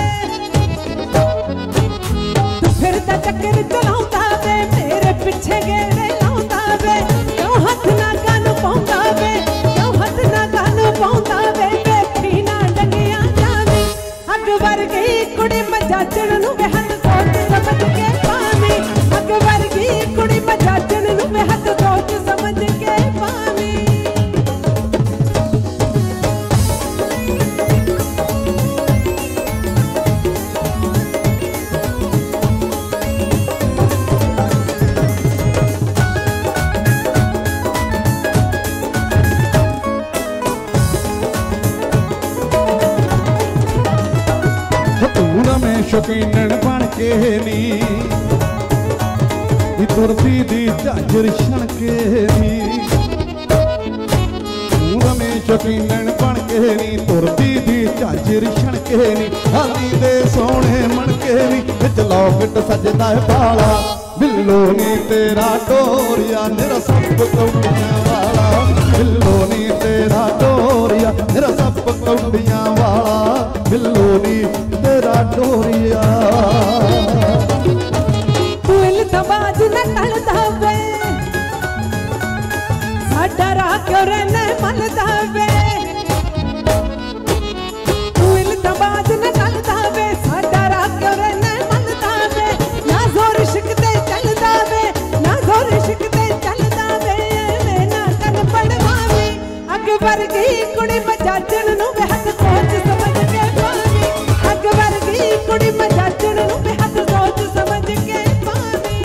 तू फिरदा चक्कर चलाउंदा वे मेरे पिछे गेड़े लाउंदा वे। क्यों हथ ना गन पाउंदा वे क्यों हथ ना गन पाउंदा वे। वेखी ना डंगियां जावी अग वर्गी कुड़ी मजाजण नूं वे हथ सोच समझ के पावी। अग वर्गी कुड़ी मजाजण नूं वे हथ सोच समझ के पावी। में शौकीन बन के नी तुरती दी झांझर छणके नी। में शौकीन बन के नी तुरती दी झांझर छणके नी। हाली दे सोने मनके नी विच लॉकेट सजदा है बाला। बिल्लो नी तेरा डोरिया मेरा सब कौड़ियां वाला। बिल्लो नी तेरा डोरिया मेरा सब कौड़ियां वाला। बिल्लो नी तेरा डोरिया। दिल तबाज न टलदा वे साडा राह क्यों रहने मलदा वे। दिल तबाज न टलदा वे साडा राह क्यों रहने मलदा वे। ना जोर इश्क ते चलदा वे ना जोर इश्क ते चलदा वे। मैं ना कन पड़वावी अग वर्गी कुड़ी मजाजण नूं वे हथ सोच समझ के पावी। अग वर्गी कुड़ी मजाजण नूं वे हथ सोच समझ के पावी।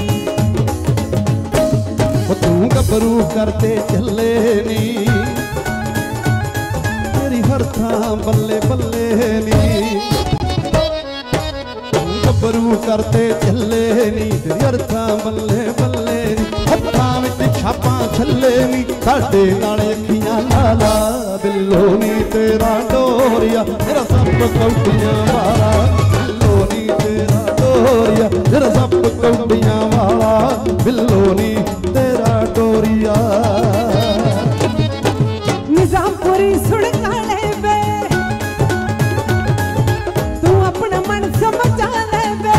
तू गबरू करते चले नी तेरी हर थां बल्ले बल्ले नी। तू गबरू करते चले नी तेरी हर थां बल्ले बल्ले नी। हत्थां विच छापां छल्ले नी साडे नाल अखियां लाला। बिल्लो नी तेरा डोरिया मेरा सब कौड़ियां वाला। बिल्लो नी तेरा डोरिया मेरा सब कौड़ियां वाला। बिल्लो नी तेरा डोरिया। निजामपुरी सुन काले वे तू अपना मन समझा ले वे।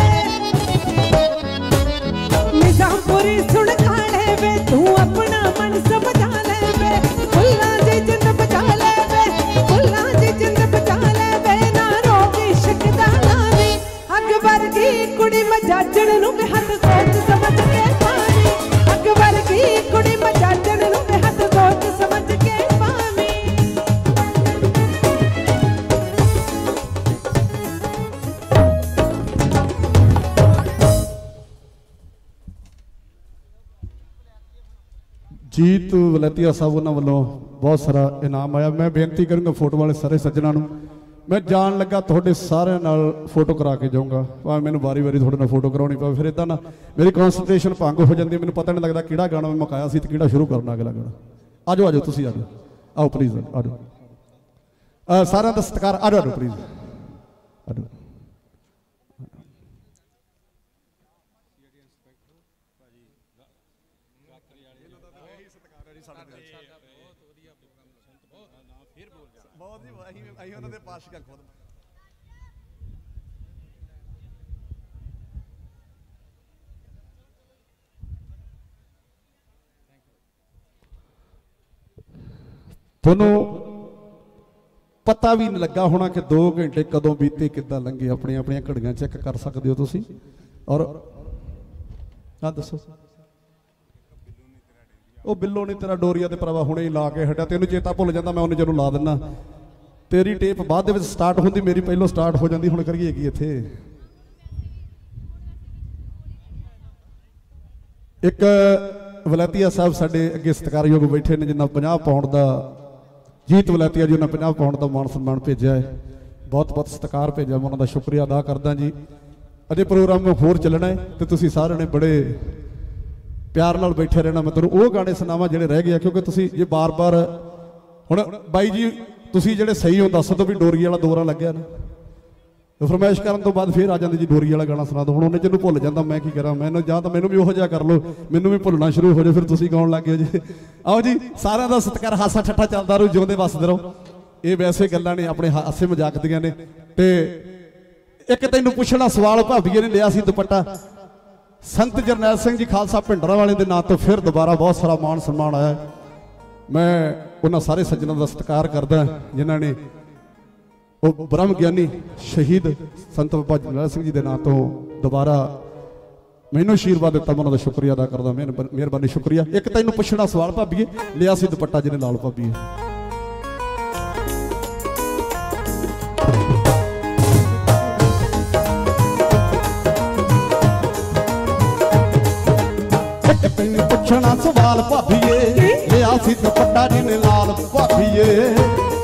निजामपुरी सुन काले वे तू अपना मन समझा ले वे। फुल्लां दी जिंद बचा ले वे फुल्लां दी जिंद बचा ले वे। ना रोगी शकदा लावी अग वर्गी कुड़ी मजाजण नूं वे हथ सोच समझ के पावी। जीत वलैतिया साहब उन्होंने वालों बहुत सारा इनाम आया। मैं बेनती करूँगा फोटो वाले सारे सज्जनों को, मैं जान लगा थोड़े सारे नाल फोटो करा के जाऊँगा, भावें मैंने बारी बारी थोड़े नाल फोटो करानी पाए, फिर इदा ना मेरी कॉन्सनट्रेशन भंग हो जाती है, मैंने पता नहीं लगता किहड़ा गाना मैं मुकाया सी ते किहड़ा शुरू करना अगला गाना। आ जाओ तुसीं आ जाओ, आओ प्लीज़ आ जाओ, सारा दा सत्कार, आ जाओ प्लीज़ आ जाओ। ਤੁਹਾਨੂੰ ਪਤਾ ਵੀ ਨਹੀਂ ਲੱਗਾ ਹੋਣਾ ਕਿ 2 ਘੰਟੇ ਕਦੋਂ ਬੀਤੇ, ਕਿੱਦਾਂ ਲੰਘੇ, ਆਪਣੀਆਂ ਆਪਣੀਆਂ ਘੜੀਆਂ ਚੈੱਕ ਕਰ ਸਕਦੇ ਹੋ ਤੁਸੀਂ। ਔਰ ਹਾਂ ਦੱਸੋ, ਉਹ ਬਿੱਲੋ ਨਹੀਂ ਤੇਰਾ ਡੋਰੀਆ ਤੇ ਭਰਾਵਾ ਹੁਣੇ ਹੀ ਲਾ ਕੇ ਹਟਿਆ, ਤੈਨੂੰ ਚੇਤਾ ਭੁੱਲ ਜਾਂਦਾ, ਮੈਂ ਉਹਨੇ ਜਦੋਂ ਲਾ ਦਿੰਦਾ। ਤੇਰੀ ਟੇਪ ਬਾਅਦ ਦੇ ਵਿੱਚ ਸਟਾਰਟ ਹੁੰਦੀ, ਮੇਰੀ ਪਹਿਲੋਂ ਸਟਾਰਟ ਹੋ ਜਾਂਦੀ। ਹੁਣ ਕਰੀਏ ਕੀ ਇੱਥੇ? ਇੱਕ ਵਲੈਤੀਆ ਸਾਹਿਬ ਸਾਡੇ ਅੱਗੇ ਸਤਿਕਾਰਯੋਗ ਬੈਠੇ ਨੇ, ਜਿਨ੍ਹਾਂ 50 ਪਾਉਂਡ ਦਾ, जीत वलैतिया जी उन्हें 50 पाउंड का मान सम्मान भेजा है, बहुत बहुत सत्कार भेजा, मैं उन्होंने शुक्रिया अदा करदा जी। अजे प्रोग्राम में होर चलना है तो तुसीं सारे ने बड़े प्यार नाल बैठे रहना। मैं तुहानूं वो गाने सुनावां जिहड़े रह गए, क्योंकि तुसीं जे बार बार हुण बाई जी तुसीं जिहड़े सही हो दस दो भी डोरी वाला दौरा लग्या ना, फरमाइश करन तो बाद फिर आ जांदे जी डोरी वाला गाना सुना दो। हुण उन्हें जिन्नू भुल जांदा, मैं की करा, मैनूं जां तां मैनूं भी उहो जिहा कर लो, मैनूं भी भुलना शुरू हो जाए, फिर तुसीं गाउण लग गए जी। आओ जी, सारिआं दा सत्कार, हासा ठट्ठा चलदा रहू, जिउंदे वसदे रहो। ये वैसे गल्लां ने अपने हासे मजाक दियां ने। ते एक तैनूं पुछना सवाल भाबीए ने लिया सी दुपट्टा, संत जरनैल सिंह जी खालसा भिंडरा वाले दे नां तो फिर दोबारा बहुत सारा मान सम्मान आया। मैं उन्हां सारे सज्जनां दा सत्कार करदा जिन्हां ने ਉਹ ਬ੍ਰਹਮ ਗਿਆਨੀ ਸ਼ਹੀਦ ਸੰਤ ਬਾਬਾ ਜਰਨੈਲ ਸਿੰਘ ਜੀ ਦੇ ਨਾਂ ਤੋਂ ਦੁਬਾਰਾ ਮੈਨੂੰ ਆਸ਼ੀਰਵਾਦ ਦਿੱਤਾ, ਮੈਂ ਉਹਨਾਂ ਦਾ ਸ਼ੁਕਰੀਆ ਅਦਾ ਕਰਦਾ। ਮਿਹਰਬਾਨੀ, ਸ਼ੁਕਰੀਆ। ਇੱਕ ਤੈਨੂੰ ਪੁੱਛਣਾ ਸਵਾਲ ਭਾਬੀਏ, ਲਿਆ ਸੀ ਦੁਪੱਟਾ ਜਿਹਨੇ ਲਾਲ ਭਾਬੀਏ। ਇੱਕ ਤੈਨੂੰ ਪੁੱਛਣਾ ਸਵਾਲ ਭਾਬੀਏ, ਲਿਆ ਸੀ ਦੁਪੱਟਾ ਜਿਹਨੇ ਲਾਲ ਭਾਬੀਏ।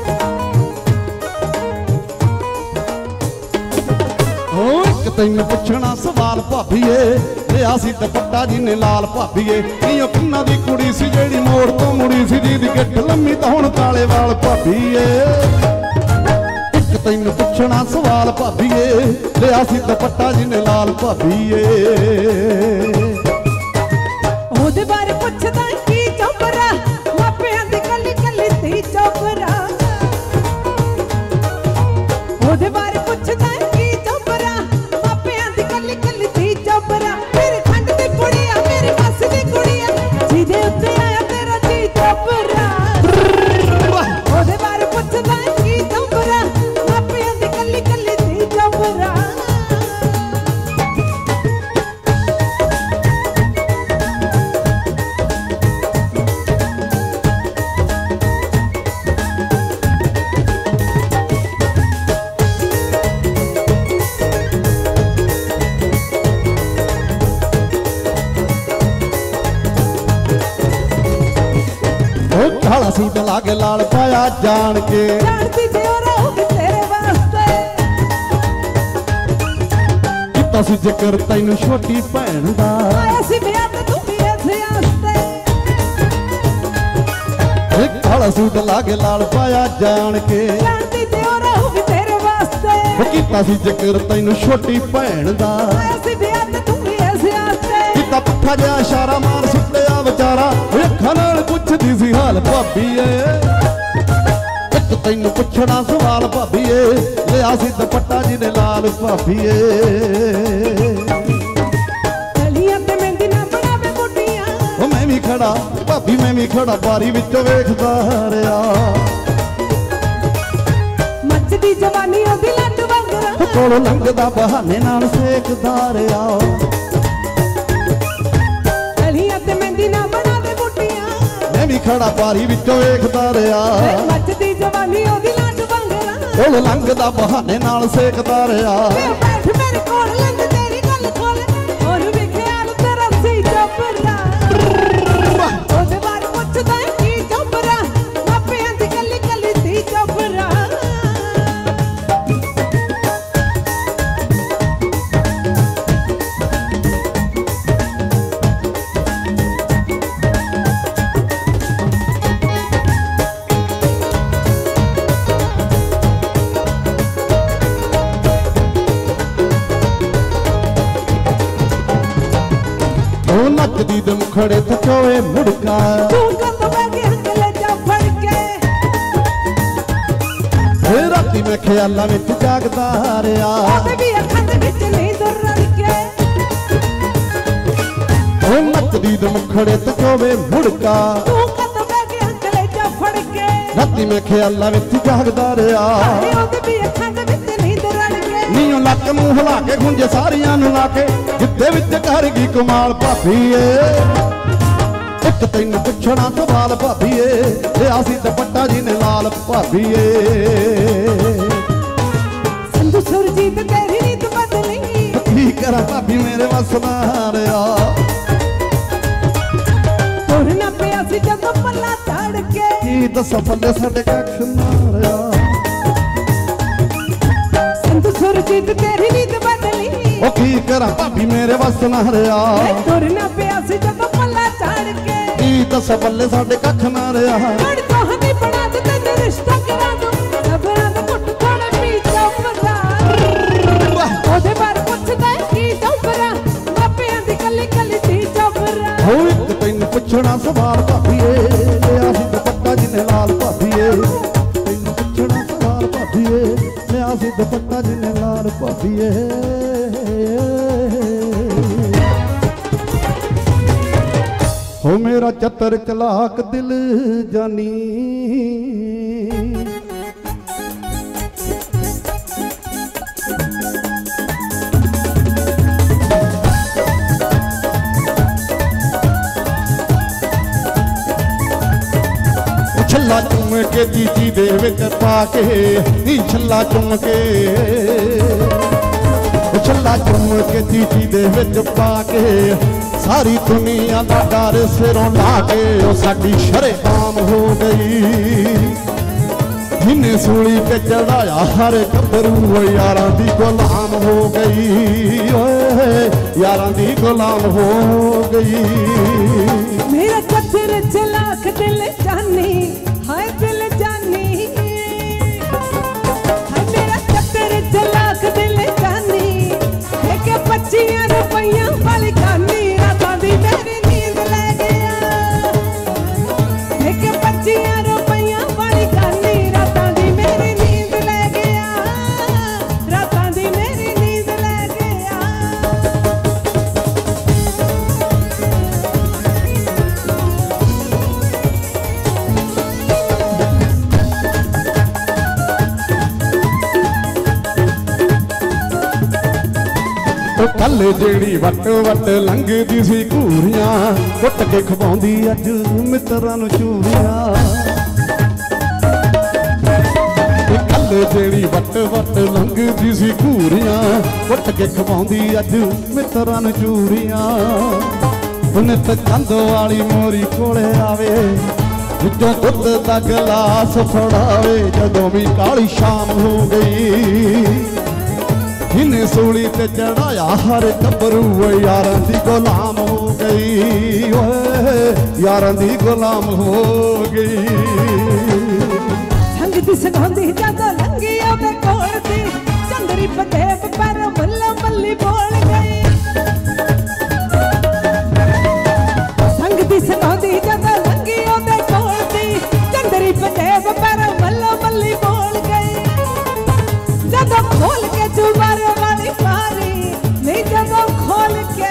ਤੈਨੂੰ ਪੁੱਛਣਾ ਸਵਾਲ ਭਾਬੀਏ, ਲਿਆ ਸੀ ਦੁਪੱਟਾ ਜਿਹਨੇ ਲਾਲ ਭਾਬੀਏ। ਨੀ ਉਹ ਕਿੰਨਾ ਦੀ ਕੁੜੀ ਸੀ ਜਿਹੜੀ ਮੋੜ ਤੋਂ ਮੁੜੀ ਸੀ, ਜਿਹਦੀ ਗਿੱਠ ਲੰਮੀ ਤਾਂ ਹੁਣ ਕਾਲੇ ਵਾਲ ਭਾਬੀਏ। ਇੱਕ ਤੈਨੂੰ ਪੁੱਛਣਾ ਸਵਾਲ ਭਾਬੀਏ, ਲਿਆ ਸੀ ਦੁਪੱਟਾ ਜਿਹਨੇ ਲਾਲ ਭਾਬੀਏ। ਉਹਦੇ ਬਾਰੇ ਪੁੱਛਦਾ ਕੀ ਚੌਪਰਾ, ਮਾਪਿਆਂ ਦੀ ਕੱਲੀ ਕੱਲੀ ਧੀ ਚੌਪਰਾ। ਉਹਦੇ ਬਾਰੇ ਪੁੱਛਦਾ काला सूट लागे लाल पाया जान के, जानती थी और रहूंगी तेरे वास्ते। किता सी जिक्र तैनू छोटी भैन दा, आया सी ब्याह ते तू भी ऐसे आस्ते। काला सूट लागे लाल पाया जान के, जानती थी और रहूंगी तेरे वास्ते। किता सी जिक्र तैनू छोटी भैन दा, आया सी ब्याह ते तू भी ऐसे आस्ते। किता पुट्ठा जिहा इशारा मार सुट्टिया विचारा, ਅੱਖਾਂ ਨਾਲ ਪੁੱਛਦੀ ਸੀ ਹਾਲ ਭਾਬੀਏ। ਇੱਕ ਤੈਨੂੰ ਪੁੱਛਣਾ ਸਵਾਲ ਭਾਬੀਏ, ਲਿਆ ਸੀ ਦੁਪੱਟਾ ਜਿਹਨੇ ਲਾਲ ਭਾਬੀਏ। ਗਲੀਆਂ ਤੇ ਮਹਿੰਦੀ ਨਾ ਬਣਾਵੇ ਬੁੱਢੀਆਂ, ਉਹ ਮੈਂ ਵੀ ਖੜਾ ਭਾਬੀ, ਮੈਂ ਵੀ ਖੜਾ ਬਾਰੀ ਵਿੱਚੋਂ ਵੇਖਦਾ ਰਿਹਾ। ਮੱਚਦੀ ਜਵਾਨੀ ਉਹਦੀ ਲੱਟ ਵਾਂਗਰਾ, ਕੋਲੋਂ ਲੰਘਦਾ ਬਹਾਨੇ ਨਾਲ ਸੇਕਦਾ ਰਿਹਾ। ਗਲੀਆਂ ਤੇ ਮਹਿੰਦੀ ਨਾ मैं भी खड़ा बारी विचों वेखदा रहा। मचदी जवानी ओदी लंड वांगरा, कोल लंघदा बहाने नाल सेकदा रहा। बैठ मेरे कोल लंघ तेरी गल खोल, और भी ख्याल तेरा सी चपरा। ओदे बारे पुछ नचदी दम खड़े थकोए मुड़का तू कद बैगे हंगले जा फड़ के राती मैं ख्यालां विच जागदा रहा ओदे भी अखां दे विच नींद रड़ के ओ नचदी दम खड़े थकोए मुड़का तू कद बैगे हंगले जा फड़ के राती मैं ख्यालां विच जागदा रहा ओदे भी अखां दे विच नींद रड़ के नीओ लक मूंह हिला के गुंजे सारियां नूं ला के जिद्दे विच कर गई कमाल भाभीए एक तैनूं पुछना सवाल भाभीए लिया सी दुपट्टा जी ने लाल भाभीए संधू सुरजीत तेरी रीत बदली की करा भाभी मेरे वस ना रहा तुरना पिया सी जदों पल्ला चढ़ के की दसां पल्ले साडे कख ना रहा संधू सुरजीत तेरी रीत बदली ओ की करा भाभी मेरे वस ना रहा तुरना पिया सी जदों पल्ला चढ़ के की दसां पल्ले साडे कख ना रहा बड़ कहानी बना दे तेरे रिश्ता करा दूं सबरां दा घुट थोड़े पी चौपरा ओदे बार पुछदा की चौपरा मापियां दी कली कली दी चौपरा हो एक तैनूं पुछना सवाल भाभीए लिया सी दुपट्टा जी ने लाल भाभीए तैनूं पुछना सवाल भाभीए लिया सी दुपट्टा जी ने लाल भाभीए हो मेरा चतर चलाक दिल जानी छल्ला चुम के चीची दे विच पा के नी छल्ला चुम के छल्ला चुम के चीची दे विच पा के सारी दुनिया दा डर सिरों ला के ओ साडी शरेआम हो गई जिन्हें सूली पे चढ़ाया हर गभरू यारां दी गुलाम हो गई ओए यारां दी गुलाम हो गई मेरा चतर चलाक दिल जानी हाय दिल जानी हाय मेरा चतर चलाक दिल जानी एक 25 रुपया वाली खानी रातां दी मेरी नींद ले गया एक 25 रुपया वाली खानी रातां दी मेरी नींद ले गया रातां दी मेरी नींद ले गया कल जेड़ी वट वट लंघदी सी घूरियां कुट के खवाउंदी अज मित्रां नूं चूरियां कल जेड़ी वट वट लंघदी सी घूरियां कुट के खवाउंदी अज मित्रां नूं चूरियां नित चंद वाली मोरी कोले आवे विचों दुध दा गिलास फड़ावे जदों भी काली शाम हो गई इन्हें सूली ते चढ़ाया हर गभरू यारां दी गुलाम हो गई ओए यारां दी गुलाम हो गई संग दी सगांदी जदों लंघी ओदे कोल दी चंदरी पटेब पर मल्ला मल्ली बोल गई संग दी सगांदी जदों लंघी ओदे कोल दी चंदरी पटेब पर मल्ला मल्ली बोल गई जदों खोल के जुबारे वाली पारी नहीं जदों खोल के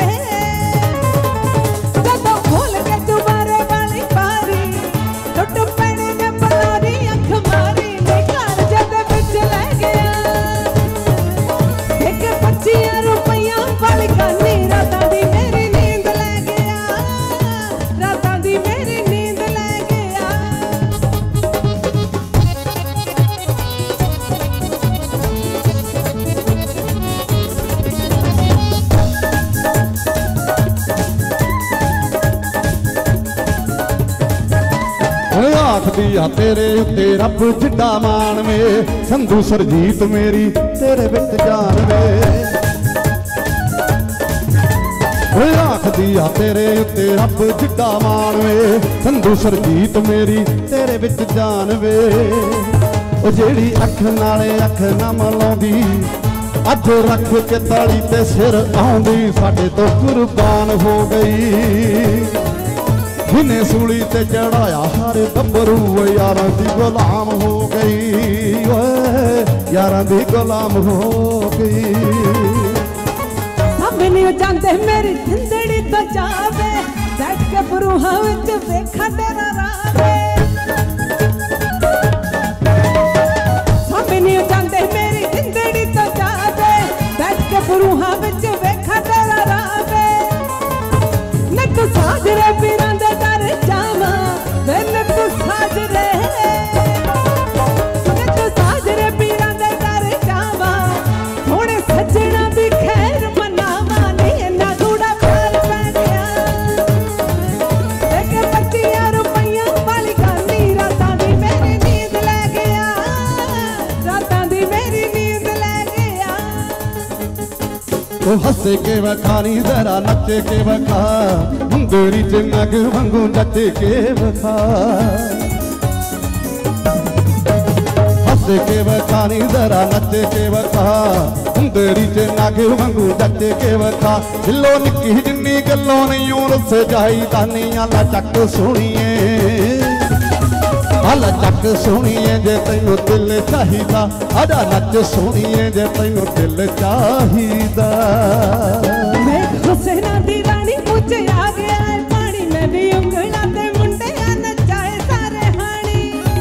जुबारे वाली पारी टुट पैने ने बनारी अख मारी नहीं घर जद बिच ले गया एक 25 रुपया वाली खानी रातां दी मेरी नींद ले गया रातां दी मेरी नींद ले गया आखदी आ तेरे उत्ते रब जिड्डा मान वे संधू सरजीत मेरी तेरे विच जान वे आखदी आ तेरे उत्ते रब जिड्डा मान वे संधू सरजीत मेरी तेरे विच जान वे ओ जेड़ी अख नाले अख ना मलाउंदी अज रख के ताली ते सिर आउंदी साडे तो कुर्बान हो गई। जिन्हें सूली ते चढ़ाया हर गब्बरू यारां दी गुलाम हो गई। यारां दी गुलाम हो गई। सामने जांदे मेरी जिंदड़ी तो जावे बैठ के बरूहा विच वेखा तेरा रावे। सामने जांदे मेरी जिंदड़ी तो जावे बैठ के बरूहा विच वेखा तेरा रावे। न तू साजरे पीरां दे दर जावा वे न तू साजरे न तू साजरे पीरां दे दर जावा थोड़े सजना दी खैर मनावा नी इन्ना थोड़ा प्यार पैणिया। देखे 25 रुपइया वाली गानी रातां दी मेरी नींद लै गया। रातां दी मेरी नींद लै गया। ओ हसे के वखानी जरा नचे के वखा मुंदरी च नग वांगू नचे के वखा। हसे के वखानी जरा नचे के वखा मुंदरी च नग वांगू नचे के वखा। दिलों निक्की जिन्नी गल्लों नहीं रस जाई दानियां ला चक सुनिए। आला चक सुनिए जे तैनू दिल चाहिदा आजा नच सुनिए जे तैनू दिल चाहिदा। मैं हुसैना दी रानी मुझे आ गया है पानी मैं भी उंगला ते मुंडे नचाए सारे हानी।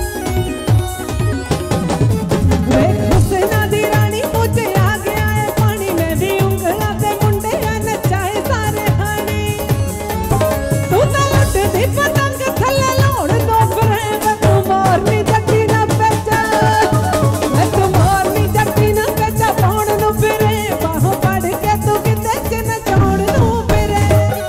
मैं हुसैना दी रानी मुझे आ गया है पानी मैं भी उंगला ते मुंडे नचाए सारे हानी। तू तो लट दी पतंग थल्ले लोड़ दो फिरे तू मारनी जट्टी ना बेचा। मैं तू मारनी जट्टी ना बेचा पाउण नू फिरे बाहों पड़ के तू किते च नचाउण नू फिरे।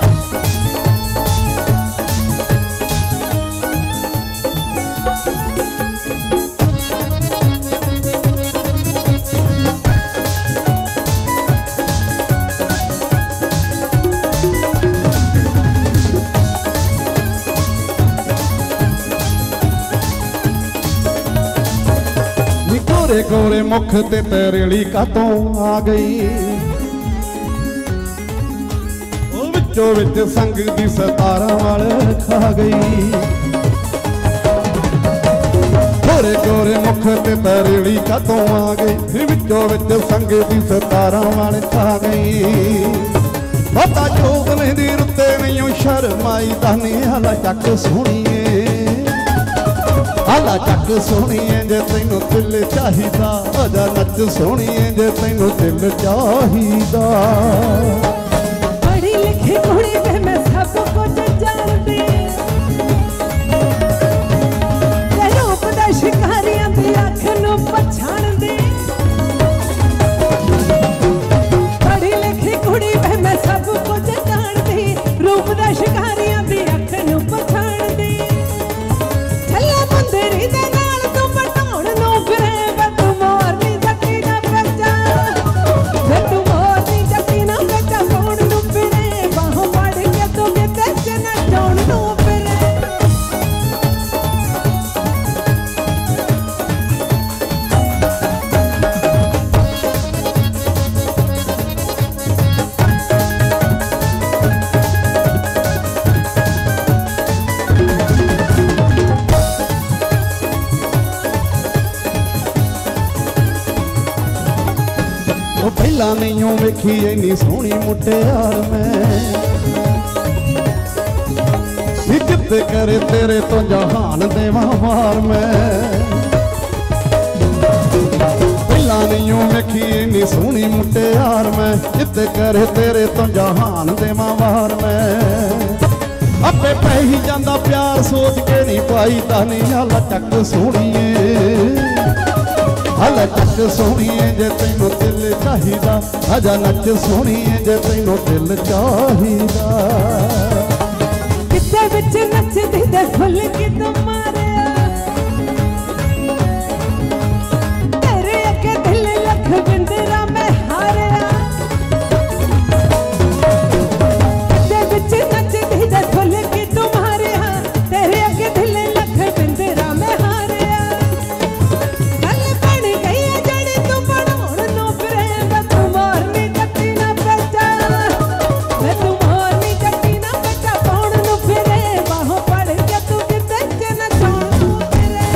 नी गोरे गोरे मुख ते तेरेली कातों आ गई। ओ विचों विच संग दी सतारा वाल खा गई। गोरे गोरे मुख ते तेरेली कातों आ गई विचों विच संग दी सतारा वाल खा गई। पता जोग नहीं दी रुते नहीं शर्माई तानी आला चक सुनिए। आला चक सुनिए जे तैनू दिल चाहिदा आजा नच सुनिए जे तैनू दिल चाहिदा। पढ़ी लिखी कुड़ी वे मैं सब कुछ जानदी। ते रूप दे शिकारियां दी अख नू पछाणदी। पढ़ी लिखी कुड़ी वे मैं सब कुछ जानदी। रूप दे शिकारियां दी अख नू पछाणदी। छल्ला मुंदरी दे नाल तू पटाउण नू फिरे वे तू मारनी जट्टी ना बेचा। वे तू मारनी जट्टी ना बेचा पाउण नू फिरे बाहों पड़ के तू किते च नचाउण नू फिरे। ओ पहला नहीं वेखी इन्नी सोहनी मुटियार मैं किते करे तेरे तो जहान देवा मार मैं। पहला नहीं वेखी इन्नी सोहनी मुटियार मैं किते करे तेरे तो जहान देवा मार मैं। अपे पै ही जांदा प्यार सोच के नहीं पाई तानी आला चक सोहणीए। आला चक सोहणीए जे तैनू दिल चाहिदा आजा नच सोहणीए जे तैनू दिल चाहिदा। किते विच नचदी ते फुल की तुम्हारे तेरे अगे दिल लख बिंदरा मैं हारिया। किते विच नचदी ते फुल की तुम्हारे तेरे अगे दिल लख बिंदरा मैं हारिया। गल बन गई जड़ी तू बनाउण नू फिरे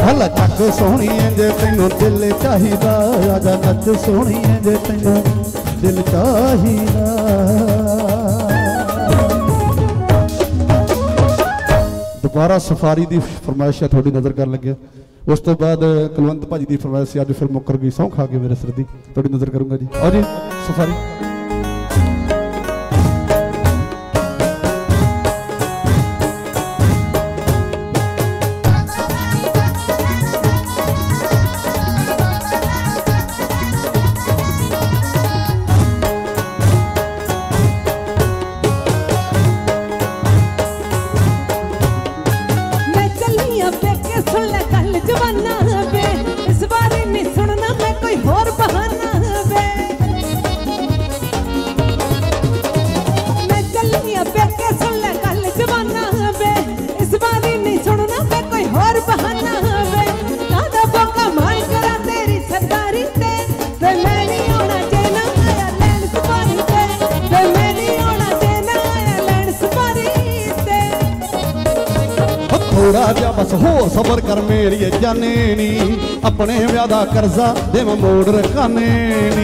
हला चक सोहनी जे तैनू दिल चाहिदा आजा नच सोहनी जे तैनू दिल चाहिदा। दोबारा सफारी की फरमाइश है थोड़ी नज़र कर लगे। उस तो बाद कुलवंत भाजी की फरमाइश अज फिर मुकर गई सौं खा के मेरे सिर की थोड़ी नज़र करूँगा जी। और जी सफारी थोड़ा जा बस हो सबर कर मेरी जाने नी अपने विआह दा कर्जा दे मोड़ रखाने नी।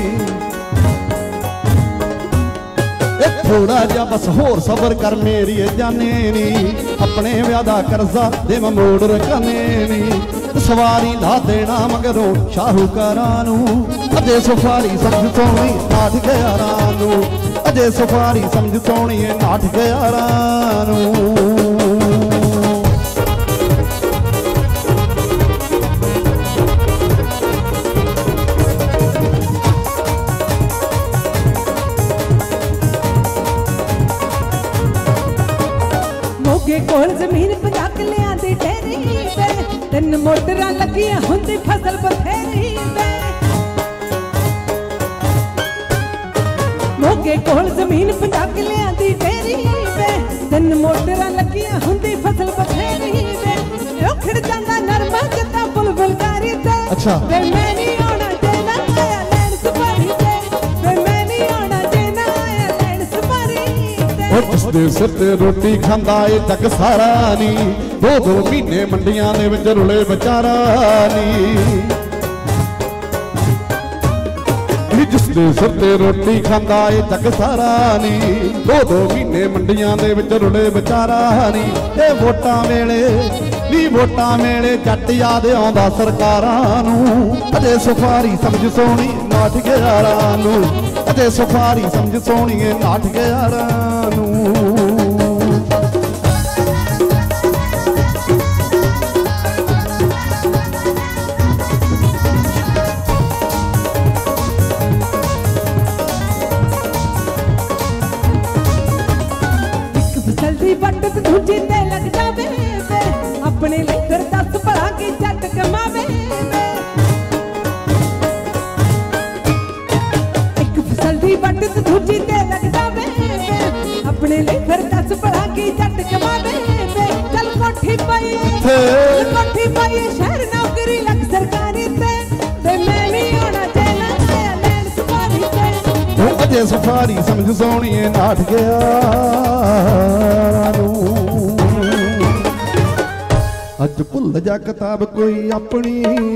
थोड़ा जा बस होर सबर कर मेरी जाने नी अपने विआह दा कर्जा दे मोड़ रखाने नी। सवारी ला देना मगरों शाहूकारां नूं अजे सफारी समझ सोनी नाठ गयारां नूं अजे सफारी समझ सोनी नाठ गयारां नूं। कोल जमीन 50 किलियां दी ढेरी वे तीन मोटरां लगियां हुंदी फसल बथेरी वे। मोगे कोल जमीन 50 किलियां दी ढेरी वे तीन मोटरां लगियां हुंदी फसल बथेरी वे। उखड़ जांदा नरमा जदा बुलबुल कारी ते अच्छा वे मैं नहीं आना देना आया लैन सफारी ते वे मैं नहीं आना देना आया लैन सफारी ते। जिस दे सिर ते रोटी खांदा ए जग सारा नी दो दो महीने मंडियां दे विच रुले बेचारा नी। जिस दे सिर ते रोटी खांदा ए जग सारा नी दो दो महीने मंडियां दे विच रुले बेचारा नी। ए वोटां वेले नी वोटां वेले जट याद आउंदा सरकारां नूं अजे सफारी समझ सोहनी नाठ गयारां नूं अजे सफारी समझ सोहनी नाठ गयारां नूं। बट दूजी ते लग जावे वे अपने लिए फिर 10 भला की जट कमावे वे। एक फसल दी बट दूजी ते लग जावे वे अपने लिए फिर 10 भला की जट कमावे वे। चल कोठी पाई शहर नौकरी लग सरकारी ते मैं नहीं आना देना आया लैन सफारी ते। अजे सफारी समझ सोहनी नाठ गया अज भुल जा किताब कोई अपनी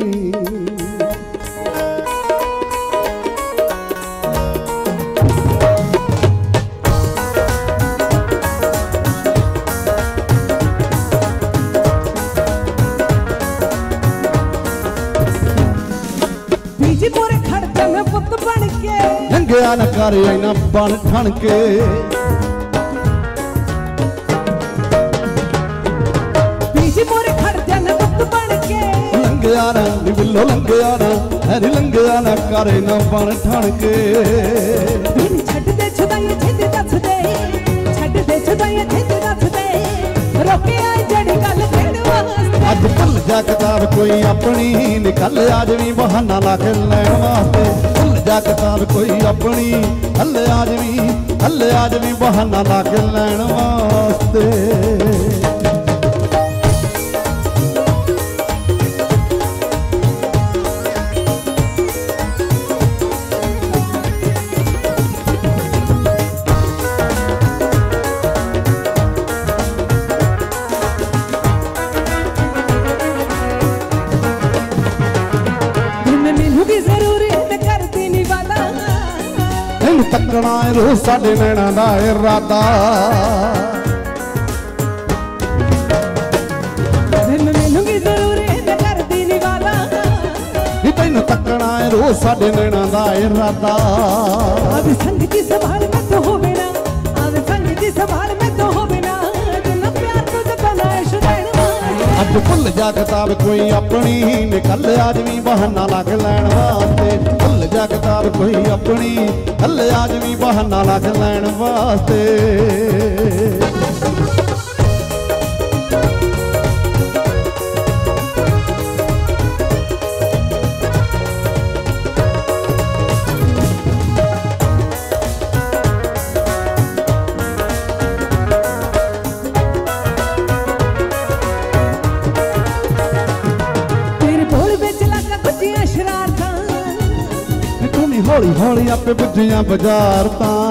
बीजी पूरे खर्चे में पुत बन के लंघिया न कर ना बन ठण के। लंघिया बिल्लो लंघिया हैरी लंघिया न करे न बन ठण के। छड़ दे छुदाइयां छिंदी दस दे छड़ दे छुदाइयां छिंदी दस दे रोके आई जड़ी गल कहण वास्ते। अज भुल जा किताब कोई अपनी निकल आज भी बहाना ला के लैण वास्ते। भुल जा किताब कोई अपनी हल्ले आज भी बहाना ला के लैण वास्ते। ਤੈਨੂੰ ਤੱਕਣਾ ਏ ਰੋਜ਼ ਸਾਡੇ ਨੈਣਾ ਦਾ ਇਰਾਦਾ ਮੈਨੂੰ ਕੀ ਜ਼ਰੂਰ ਇਹ ਕਰਦੀ ਨੀ ਵਾਲਾ ਨੀ ਤੈਨੂੰ ਤੱਕਣਾ ਏ ਰੋਜ਼ ਸਾਡੇ ਨੈਣਾ ਦਾ ਇਰਾਦਾ ਆਵੇ ਸੰਗ ਦੀ ਸੰਭਾਲ ਮੈਂ ਤੋ ਹੋਵੇ ਨਾ ਆਵੇ ਸੰਗ ਦੀ ਸੰਭਾਲ ਮੈਂ ਤੋ ਹੋਵੇ ਨਾ ਜਿੰਨਾ ਪਿਆਰ ਤੋਂ ਜਪਨਾ ਇਸ਼ ਦੇਣਾ ਅੱਜ ਭੁੱਲ ਜਾ ਕਿਤਾਬ ਕੋਈ ਆਪਣੀ ਨਿਕਲ ਅੱਜ ਵੀ ਬਹਾਨਾ ਲੱਗ ਲੈਣ ਵਾਸਤੇ ਭੁੱਲ ਜਾ ਕਿਤਾਬ ਕੋਈ ਆਪਣੀ ਕੱਲ ਅੱਜ ਵੀ ਬਹਾਨਾ ਲੱਗ ਲੈਣ ਵਾਸਤੇ हौली हौली आपे बुझियां बाजार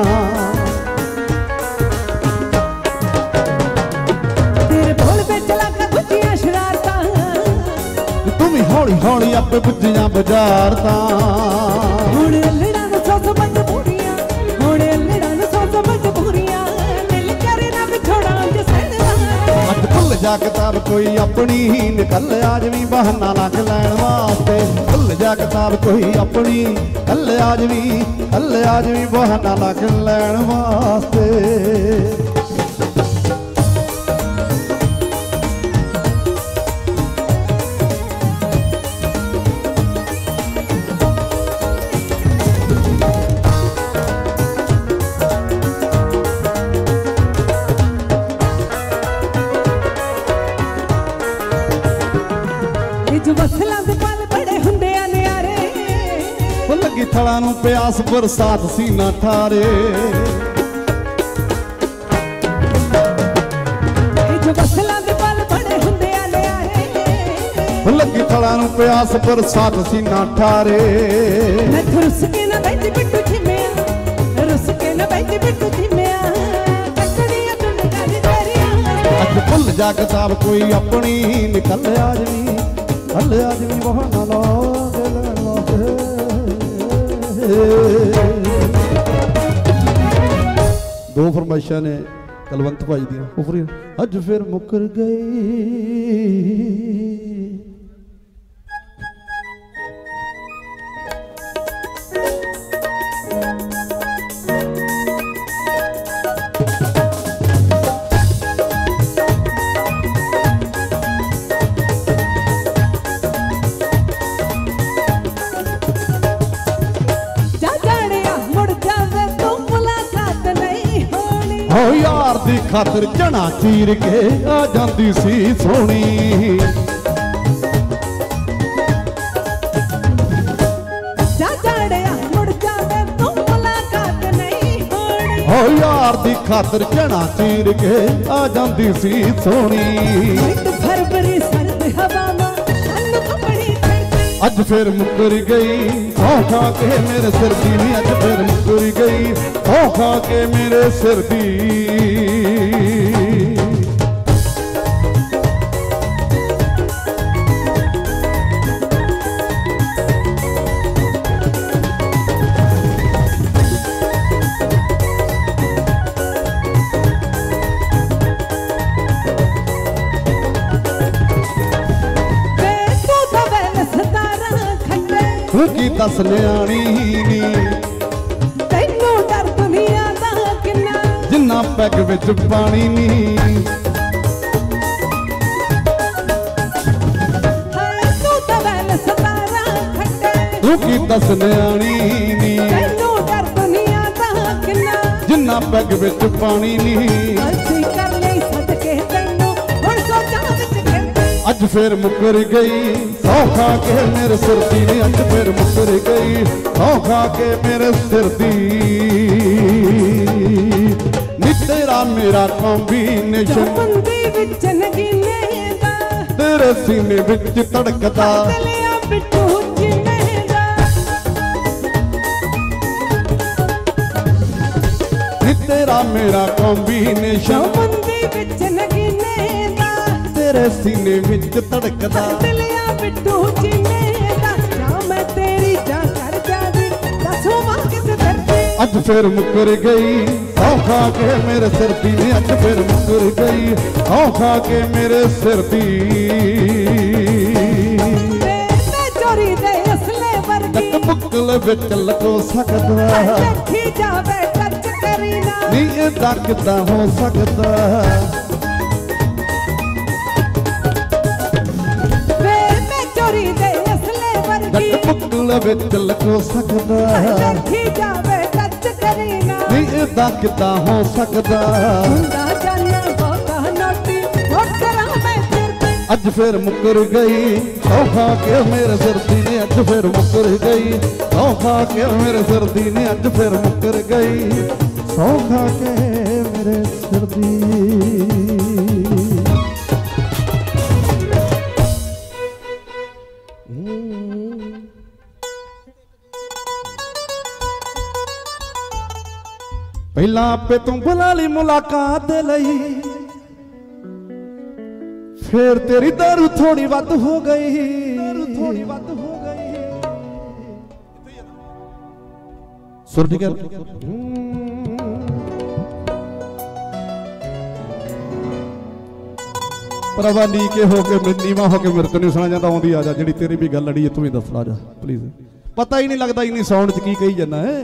तेरे बोल विच लगा बुझियां शरारतां तुम हौली हौली आपे बुझियां बाजार हुण अल्लड़ा नु सो मजबूरियां हुण अल्लड़ा नु सो मजबूरियां मिल करे ना विछोड़ा जसनवा अज भुल जा किताब कोई अपनी निकल आज भी बहाना लग लैण वास्ते भुल जा किताब कोई अपनी कल आज भी बहाना लग लैण वास्ते थड़ा नू प्यास बरसात सीना ठारे लगी थड़ा नू प्यास बरसात सीना ठारे रुस के ना बैठ बिट्टू थिमिया रुस के ना बैठ बिट्टू थिमिया अज भुल जा किताब कोई अपनी निकल आज भी बहाना ला दो फरमाइशा ने कलवंत भाई दियां अज फिर मुकर गई यार दी खातर चना चीर के आ जाती सी सोनी ओ यार दी खातर चना चीर के आ जाती सी सोनी फरवरी सर्द हवा अज फिर मुकर गई खा खा के मेरे सिर दी अज फिर मुकर गई खा खा के मेरे सिर दी की दस न्याणी नी तैनू डर दुनिया दा किन्ना जिन्ना पैग विच पानी नी तू तां वैल सतारा खट्टे तू की दस न्याणी नी तैनू डर दुनिया दा किन्ना जिन्ना पैग विच पानी नी गलती कर लई सदके तैनू हुण सोचां विच खेते अज फिर मुकर गई सौ खा के मेरे सिर दी ने अज फिर मुकर गई सौ खा के मेरे सिर दी नी तेरा मेरा कॉम्बिनेशन बंदी विच नगीने दा तेरे सीने विच तड़कदा दिलिया बिट्टू जिने दा नी तेरा मेरा कॉम्बिनेशन बंदी विच नगीने दा तेरे सीने विच तड़कदा दिलिया बिट्टू जिने दा जा मैं तेरी जा कर जादी दसो मां किस धरती अज फिर मुकर गई सौ खा के मेरे सिर दी ने अज फिर मुकर गई सौ खा के मेरे सिर दी चोरी दे असले वर्गी मुकल विच लगो सकदा देखी जावे टच करी ना नी इदा किदां हो सकदा मैं चोरी दे असले वर्गी मुकल विच लगो सकदा देखी जावे इदा किदा हो सकदा अज फिर मुकर गई सौ खा के मेरे सिर दी ने अज फिर मुकर गई सौ खा के मेरे सिर दी ने अज फिर मुकर गई सौ खा के मेरे सिर दी पहला आपे तू बुला ली मुलाकात दे लई फिर तेरी दारू थोड़ी वध हो गई सुर ठीक है प्रभा नी के होके नीवा होके मेरे तो नहीं सुना जाता आउंदी आ जा जिहड़ी तेरी भी गल अड़ी तू ही दस ला जा प्लीज पता ही नहीं लगता इन्नी साउंड च की कही जाना है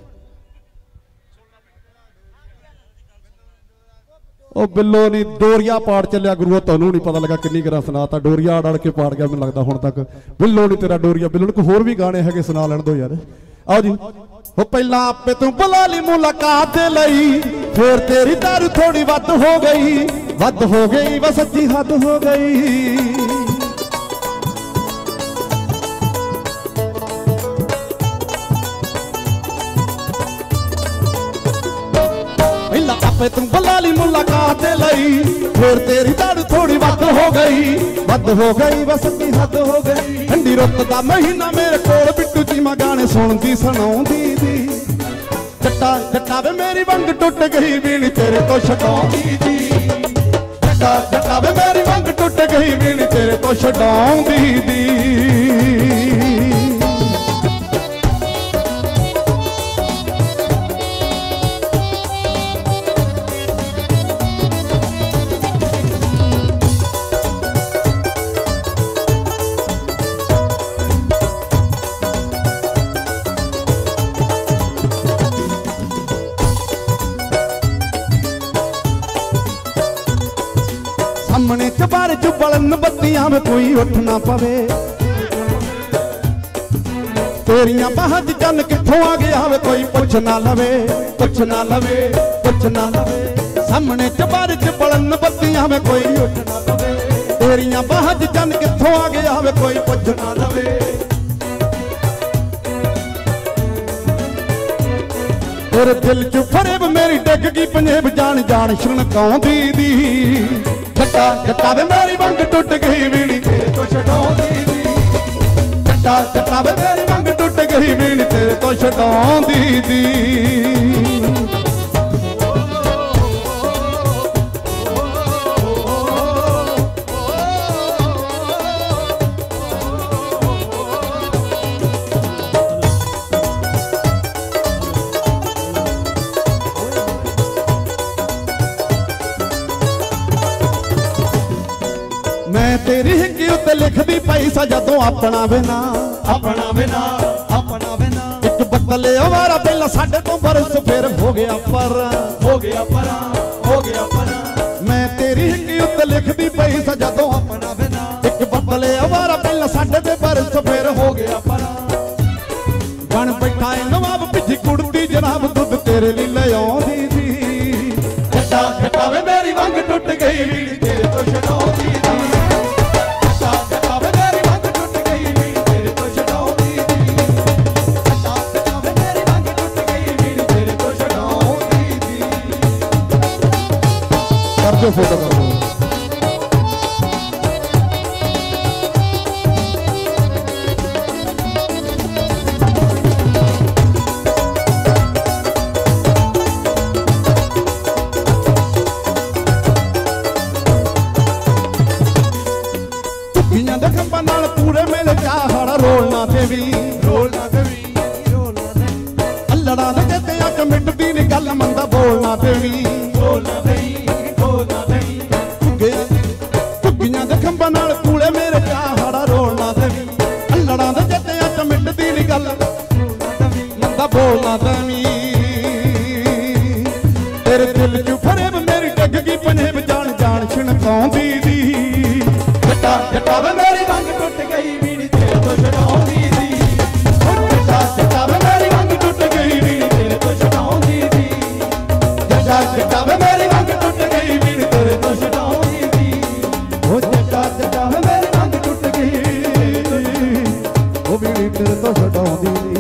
ओ बिल्लो नहीं डोरिया पाड़ चलिया गुरुआ तैनू नहीं पता लगा किन्नी गिरा सुनाता डोरिया अड़ के पाड़ गया मैंने लगता हुण तक बिल्लो नहीं तेरा डोरिया बिल्लो को होर भी गाने है सुना लैण दो यार आओ जी हो पहला आपे तू बुला ली मुलाकात दे लई फिर तेरी दारू थोड़ी वध हो गई बस सच्ची हद हो गई तुम बुला ली मुलाकात लई फिर तेरी दारू थोड़ी वध हो गई बस की हद हो गई ठंडी रुत दा महीना मेरे कोल बिट्टू जी मैं गाने सुनदी सुनाउंदी दी जट्टा जट्टा वे मेरी वंग टुट गई बीनी तेरे तो छडाउंदी दी जट्टा जट्टा वे मेरी वंग टुट गई बीनी तेरे तो छडाउंदी दी सामने चबारे चुबलन बत्तियां में कोई उठ ना पवे तेरिया बाहां च चन्न कित्थों आ गया वे कोई पुछ ना लवे सामने चबारे चुबलन बत्तियां में कोई उठ ना पवे तेरिया बाहां च चन्न कित्थों आ गया वे कोई पुछ ना लवे तेरे दिल च फरेब मेरी डिग गई पंजेब जान जान छणकाउंदी दी जट्टा जट्टा वे मेरी वंग टुट गई बीनी तेरे तो छडाउंदी दी जट्टा जट्टा वे मेरी वंग टुट गई बीनी तेरे तो छडाउंदी दी मैं तेरी हिक्की उत्ते लिखदी पई सा जदों अपना बिना एक बदले आवारा पहला साढ़े तो बरस फिर हो गया पर मैं तेरी हिक्की उत्ते लिखदी पई सा जदों अपना बिना एक बदले आवारा पहला साढ़े ते बरस फिर हो गया पर बन बैठा नवाब पिछी कुड़ती जनाब दुध तेरे लिए ले आउंदी दी जट्टा जट्टा वे मेरी वंग टुट गई तेरे तो छडाउंदी जो फोटो कर दो पूरे मेले चाहड़ा रोलना देवी अल्लड़ा न कहते च मिटदी नी गल मंदा बोलना देवी झुग्गियां दे खंबां नाल कूले मेरे हाड़ा रोलना देवी अल्लड़ां दे जट्टियां च मिटदी नी गल मंदा बोलना देवी तेरे दिल च फरेब मेरी डग गई पनेब जान जान छिणकाउंदी दी जट्टा जट्टा वे मेरी रंग टुट गई वीणी तेरे तो छड़ाउंदी दी जट्टा जट्टा वे मेरी रंग टुट गई वीणी तेरे तो छड़ाउंदी दी जट्टा जट्टा वे मेरी रंग टुट गई वीणी तेरे तो छड़ाउंदी दी ओ जट्टा जट्टा वे मेरी रंग टुट गई ओ वीणी तेरे तो छड़ाउंदी दी।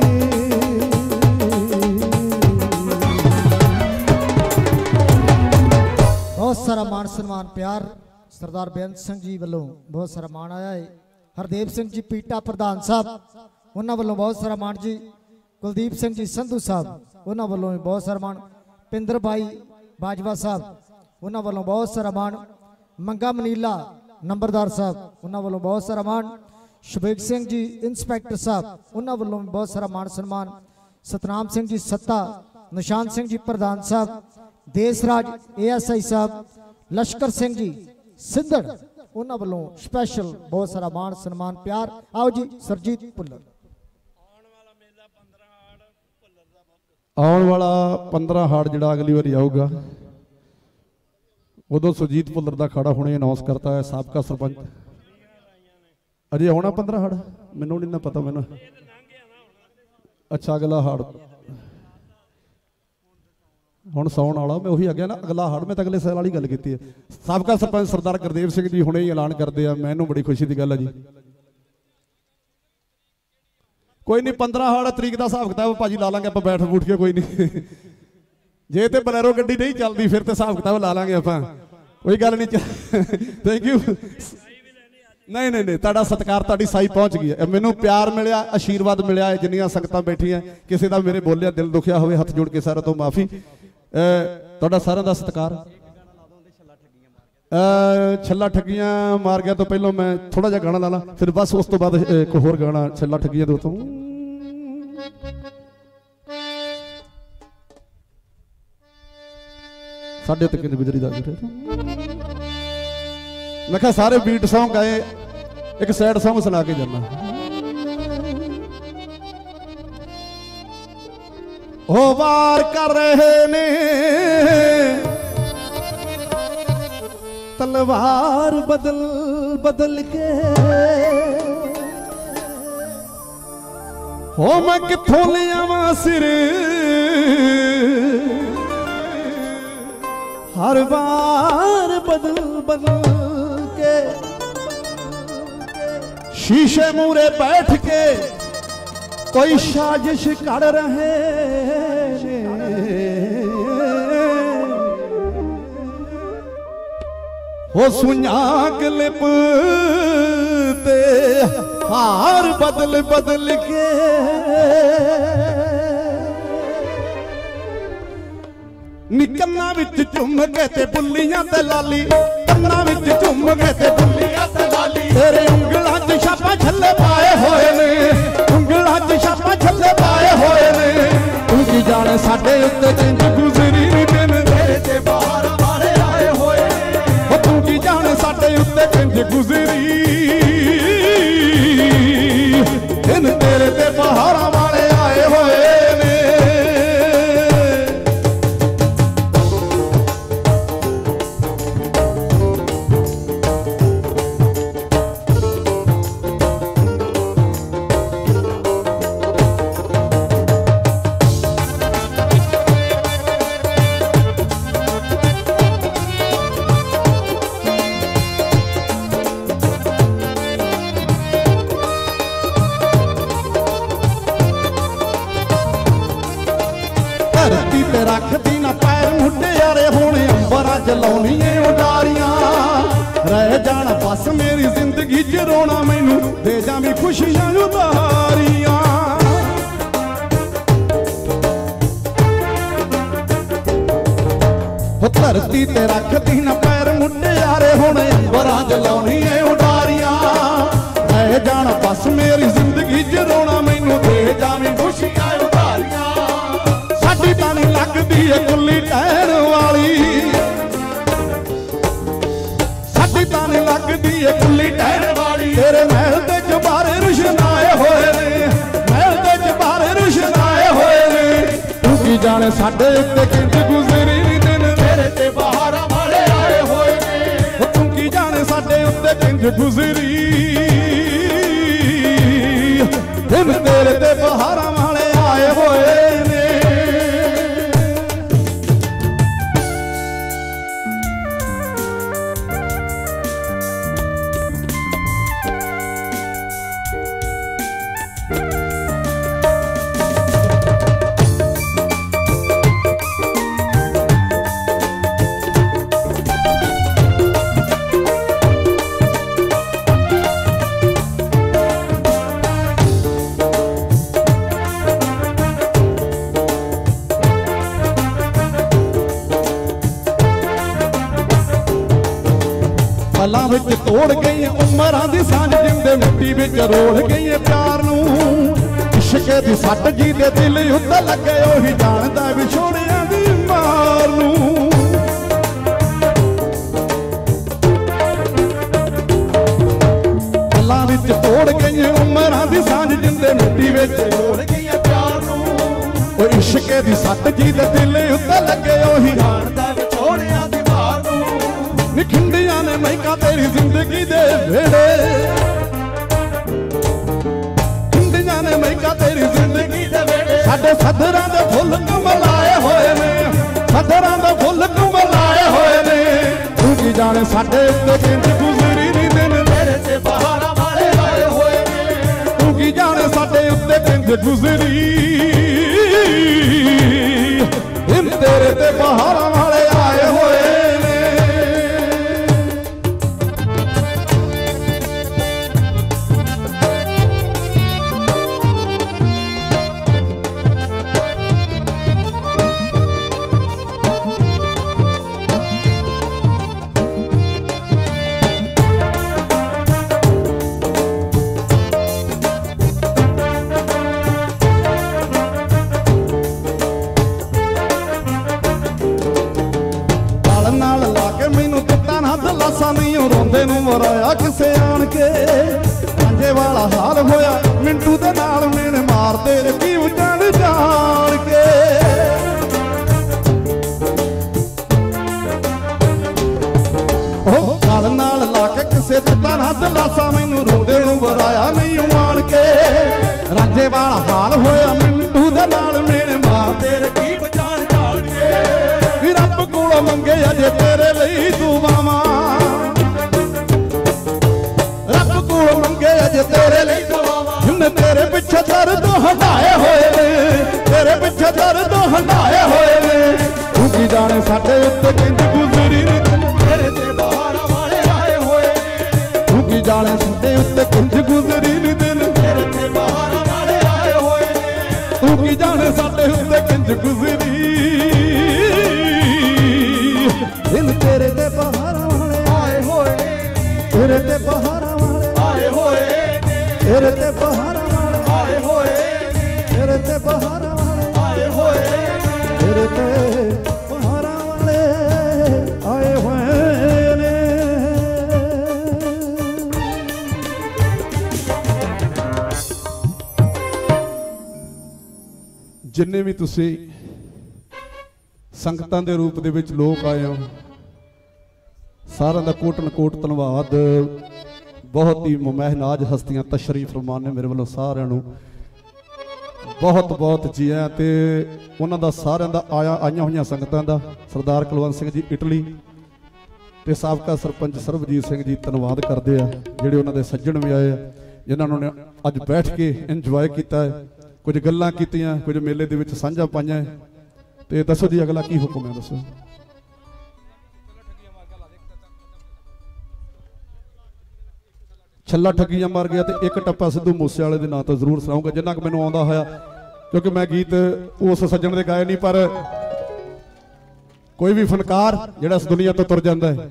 बहुत सारा मान सम्मान प्यार सरदार बेअंत सिंह जी वालों बहुत सारा मान आया है। हरदेव सिंह जी पीटा प्रधान साहब उन्होंने वालों बहुत सारा मान जी। कुलदीप सिंह जी संधू साहब उन्होंने वालों बहुत सारा मान। पिंदर भाई बाजवा साहब उन्होंने वालों बहुत सारा मान। मंगा मनीला नंबरदार साहब उन्होंने वालों बहुत सारा मान। शुभेग सिंह जी इंस्पैक्टर साहब उन्होंने वालों बहुत सारा मान सम्मान। सतनाम सिंह जी सत्ता निशान सिंह जी प्रधान साहब देसराज ASI साहब लश्कर सिंह जी सिंधड़ उन्होंने वालों स्पैशल बहुत सारा मान सम्मान प्यार। आओ जी सरजीत भुल्लर आने वाला 15 हाड़ जिहड़ा अगली बारी आऊगा उदों सुरजीत भुल्लर का अखाड़ा हुणे अनाउंस करता है साबका सरपंच अजे आना 15 हाड़ मैनू नहीं ना पता मैनू अच्छा अगला हाड़ हुण सौण वाला मैं उही आ गया ना अगला हाड़ मैं तो अगले साल वाली गल की है। साबका सरपंच सरदार गुरदेव सिंह जी हुणे ही ऐलान करते हैं मैनू बड़ी खुशी की गल है जी। कोई नहीं 15 हाड़ तरीक का हिसाब किताब भाजी ला लांगे आप बैठ बूठ के कोई नहीं जे तो बलैरो गड्डी नहीं चलती फिर तो हिसाब किताब ला लांगे आप कोई गल नहीं। थैंक यू नहीं नहीं नहीं तुहाडा सत्कार तुहाडी साई पहुँच गई है मैनू प्यार मिलिया आशीर्वाद मिलिया है जिन्नियां संगतां बैठियां किसी का मेरे बोलिया दिल दुखिया होवे हथ जोड़ के सारा तो माफ़ी तुहाडा सारिआं दा सत्कार। छल्ला ठगियां मार गया तो पहलों मैं थोड़ा जा गाना ला ला फिर बस उस तो बाद एक होर गाना छल्ला ठगियां दो तो साढ़े तक गुजरी दा मैं कहा सारे बीट सॉन्ग गाए एक सैड सॉन्ग सुना के जाना। हो वार कर रहे ने तलवार बदल बदल के हो मैं किथों लियावां सिर हर बार बदल बदल के शीशे मूरे बैठ के कोई साजिश कर रहे हो सुना क्लिप ते हार बदल बदल के निकन्ना विच झुम के ते बुल्लियां ते लाली कन्ना विच झुम के ते बुल्लियां ते लाली तेरे उंगलां च छापा छल्ले पाए होए ने उंगलां च छापा छल्ले पाए होए ने तू की जाने साडे उत्ते जिंद गुजरी दिन तेरे ते बाहर वाले आए होए ओ तू की जाने साडे उत्ते जिंद गुजरी दिन तेरे ते बाहर वाले आए होए ने। रखती ना पैर मुटियारे होने अंबरा जलाउनिए उडारियां रह जाना बस मेरी जिंदगी च रोना मैनू दे जावी खुशियां उदारियां धरती ते रखती ना पैर मुटियारे होने अंबरा जलाउनिए उडारियां रह जाना बस मेरी जिंदगी च रोना मैनू दे जावी खुशियां उदारियां साडी ਸਾਡੇ ਉੱਤੇ ਕਿੰਜ ਗੁਜ਼ਰੀ ਨੀ ਦਿਨ ਤੇਰੇ ਤੇ ਬਹਾਰਾਂ ਵਾਲੇ ਆਏ ਹੋਏ ਨੇ ਤੂੰ ਕੀ ਜਾਣੇ ਸਾਡੇ ਉੱਤੇ ਕਿੰਜ ਗੁਜ਼ਰੀ ਦਿਨ ਤੇਰੇ ਤੇ ਬਹਾਰਾਂ ਵਾਲੇ ਆਏ ਹੋਏ ਨੇ ਪਲਾਂ ਵਿੱਚ ਤੋੜ ਗਈ ਉਮਰਾਂ ਦੀ ਸਾਂਝ ਜਿੰਦੇ ਮਿੱਟੀ ਵਿੱਚ ਰੋਲ ਗਈ ਪਿਆਰ ਨੂੰ ਇਸ਼ਕੇ ਦੀ ਸੱਟ ਜੀ ਦੇ ਦਿਲ ਉੱਤੇ ਲੱਗੇ ਉਹੀ ਜਾਣਦਾ ਵਿਛੋੜਿਆਂ ਦੀ ਮਾਰ ਨੂੰ ਪਲਾਂ ਵਿੱਚ ਤੋੜ ਗਈ ਉਮਰਾਂ ਦੀ ਸਾਂਝ ਜਿੰਦੇ ਮਿੱਟੀ ਵਿੱਚ ਰੋਲ ਗਈ ਪਿਆਰ ਨੂੰ ਉਹ ਇਸ਼ਕੇ ਦੀ ਸੱਟ ਜੀ ਦੇ ਦਿਲ ਉੱਤੇ ਲੱਗੇ ਉਹੀ ਜਾਣਦਾ ਵਿਛੋੜਿਆਂ ਦੀ ਮਾਰ ਨੂੰ ਨਿਖੰਡੀਆਂ ਨੇ ਮਹਿਕਾ ਤੇਰੀ ਜ਼ਿੰਦਗੀ ਦੇ ਵੇੜੇ ਖੰਡੀਆਂ ਨੇ ਮਹਿਕਾ ਤੇਰੀ ਜ਼ਿੰਦਗੀ ਦੇ ਵੇੜੇ ਸਾਡੇ ਸੱਧਰਾਂ ਦੇ ਫੁੱਲ ਕਮਲਾਏ ਹੋਏ ਨੇ ਸੱਧਰਾਂ ਦੇ ਫੁੱਲ ਕਮਲਾਏ ਹੋਏ ਨੇ ਤੂੰ ਕੀ ਜਾਣੇ ਸਾਡੇ ਉੱਤੇ ਕਿੰਜ ਗੁਜ਼ਰੀ ਨੀ ਦਿਨ ਤੇਰੇ ਤੇ ਬਹਾਰਾਂ ਵਾਲੇ ਆਏ ਹੋਏ ਨੇ ਤੂੰ ਕੀ ਜਾਣੇ ਸਾਡੇ ਉੱਤੇ ਕਿੰਜ ਗੁਜ਼ਰੀ ਦਿਨ ਤੇਰੇ ਤੇ ਬਹਾਰਾਂ ਵਾਲੇ ਆਏ ਹੋਏ ਨਹੀਂ ਰੋਂਦੇ ਨੂੰ ਮਰਾਇਆ ਕਿਸੇ ਆਣ ਕੇ ਰਾਂਝੇ ਵਾਲਾ ਹਾਲ ਹੋਇਆ ਮਿੰਟੂ ਦੇ ਨਾਲ ਮੇਨ ਮਾਰਦੇ ਰੱਖੀ ਉਜਣ ਜਾਣ ਕੇ ਉਹ ਗਲ ਨਾਲ ਲਾ ਕੇ ਕਿਸੇ ਦਿੱਤਾ ਨਾ ਦਲਾਸਾ ਮੈਨੂੰ ਰੋਂਦੇ ਨੂੰ ਮਰਾਇਆ ਨਹੀਂ ਆਣ ਕੇ ਰਾਂਝੇ ਵਾਲਾ ਹਾਲ ਹੋਇਆ ਮਿੰਟੂ ਦੇ ਨਾਲ ਮੇਨ ਮਾਰਦੇ ਰੱਖੀ ਉਜਣ ਜਾਣ ਕੇ ਰੱਬ ਕੋਲੋਂ ਮੰਗੇ ਅਜੇ ਤੇਰੇ ਲਈ ਦੁਆਵਾਂ ਮੰਗੇ ਅਜੇ ਤੇਰੇ ਲਈ ਦੁਆਵਾਂ ਜਿੰਨੇ ਤੇਰੇ ਪਿੱਛੇ ਦਰਦ ਹੰਡਾਏ ਹੋਏ ਨੇ ਤੇਰੇ ਪਿੱਛੇ ਦਰਦ ਹੰਡਾਏ ਹੋਏ ਨੇ ਤੂੰ ਕੀ ਜਾਣੇ ਸਾਡੇ ਉੱਤੇ ਕਿੰਜ ਗੁਜ਼ਰੀ ਨੀ ਤੇਰੇ ਤੇ ਬਹਾਰਾਂ ਵਾਲੇ ਆਏ ਹੋਏ ਨੇ ਤੂੰ ਕੀ ਜਾਣੇ ਸਾਡੇ ਉੱਤੇ ਕਿੰਜ ਗੁਜ਼ਰੀ ਨੀ ਦਿਨ ਤੇਰੇ ਤੇ ਬਹਾਰਾਂ ਵਾਲੇ ਆਏ ਹੋਏ ਨੇ ਤੂੰ ਕੀ ਜਾਣੇ ਸਾਡੇ ਉੱਤੇ ਕਿੰਜ ਗੁਜ਼ਰੀ ਦਿਨ ਤੇਰੇ ਤੇ ਬਹਾਰਾਂ ਵਾਲੇ ਆਏ ਹੋਏ ਨੇ ਤੇਰੇ ਤੇ ਬਹਾਰਾਂ ਆਏ ਹੋਏ ਨੇ ਤੇਰੇ ਤੇ ਬਹਾਰਾਂ ਵਾਲੇ ਆਏ ਹੋਏ ਨੇ ਤੇਰੇ ਤੇ ਬਹਾਰਾਂ ਵਾਲੇ ਆਏ ਹੋਏ ਤੇਰੇ ਤੇ ਬਹਾਰਾਂ ਵਾਲੇ ਆਏ ਹੋਏ ਨੇ ਜਿੰਨੇ ਵੀ ਤੁਸੀਂ ਸੰਗਤਾਂ ਦੇ ਰੂਪ ਦੇ ਵਿੱਚ ਲੋਕ ਆਏ ਹੋ ਸਾਰਿਆਂ ਦਾ ਕੋਟਨ ਕੋਟ ਧੰਨਵਾਦ ਬਹੁਤ ਹੀ ਮਹਿਨਾਜ ਹਸਤੀਆਂ ਤਸ਼ਰੀਫ ਫਰਮਾਨ ਨੇ ਮੇਰੇ ਵੱਲੋਂ ਸਾਰਿਆਂ ਨੂੰ ਬਹੁਤ ਬਹੁਤ ਜੀ ਆਇਆਂ ਤੇ ਉਹਨਾਂ ਦਾ ਸਾਰਿਆਂ ਦਾ ਆਈਆਂ ਹੋਈਆਂ ਸੰਗਤਾਂ ਦਾ ਸਰਦਾਰ ਕੁਲਵੰਤ ਸਿੰਘ ਜੀ ਇਟਲੀ ਤੇ ਸਾਬਕਾ ਸਰਪੰਚ ਸਰਬਜੀਤ ਸਿੰਘ ਜੀ ਧੰਨਵਾਦ ਕਰਦੇ ਆ ਜਿਹੜੇ ਉਹਨਾਂ ਦੇ ਸੱਜਣ ਵੀ ਆਏ ਆ ਜਿਨ੍ਹਾਂ ਨੂੰ ਅੱਜ ਬੈਠ ਕੇ ਇੰਜੋਏ ਕੀਤਾ ਹੈ ਕੁਝ ਗੱਲਾਂ ਕੀਤੀਆਂ ਕੁਝ ਮੇਲੇ ਦੇ ਵਿੱਚ ਸਾਂਝਾ ਪਾਈਆਂ ਤੇ ਦੱਸੋ ਜੀ ਅਗਲਾ ਕੀ ਹੁਕਮ ਹੈ ਦੱਸੋ ਛੱਲਾ ਠੱਗੀਆਂ ਮਾਰ ਗਿਆ ਤੇ ਇੱਕ ਟੱਪਾ ਸਿੱਧੂ ਮੂਸੇ ਵਾਲੇ ਦੇ ਨਾਂ ਤੋਂ ਜ਼ਰੂਰ ਸੁਣਾਉਂਗਾ ਜਿੰਨਾ ਕਿ ਮੈਨੂੰ ਆਉਂਦਾ ਹੋਇਆ ਕਿਉਂਕਿ ਮੈਂ ਗੀਤ ਉਸ ਸੱਜਣ ਦੇ ਗਾਏ ਨਹੀਂ ਪਰ ਕੋਈ ਵੀ ਫਨਕਾਰ ਜਿਹੜਾ ਇਸ ਦੁਨੀਆ ਤੋਂ ਤੁਰ ਜਾਂਦਾ ਹੈ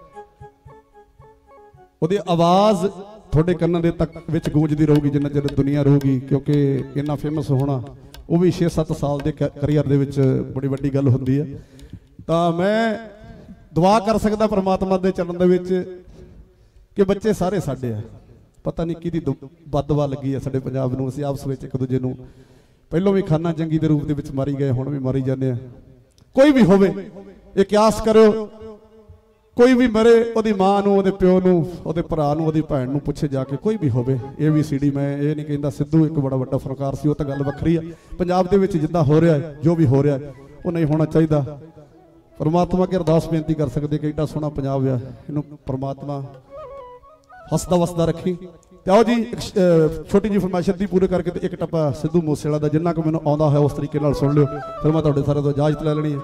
ਉਹਦੀ ਆਵਾਜ਼ ਤੁਹਾਡੇ ਕੰਨਾਂ ਦੇ ਤੱਕ ਵਿੱਚ ਗੂੰਜਦੀ ਰਹੂਗੀ ਜਿੰਨਾ ਚਿਰ ਦੁਨੀਆ ਰਹੂਗੀ ਕਿਉਂਕਿ ਇੰਨਾ ਫੇਮਸ ਹੋਣਾ ਉਹ ਵੀ 6-7 ਸਾਲ ਦੇ ਕੈਰੀਅਰ ਦੇ ਵਿੱਚ ਬੜੀ ਵੱਡੀ ਗੱਲ ਹੁੰਦੀ ਹੈ ਤਾਂ ਮੈਂ ਦੁਆ ਕਰ ਸਕਦਾ ਪ੍ਰਮਾਤਮਾ ਦੇ ਚਰਨ ਦੇ ਵਿੱਚ ਕਿ ਬੱਚੇ ਸਾਰੇ ਸਾਡੇ ਆ ਪਤਾ ਨਹੀਂ ਕਿਹਦੀ ਬਦਦੁਆ ਲੱਗੀ ਹੈ ਸਾਡੇ ਪੰਜਾਬ ਨੂੰ ਅਸੀਂ ਆਪਸ ਵਿੱਚ ਇੱਕ ਦੂਜੇ ਨੂੰ ਪਹਿਲੋਂ ਵੀ ਖਾਨਾ ਜੰਗੀ ਦੇ ਰੂਪ ਦੇ ਵਿੱਚ ਮਾਰੀ ਗਏ, ਹੁਣ ਵੀ ਮਾਰੀ ਜਾਂਦੇ ਆ। ਕੋਈ ਵੀ ਹੋਵੇ ਇਹ ਕਿਆਸ ਕਰਿਓ, ਕੋਈ ਵੀ ਮਰੇ ਉਹਦੀ ਮਾਂ ਨੂੰ, ਉਹਦੇ ਪਿਓ ਨੂੰ, ਉਹਦੇ ਭਰਾ ਨੂੰ, ਉਹਦੀ ਭੈਣ ਨੂੰ ਪੁੱਛੇ ਜਾ ਕੇ, ਕੋਈ ਵੀ ਹੋਵੇ। ABCD ਮੈਂ ਇਹ ਨਹੀਂ ਕਹਿੰਦਾ ਸਿੱਧੂ ਇੱਕ ਬੜਾ ਵੱਡਾ ਫਨਕਾਰ ਸੀ, ਉਹ ਤਾਂ ਗੱਲ ਵੱਖਰੀ ਆ। ਪੰਜਾਬ ਦੇ ਵਿੱਚ ਜਿੱਦਾਂ ਹੋ ਰਿਹਾ ਹੈ, ਜੋ ਵੀ ਹੋ ਰਿਹਾ ਉਹ ਨਹੀਂ ਹੋਣਾ ਚਾਹੀਦਾ। ਪਰਮਾਤਮਾ ਅੱਗੇ ਅਰਦਾਸ ਬੇਨਤੀ ਕਰ ਸਕਦੇ ਕਿ ਐਡਾ ਸੋਹਣਾ ਪੰਜਾਬ ਆ, ਇਹਨੂੰ ਪਰਮਾਤਮਾ ਹੱਸਦਾ ਵਸਦਾ ਰੱਖੀ। ਤੇ ਆਓ ਜੀ ਇੱਕ ਛੋਟੀ ਜਿਹੀ ਫਰਮਾਇਸ਼ ਦੀ ਪੂਰੇ ਕਰਕੇ ਤੇ ਇੱਕ ਟੱਪਾ ਸਿੱਧੂ ਮੂਸੇਵਾਲਾ ਦਾ ਜਿੰਨਾ ਕੁ ਮੈਨੂੰ ਆਉਂਦਾ ਹੋਇਆ ਉਸ ਤਰੀਕੇ ਨਾਲ ਸੁਣ ਲਿਓ, ਫਿਰ ਮੈਂ ਤੁਹਾਡੇ ਸਾਰਿਆਂ ਤੋਂ ਇਜਾਜ਼ਤ ਲੈ ਲੈਣੀ ਹੈ।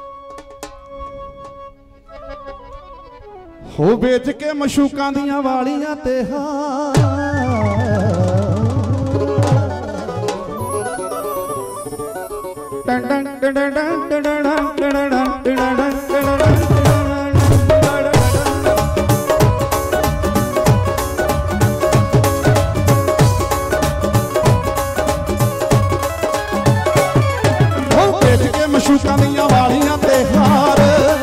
ਹੋ ਵੇਚ ਕੇ ਮਸ਼ੂਕਾਂ ਦੀਆਂ ਵਾਲੀਆਂ ਤੇ ਮਸ਼ੂਕਾਂ ਦੀਆਂ ਵਾਲੀਆਂ ਤੇ ਹਾਰ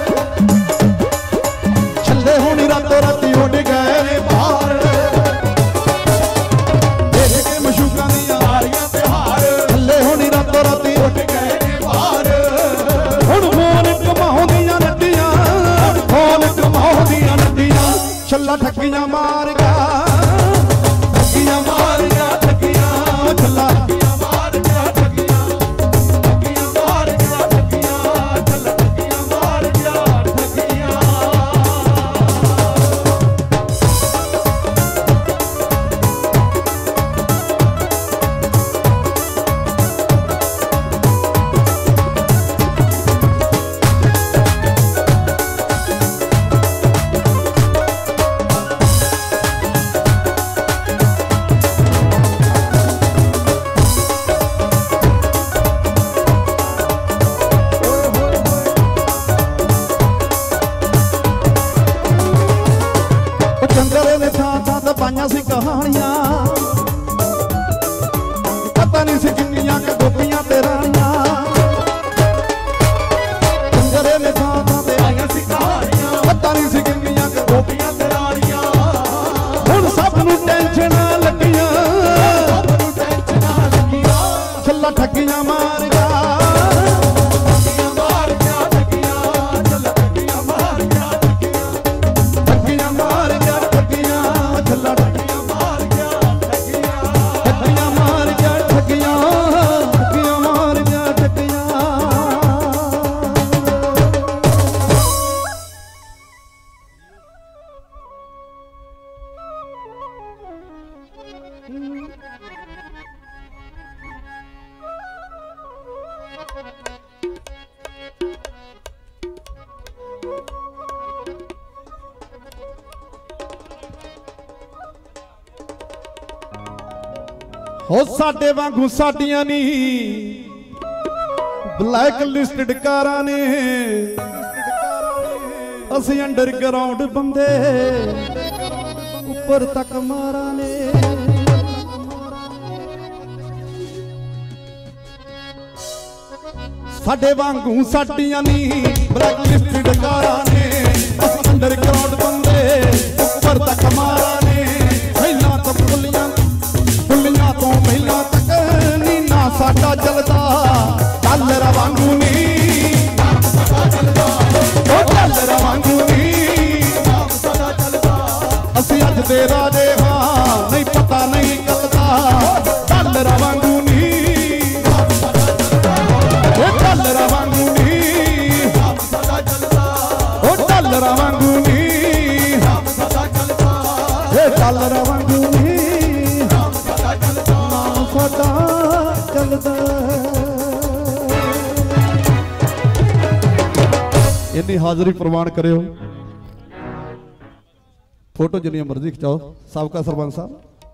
ਛੱਲੇ ਹੋਣੀ ਰਾਤੋਂ ਰਾਤੀ ਉੱਡ ਗਏ ਨੇ ਬਾਹਰ। ਦੇਖ ਕੇ ਮਸ਼ੂਕਾਂ ਦੀਆਂ ਵਾਲੀਆਂ ਤੇ ਹਾਰ ਛੱਲੇ ਹੋਣੀ ਰਾਤੋਂ ਰਾਤੀ ਉੱਡ ਗਏ ਨੇ ਬਾਹਰ। ਹੁਣ ਫੋਨ ਕਮਾਉਂਦੀਆਂ ਨੱਡੀਆਂ, ਫੋਨ ਕਮਾਉਂਦੀਆਂ ਨੱਡੀਆਂ, ਛੱਲਾ ਠੱਗੀਆਂ ਮਾਰ ਗਿਆ, ਠੱਗੀਆਂ ਮਾਰ ਗਿਆ, ਠੱਗੀਆਂ ਛੱਲਾ ਸੀ ਕਹਾਣੀਆਂ, ਪਤਾ ਨਹੀਂ ਸੀ ਕਿੰਨੀਆਂ ਕਿ ਗੋਪੀਆਂ ਤੇ ਰਾਣੀਆਂ। ਕੰਜਰੇ ਨੇ ਥਾਂ ਤੇ ਆਈਆਂ ਸੀ ਕਹਾਣੀਆਂ, ਪਤਾ ਨਹੀਂ ਸੀ ਕਿੰਨੀਆਂ ਕਿ ਗੋਪੀਆਂ ਤੇ ਰਾਣੀਆਂ। ਹੁਣ ਸਭ ਨੂੰ ਟੈਨਸ਼ਨਾਂ ਲੱਗੀਆਂ, ਸਭ ਨੂੰ ਟੈਨਸ਼ਨਾਂ ਲੱਗੀਆਂ, ਛੱਲਾ ਠੱਗੀਆਂ ਮਾਰ ਗਿਆ, ਠੱਗੀਆਂ ਮਾਰ ਗਿਆ, ਠੱਗੀਆਂ ਛੱਲਾ ਠੱਗੀਆਂ ਮਾਰ ਗਿਆ, ਠੱਗੀਆਂ ਮਾਰ ਗਿਆ, ਠੱਗੀਆਂ ਛੱਲਾ ਹੋ ਸਾਡੇ ਵਾਂਗੂ ਸਾਡੀਆਂ ਨਹੀਂ ਬਲੈਕ ਲਿਸਟਡ ਕਾਰਾਂ ਨੇ, ਅਸੀਂ ਅੰਡਰਗਰਾਉਂਡ ਬੰਦੇ ਉੱਪਰ ਤੱਕ ਮਾਰਾਂ ਨੇ। ਸਾਡੇ ਵਾਂਗੂ ਸਾਡੀਆਂ ਨਹੀਂ ਬਲੈਕ ਲਿਸਟਡ ਕਾਰਾਂ ਨੇ, ਅਸੀਂ ਅੰਡਰਗਰਾਉਂਡ ਬੰਦੇ ਉੱਪਰ ਤੱਕ ਮਾਰਾਂ ਨੇ। ਪਹਿਲਾਂ ਤਾਂ ਪੁੱਲੀਆਂ ਤੋਂ ਪਹਿਲਾਂ ਤੱਕ ਨੀ ਨਾ ਸਾਡਾ ਚੱਲਦਾ, ਡਾਲਰ ਵਾਂਗੂ ਨੀ ਨਾਮ ਸਾਡਾ ਚੱਲਦਾ, ਉਹ ਡਾਲਰ ਵਾਂਗੂ ਨੀ ਨਾਮ ਸਾਡਾ ਚੱਲਦਾ। ਅਸੀਂ ਅੱਜ ਦੇ ਰਾਜੇ ਹਾਂ, ਨਹੀਂ ਪਤਾ ਨਹੀਂ ਚੱਲਦਾ, ਡਾਲਰ ਵਾਂਗੂ ਨੀ ਨਾਮ ਸਾਡਾ ਚੱਲਦਾ, ਉਹ ਡਾਲਰ ਵਾਂਗੂ ਨੀ ਨਾਮ ਸਾਡਾ ਚੱਲਦਾ, ਉਹ ਡਾਲਰ ਵਾਂਗੂ ਨੀ ਨਾਮ ਸਾਡਾ ਚੱਲਦਾ, ਇਹ ਡਾਲਰ ਵਾਂਗੂ ਨੀ ਸਾਡਾ ਚੱਲਦਾ। ਇੰਨੀ ਹਾਜ਼ਰੀ ਪ੍ਰਵਾਨ ਕਰਿਓ, ਫੋਟੋ ਜਿੰਨੀ ਮਰਜ਼ੀ ਖਿਚਾਓ। ਸਾਬਕਾ ਸਰਪੰਚ ਸਾਹਿਬ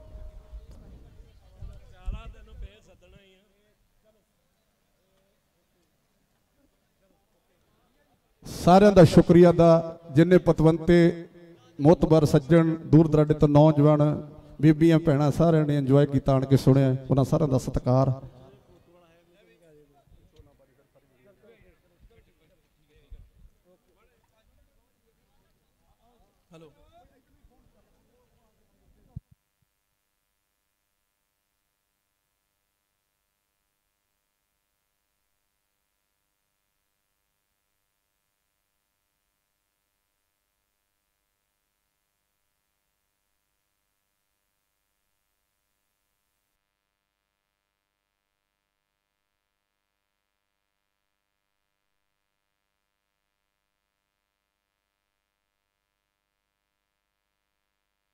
ਸਾਰਿਆਂ ਦਾ ਸ਼ੁਕਰੀਆ ਦਾ, ਜਿੰਨੇ ਪਤਵੰਤੇ ਮੋਤਬਰ ਸੱਜਣ ਦੂਰ ਦਰਾਡੇ ਤੋਂ ਨੌਜਵਾਨ ਬੀਬੀਆਂ ਭੈਣਾਂ ਸਾਰਿਆਂ ਨੇ ਇੰਜੋਏ ਕੀਤਾ, ਆਣ ਕੇ ਸੁਣਿਆ, ਉਹਨਾਂ ਸਾਰਿਆਂ ਦਾ ਸਤਿਕਾਰ।